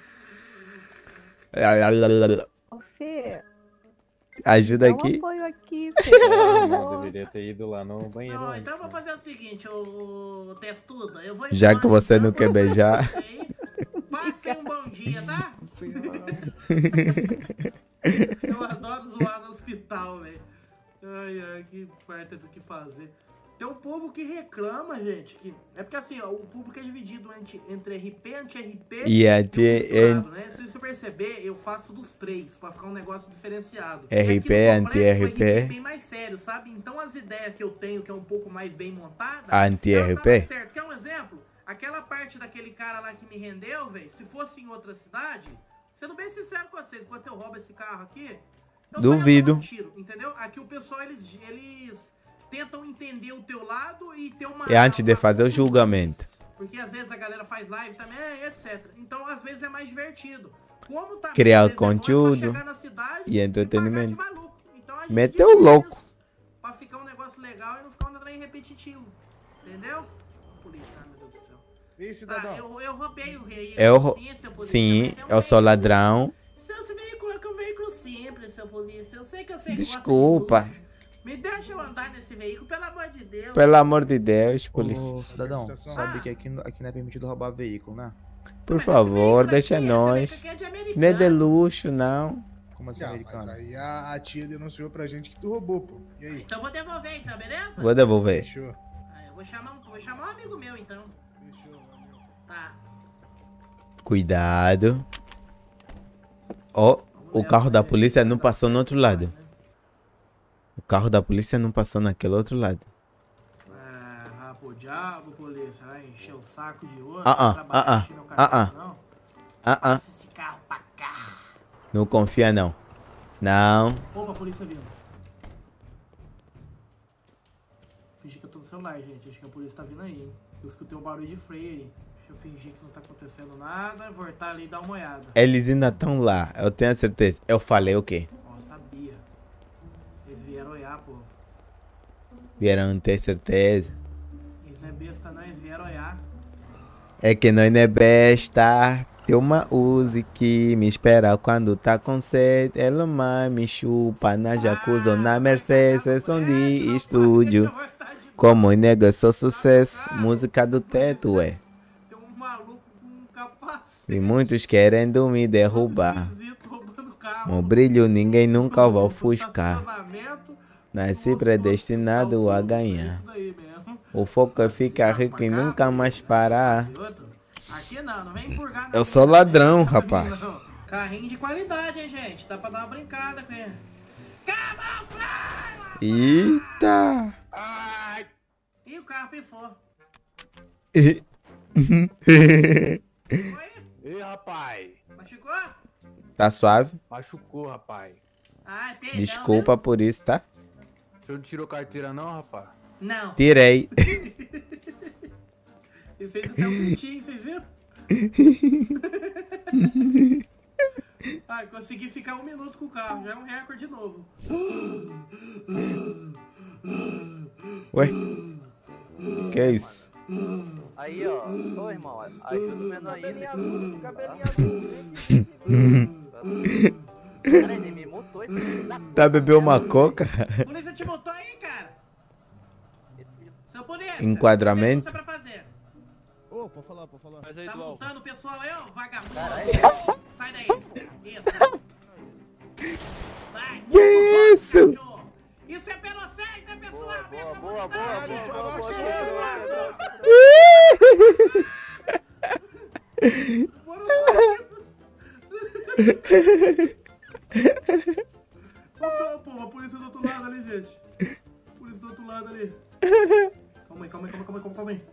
Ô, Fê, Ajuda dá um aqui. apoio aqui, Fê, por Não, favor. deveria ter ido lá no banheiro Não, antes. então eu vou fazer o seguinte, ô testuda, eu vou Já embora, que você então. não quer beijar. Passe um bom dia, tá? Eu adoro zoar no hospital, velho. Ai, ai, que falta do que fazer. Tem um povo que reclama, gente, que... É porque assim, ó, o público é dividido entre, entre R P, anti-R P e misturado, né? Se você perceber, eu faço dos três, pra ficar um negócio diferenciado. R P, anti-R P. É bem mais sério, sabe? Então as ideias que eu tenho, que é um pouco mais bem montada... Anti-R P? Certo. Quer um exemplo? Aquela parte daquele cara lá que me rendeu, velho, se fosse em outra cidade, sendo bem sincero com vocês, enquanto eu roubo esse carro aqui... Eu duvido. Um tiro, entendeu? Aqui o pessoal, eles... eles... tentam entender o teu lado e ter uma... É antes de fazer o julgamento. Porque às vezes a galera faz live também, etcétera. Então às vezes é mais divertido. Como tá criar conteúdo é na cidade, e entretenimento. Então, meteu louco. Pra ficar um negócio legal e não ficar um trem repetitivo. Entendeu? Polícia, meu Deus do céu. Ih, cidadão. Tá, eu, eu roubei o rei. Eu, sim, eu sou ladrão. Seu veículo é que um veículo simples, seu polícia. Eu sei que eu sei. Desculpa. Me deixa eu andar nesse veículo, pelo amor de Deus. Pelo amor de Deus, polícia. Ô, cidadão, sabe que aqui, aqui não é permitido roubar veículo, né? Por favor, deixa nós. Não é de luxo, não. Como assim, americano? Mas aí a, a tia denunciou pra gente que tu roubou, pô. E aí? Então vou devolver, então, beleza? Vou devolver. Fechou. Ah, eu vou chamar, um, vou chamar um amigo meu, então. Fechou, valeu. Tá. Cuidado. Ó, oh, o carro da polícia não passou no outro lado. O carro da polícia não passou naquele outro lado. É, rapo diabo, polícia, vai encher o saco de ouro. Ah, ah, ah, ah, ah, ah, ah, ah. Esse carro pra cá. Não confia, não. Não. Opa, a polícia vindo. Fingi que eu tô no celular, gente. Acho que a polícia tá vindo aí, hein. Eu escutei um barulho de freio aí. Deixa eu fingir que não tá acontecendo nada. Voltar ali e dar uma olhada. Eles ainda estão lá, eu tenho certeza. Eu falei o quê? Ó, eu sabia. Eles vieram olhar, pô. Vieram ter certeza. Eles não é besta, não. Eles vieram olhar. É que nós não é besta. Tem uma Uzi que me espera quando tá com sede. Ela mais me chupa na jacuzzi ou na Mercedes. É som de estúdio. Como nega, eu sou sucesso. Música do teto, ué. Tem um maluco com um capacete. E muitos querendo me derrubar. O brilho ninguém nunca vai ofuscar. Nasci predestinado a ganhar. O foco é ficar rico e nunca mais parar. Aqui não, não vem empurrar. Eu sou ladrão, rapaz. Carrinho de qualidade, hein, gente. Dá pra dar uma brincada com ele. Camuflagem! Eita! Ai! E o carro pifou. Ei, rapaz. Machucou? Tá suave? Machucou, rapaz. Ai, perdão, desculpa viu? por isso, tá? O senhor não tirou carteira não, rapaz? Não. Tirei. Ele fez até um pintinho, vocês viram? Ai, consegui ficar um minuto com o carro, já é um recorde de novo. Ué? Que é isso? Aí, ó. Ô, irmão, ajuda o menor aí. Cabelinho azul, cabelinho azul. Cara, ele me mutou esse filho da... Tá bebendo uma coca? A polícia te mutou aí, cara? Seu polícia, enquadramento? O que você pra fazer? Ô, oh, pode falar, pode falar. Mas aí, tá multando o pessoal aí, ó, vagabundo. Sai daí. Isso. Sai. Que isso? Isso é pelo vocês, né, pessoal? Boa, boa, boa, boa, boa, boa, boa. Pô, a polícia do outro lado ali, gente. Polícia do outro lado ali. Calma aí, calma aí, calma aí, calma aí, calma aí.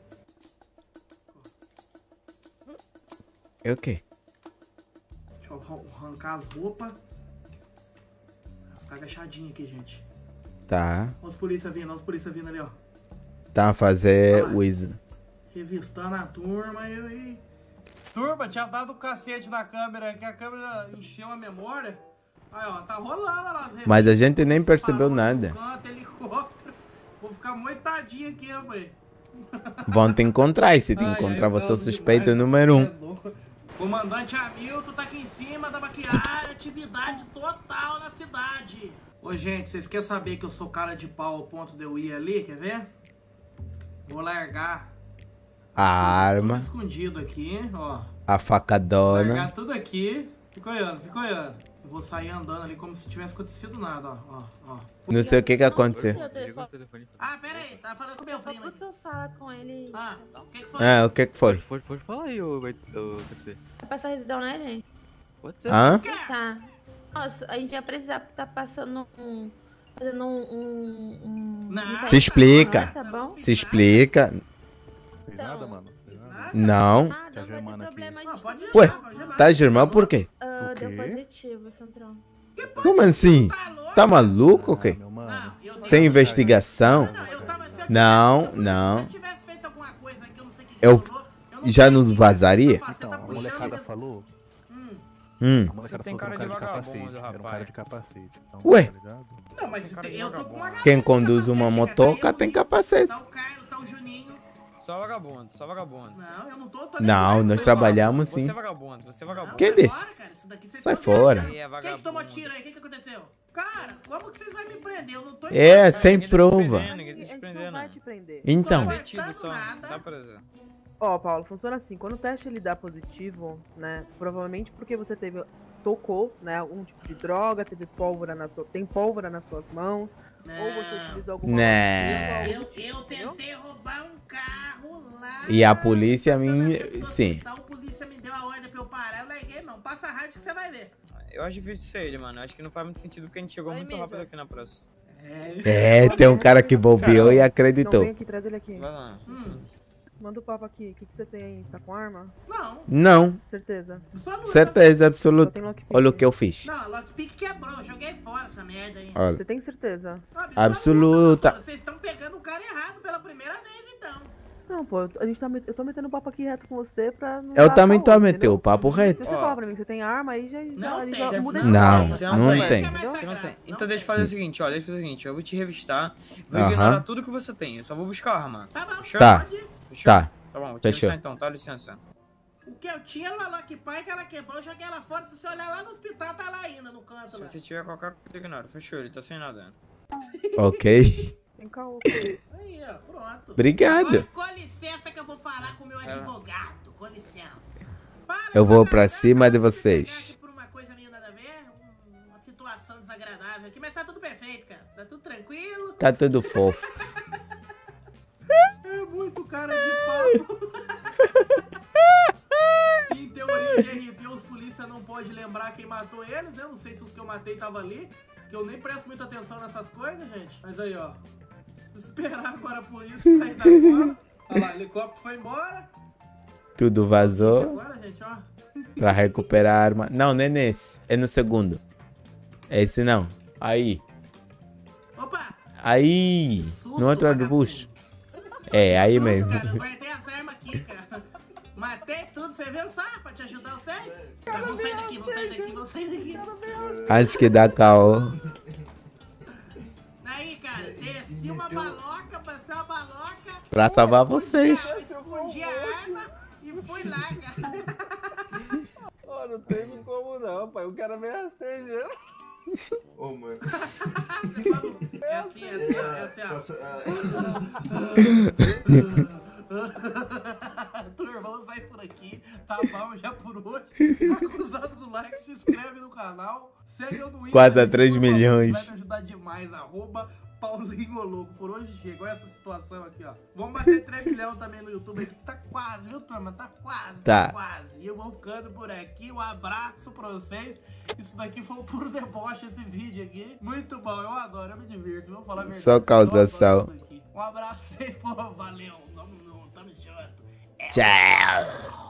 É o quê? Deixa eu arrancar as roupas. Ficar agachadinho aqui, gente. Tá. Olha os polícia vindo, olha os polícia vindo ali, ó. Tá a fazer o Wiz. Revistando a turma e... e... Turma, tinha dado um cacete na câmera, que a câmera encheu a memória. Aí, ó, tá rolando lá. Mas a gente nem percebeu nada. Canto, helicóptero. Vou ficar moitadinho aqui, rapaz. Vão te encontrar, e se te encontrar, você é o suspeito número um. Comandante Hamilton tá aqui em cima da maquiagem, atividade total na cidade. Ô, gente, vocês querem saber que eu sou cara de pau ao ponto de eu ir ali, quer ver? Vou largar a arma. Escondido aqui, ó. A facadona. Largar tudo aqui. Fica olhando, fica olhando. Eu vou sair andando ali como se tivesse acontecido nada, ó, ó, ó. Não sei o que que aconteceu. Ah, pera aí, tá falando com meu primo aqui. Tu fala com ele. Ah, o que que foi? Ah, o que que foi? Pode, pode falar aí, ô, ô, P C. Vai passar residão, né, gente? Pode ser. Hã? Tá. Nossa, a gente ia precisar tá passando um... Fazendo um... um, um Não. Se explica. Tá bom? Se explica. Fez nada, mano? Fez nada? Não. Ah, não vai ter problema, a gente tá... Ué, tá germão por quê? Ah, deu positivo, Santrão. Como assim? Tá maluco ou quê? Sem investigação? Não, não. Eu já nos vazaria? Então, a molecada falou. Hum. A molecada falou que era um cara de capacete. Era um cara de capacete. Então, Ué? tá ligado? Não, mas eu tô com uma Quem conduz uma motoca tem capacete. Tá o Caio, tá o Juninho. Só vagabundo, só vagabundo. Não, eu não tô... Não, nós trabalhamos sim. Você é vagabundo, você é vagabundo. Quem disse? Sai fora. Quem que tomou tiro aí? O que que aconteceu? Cara, como que vocês vão me prender? Eu não tô... É, sem prova. Ninguém tá te prendendo. Vai te prender. Então. Só detido só, dá pra dizer. Ó, Paulo, funciona assim. Quando o teste ele dá positivo, né? Provavelmente porque você teve tocou, né, algum tipo de droga, teve pólvora na sua, tem pólvora nas suas mãos, não. Ou você utilizou alguma Não. Eu, eu tentei roubar um carro lá. E a polícia me... Sim. Então a polícia me deu a ordem pra eu parar, eu larguei, não. Passa a rádio que você vai ver. Eu acho difícil ser ele, mano. Eu acho que não faz muito sentido porque a gente chegou Vai muito mesmo. rápido aqui na praça. É, tem um cara que bobeou e acreditou. Então vem aqui, traz ele aqui. Vai lá. Hum. Manda o papo aqui. O que, que você tem aí? Você tá com arma? Não. Não. Certeza? Certeza absoluta. Olha o que eu fiz. Não, lockpick quebrou, eu joguei fora essa merda aí. Olha. Você tem certeza? Absoluta. Vocês estão pegando o cara errado pela primeira vez, então. Não, pô, a gente tá, met- eu tô metendo o papo aqui reto com você pra não Eu dar também tô a caô, meter entendeu? o papo reto. Se você falar pra mim que você tem arma, aí já, já, Não aí tem, já já muda foi. de Não, forma. não Entendeu? tem. Você não tem. Então deixa eu fazer o seguinte, ó. Deixa eu fazer o seguinte, eu vou te revistar, vou Aham. ignorar tudo que você tem. Eu só vou buscar a arma. Fechou? Tá. Fechou? Tá. Tá bom, vou te Fechou. revistar então, tá? Licença. O que eu tinha era uma lockpick que ela quebrou, eu joguei ela fora. Se você olhar lá no hospital, tá lá ainda, no canto Se lá. você tiver qualquer coisa, ignora. Fechou, ele tá sem nada. Ok. Tem caô. Aí, ó, pronto. Obrigado. Agora, com licença que eu vou falar com o meu advogado. Com licença. Eu vou pra cima de vocês. Por uma coisa meio nada a ver, um- uma situação desagradável aqui, mas tá tudo perfeito, cara. Tá tudo tranquilo. Tá tudo fofo. É muito cara de pau. Em teoria de R P, os polícia não podem lembrar quem matou eles. Eu não sei se os que eu matei estavam ali, que eu nem presto muita atenção nessas coisas, gente. Mas aí, ó. Esperar agora a polícia sair da fora. Olha lá, o helicóptero foi embora. Tudo vazou Agora, gente, ó. pra recuperar a arma. Não, não é nesse. É no segundo. Esse não. Aí. Opa! Aí. No outro arbusto. É, aí mesmo. Cara, eu guardei as armas aqui, cara. Matei tudo, você viu só? Pra te ajudar vocês? Cara, vou sair daqui, vou sair daqui, vou sair daqui. Antes que dá caô. Aí, cara, desci uma baloca, passei uma baloca. Pra salvar vocês. Escondi a arma e fui lá, cara. Ó, não tem como não, pai. O cara vem rastejando. Ô, mano. É assim, é assim, é assim, ó. Turma, vamos sair por aqui. Tá bom já por hoje. Acusado do like, se inscreve no canal. Segue eu no Insta. Quase a três milhões. Vai me ajudar demais. Arroba Paulinho Louco. Por hoje chegou essa situação aqui, ó. Vamos bater três milhões também no YouTube aqui, que tá quase, viu, turma? Tá quase, Tá. tá quase. E eu vou ficando por aqui. Um abraço pra vocês. Isso daqui foi um puro deboche, esse vídeo aqui. Muito bom, eu adoro, eu me divirto. Vou falar a verdade. Só causação. Eu adoro isso aqui. Um abraço pra vocês, pô. Valeu. Tamo junto, tamo junto. Tchau.